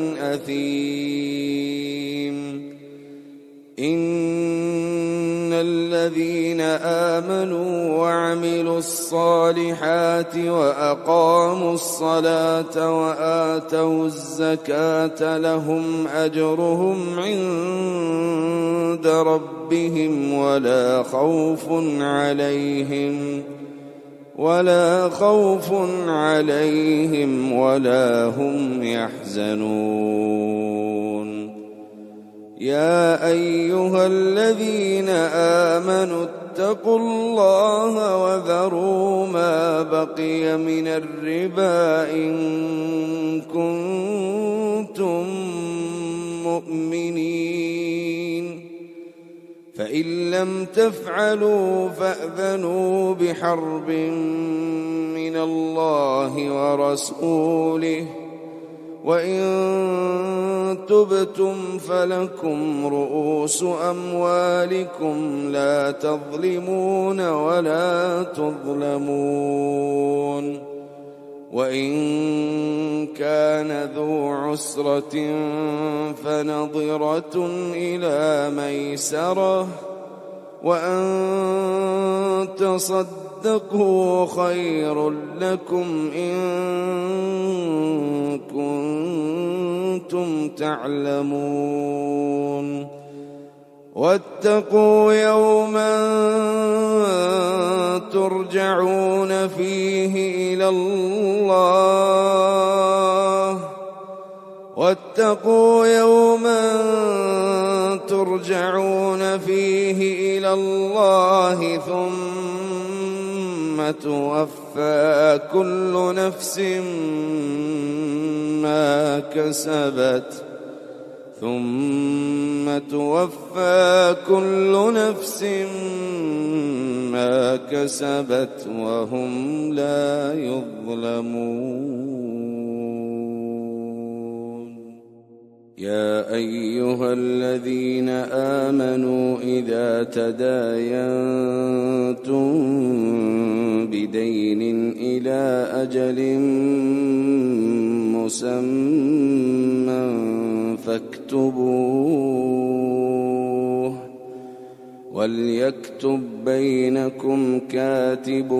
[SPEAKER 2] أثيم إن الذين آمنوا وعملوا الصالحات وأقاموا الصلاة وآتوا الزكاة لهم أجرهم عند ربهم ولا خوف عليهم ولا خوف عليهم ولا هم يحزنون يا أيها الذين آمنوا اتقوا الله وذروا ما بقي من الربا إن كنتم مؤمنين فإن لم تفعلوا فأذنوا بحرب من الله ورسوله وإن تبتم فلكم رؤوس أموالكم لا تظلمون ولا تظلمون وإن كان ذو عسرة فنظرة إلى ميسرة وأن تصدقوا خير لكم إن كنتم تعلمون واتقوا يوما ترجعون فيه إلى الله واتقوا يوما ترجعون فيه إلى الله ثم توفى كل نفس ما كسبت ثم توفى كل نفس ما كسبت وهم لا يظلمون يا أيها الذين آمنوا إذا تداينتم بدين إلى أجل مسمى فاكتبوه وليكتب بينكم كاتب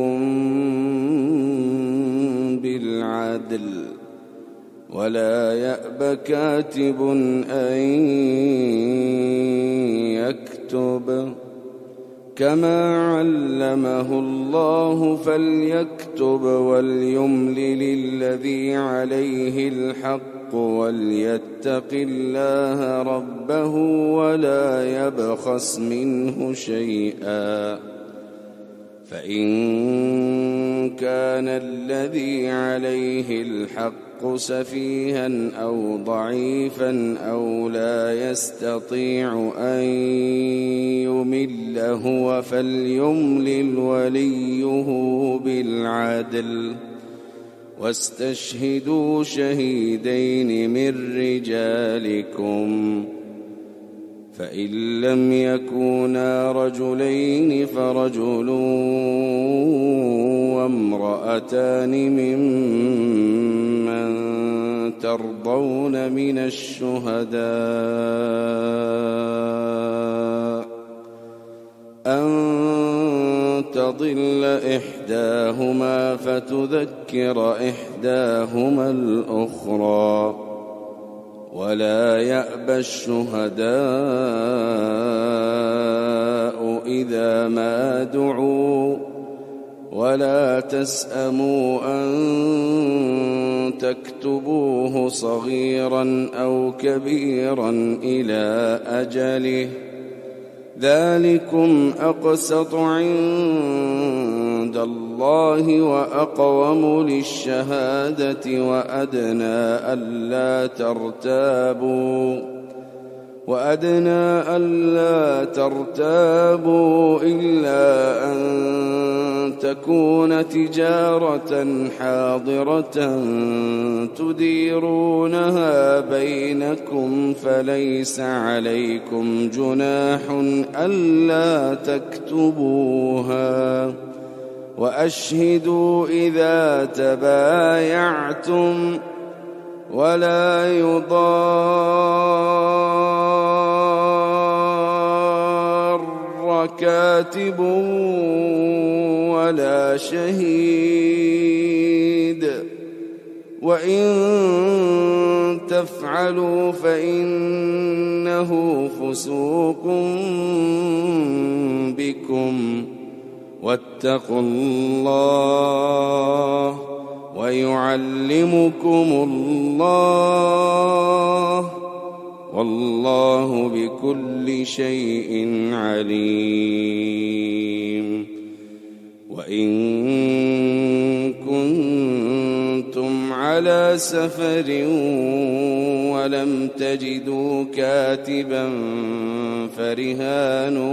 [SPEAKER 2] بالعدل ولا يأب كاتب أن يكتب كما علمه الله فليكتب وليملل الذي عليه الحق وليتق الله ربه ولا يبخس منه شيئا فإن كان الذي عليه الحق سفيها أو ضعيفا أو لا يستطيع أن يمل هو فليملل وليه بالعدل واستشهدوا شهيدين من رجالكم فإن لم يكونا رجلين فرجل وامرأتان ممن ترضون من الشهداء أن تضل إحداهما فتذكر إحداهما الأخرى ولا يأبى الشهداء إذا ما دعوا ولا تسأموا أن تكتبوه صغيرا أو كبيرا إلى أجله ذلكم أقسط عند الله وأقوم للشهادة وأدنى ألا ترتابوا وأدنى ألا ترتابوا إلا أن تكون تجارة حاضرة تديرونها بينكم فليس عليكم جناح ألا تكتبوها وأشهدوا إذا تبايعتم ولا يضار كاتب ولا شهيد وإن تفعلوا فإنه فسوق بكم واتقوا الله ويعلمكم الله والله بكل شيء عليم وإن كنتم على سفر ولم تجدوا كاتبا فرهان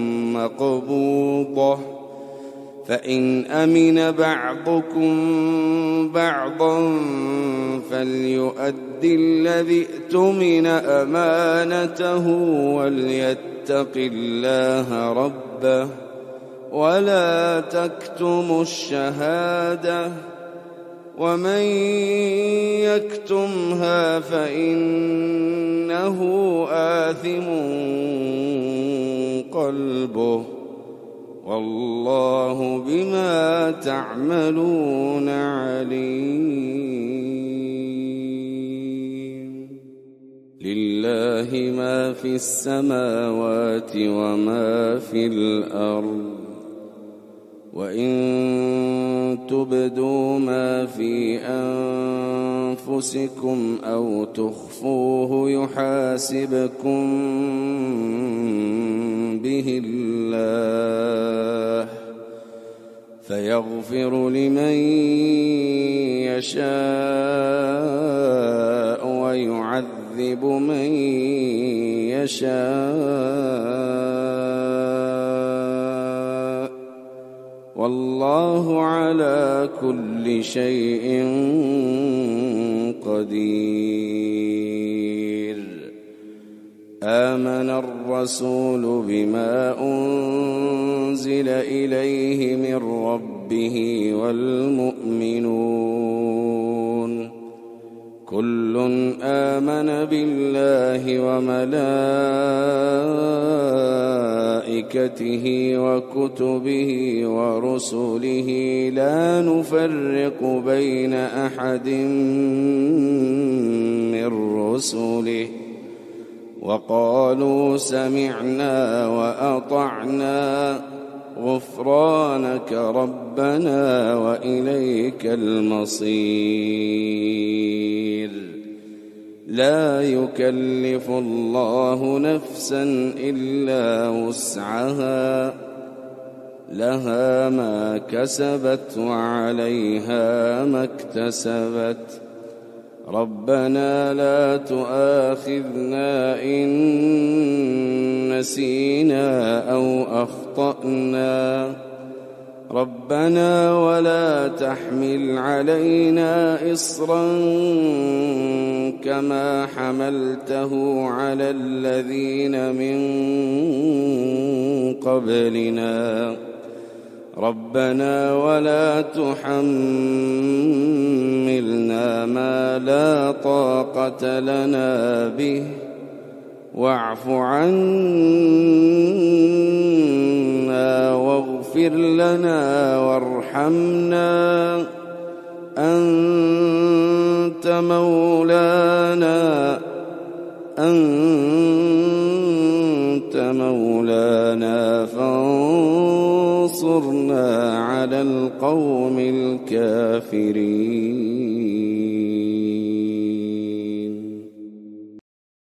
[SPEAKER 2] مقبوضة فإن أمن بعضكم بعضا فليؤد الذي اؤتمن أمانته وليتق الله ربه ولا تكتموا الشهادة ومن يكتمها فإنه آثم قلبه والله بما تعملون عليم لله ما في السماوات وما في الأرض وإن تبدوا ما في أنفسكم أو تخفوه يحاسبكم به الله فيغفر لمن يشاء ويعذب من يشاء والله على كل شيء قدير آمن الرسول بما أنزل إليه من ربه والمؤمنون كل آمن بالله وملائكته وكتبه ورسله لا نفرق بين أحد من رسله وقالوا سمعنا وأطعنا غفرانك ربنا وإليك المصير لا يكلف الله نفسا إلا وسعها لها ما كسبت وعليها ما اكتسبت ربنا لا تؤاخذنا إن نسينا أو أخطأنا ربنا ولا تحمل علينا إصرا كما حملته على الذين من قبلنا ربنا ولا تحملنا ما لا طاقة لنا به واعف عنا واغفر فاغفر لنا وارحمنا أنت مولانا أنت مولانا فانصرنا على القوم الكافرين.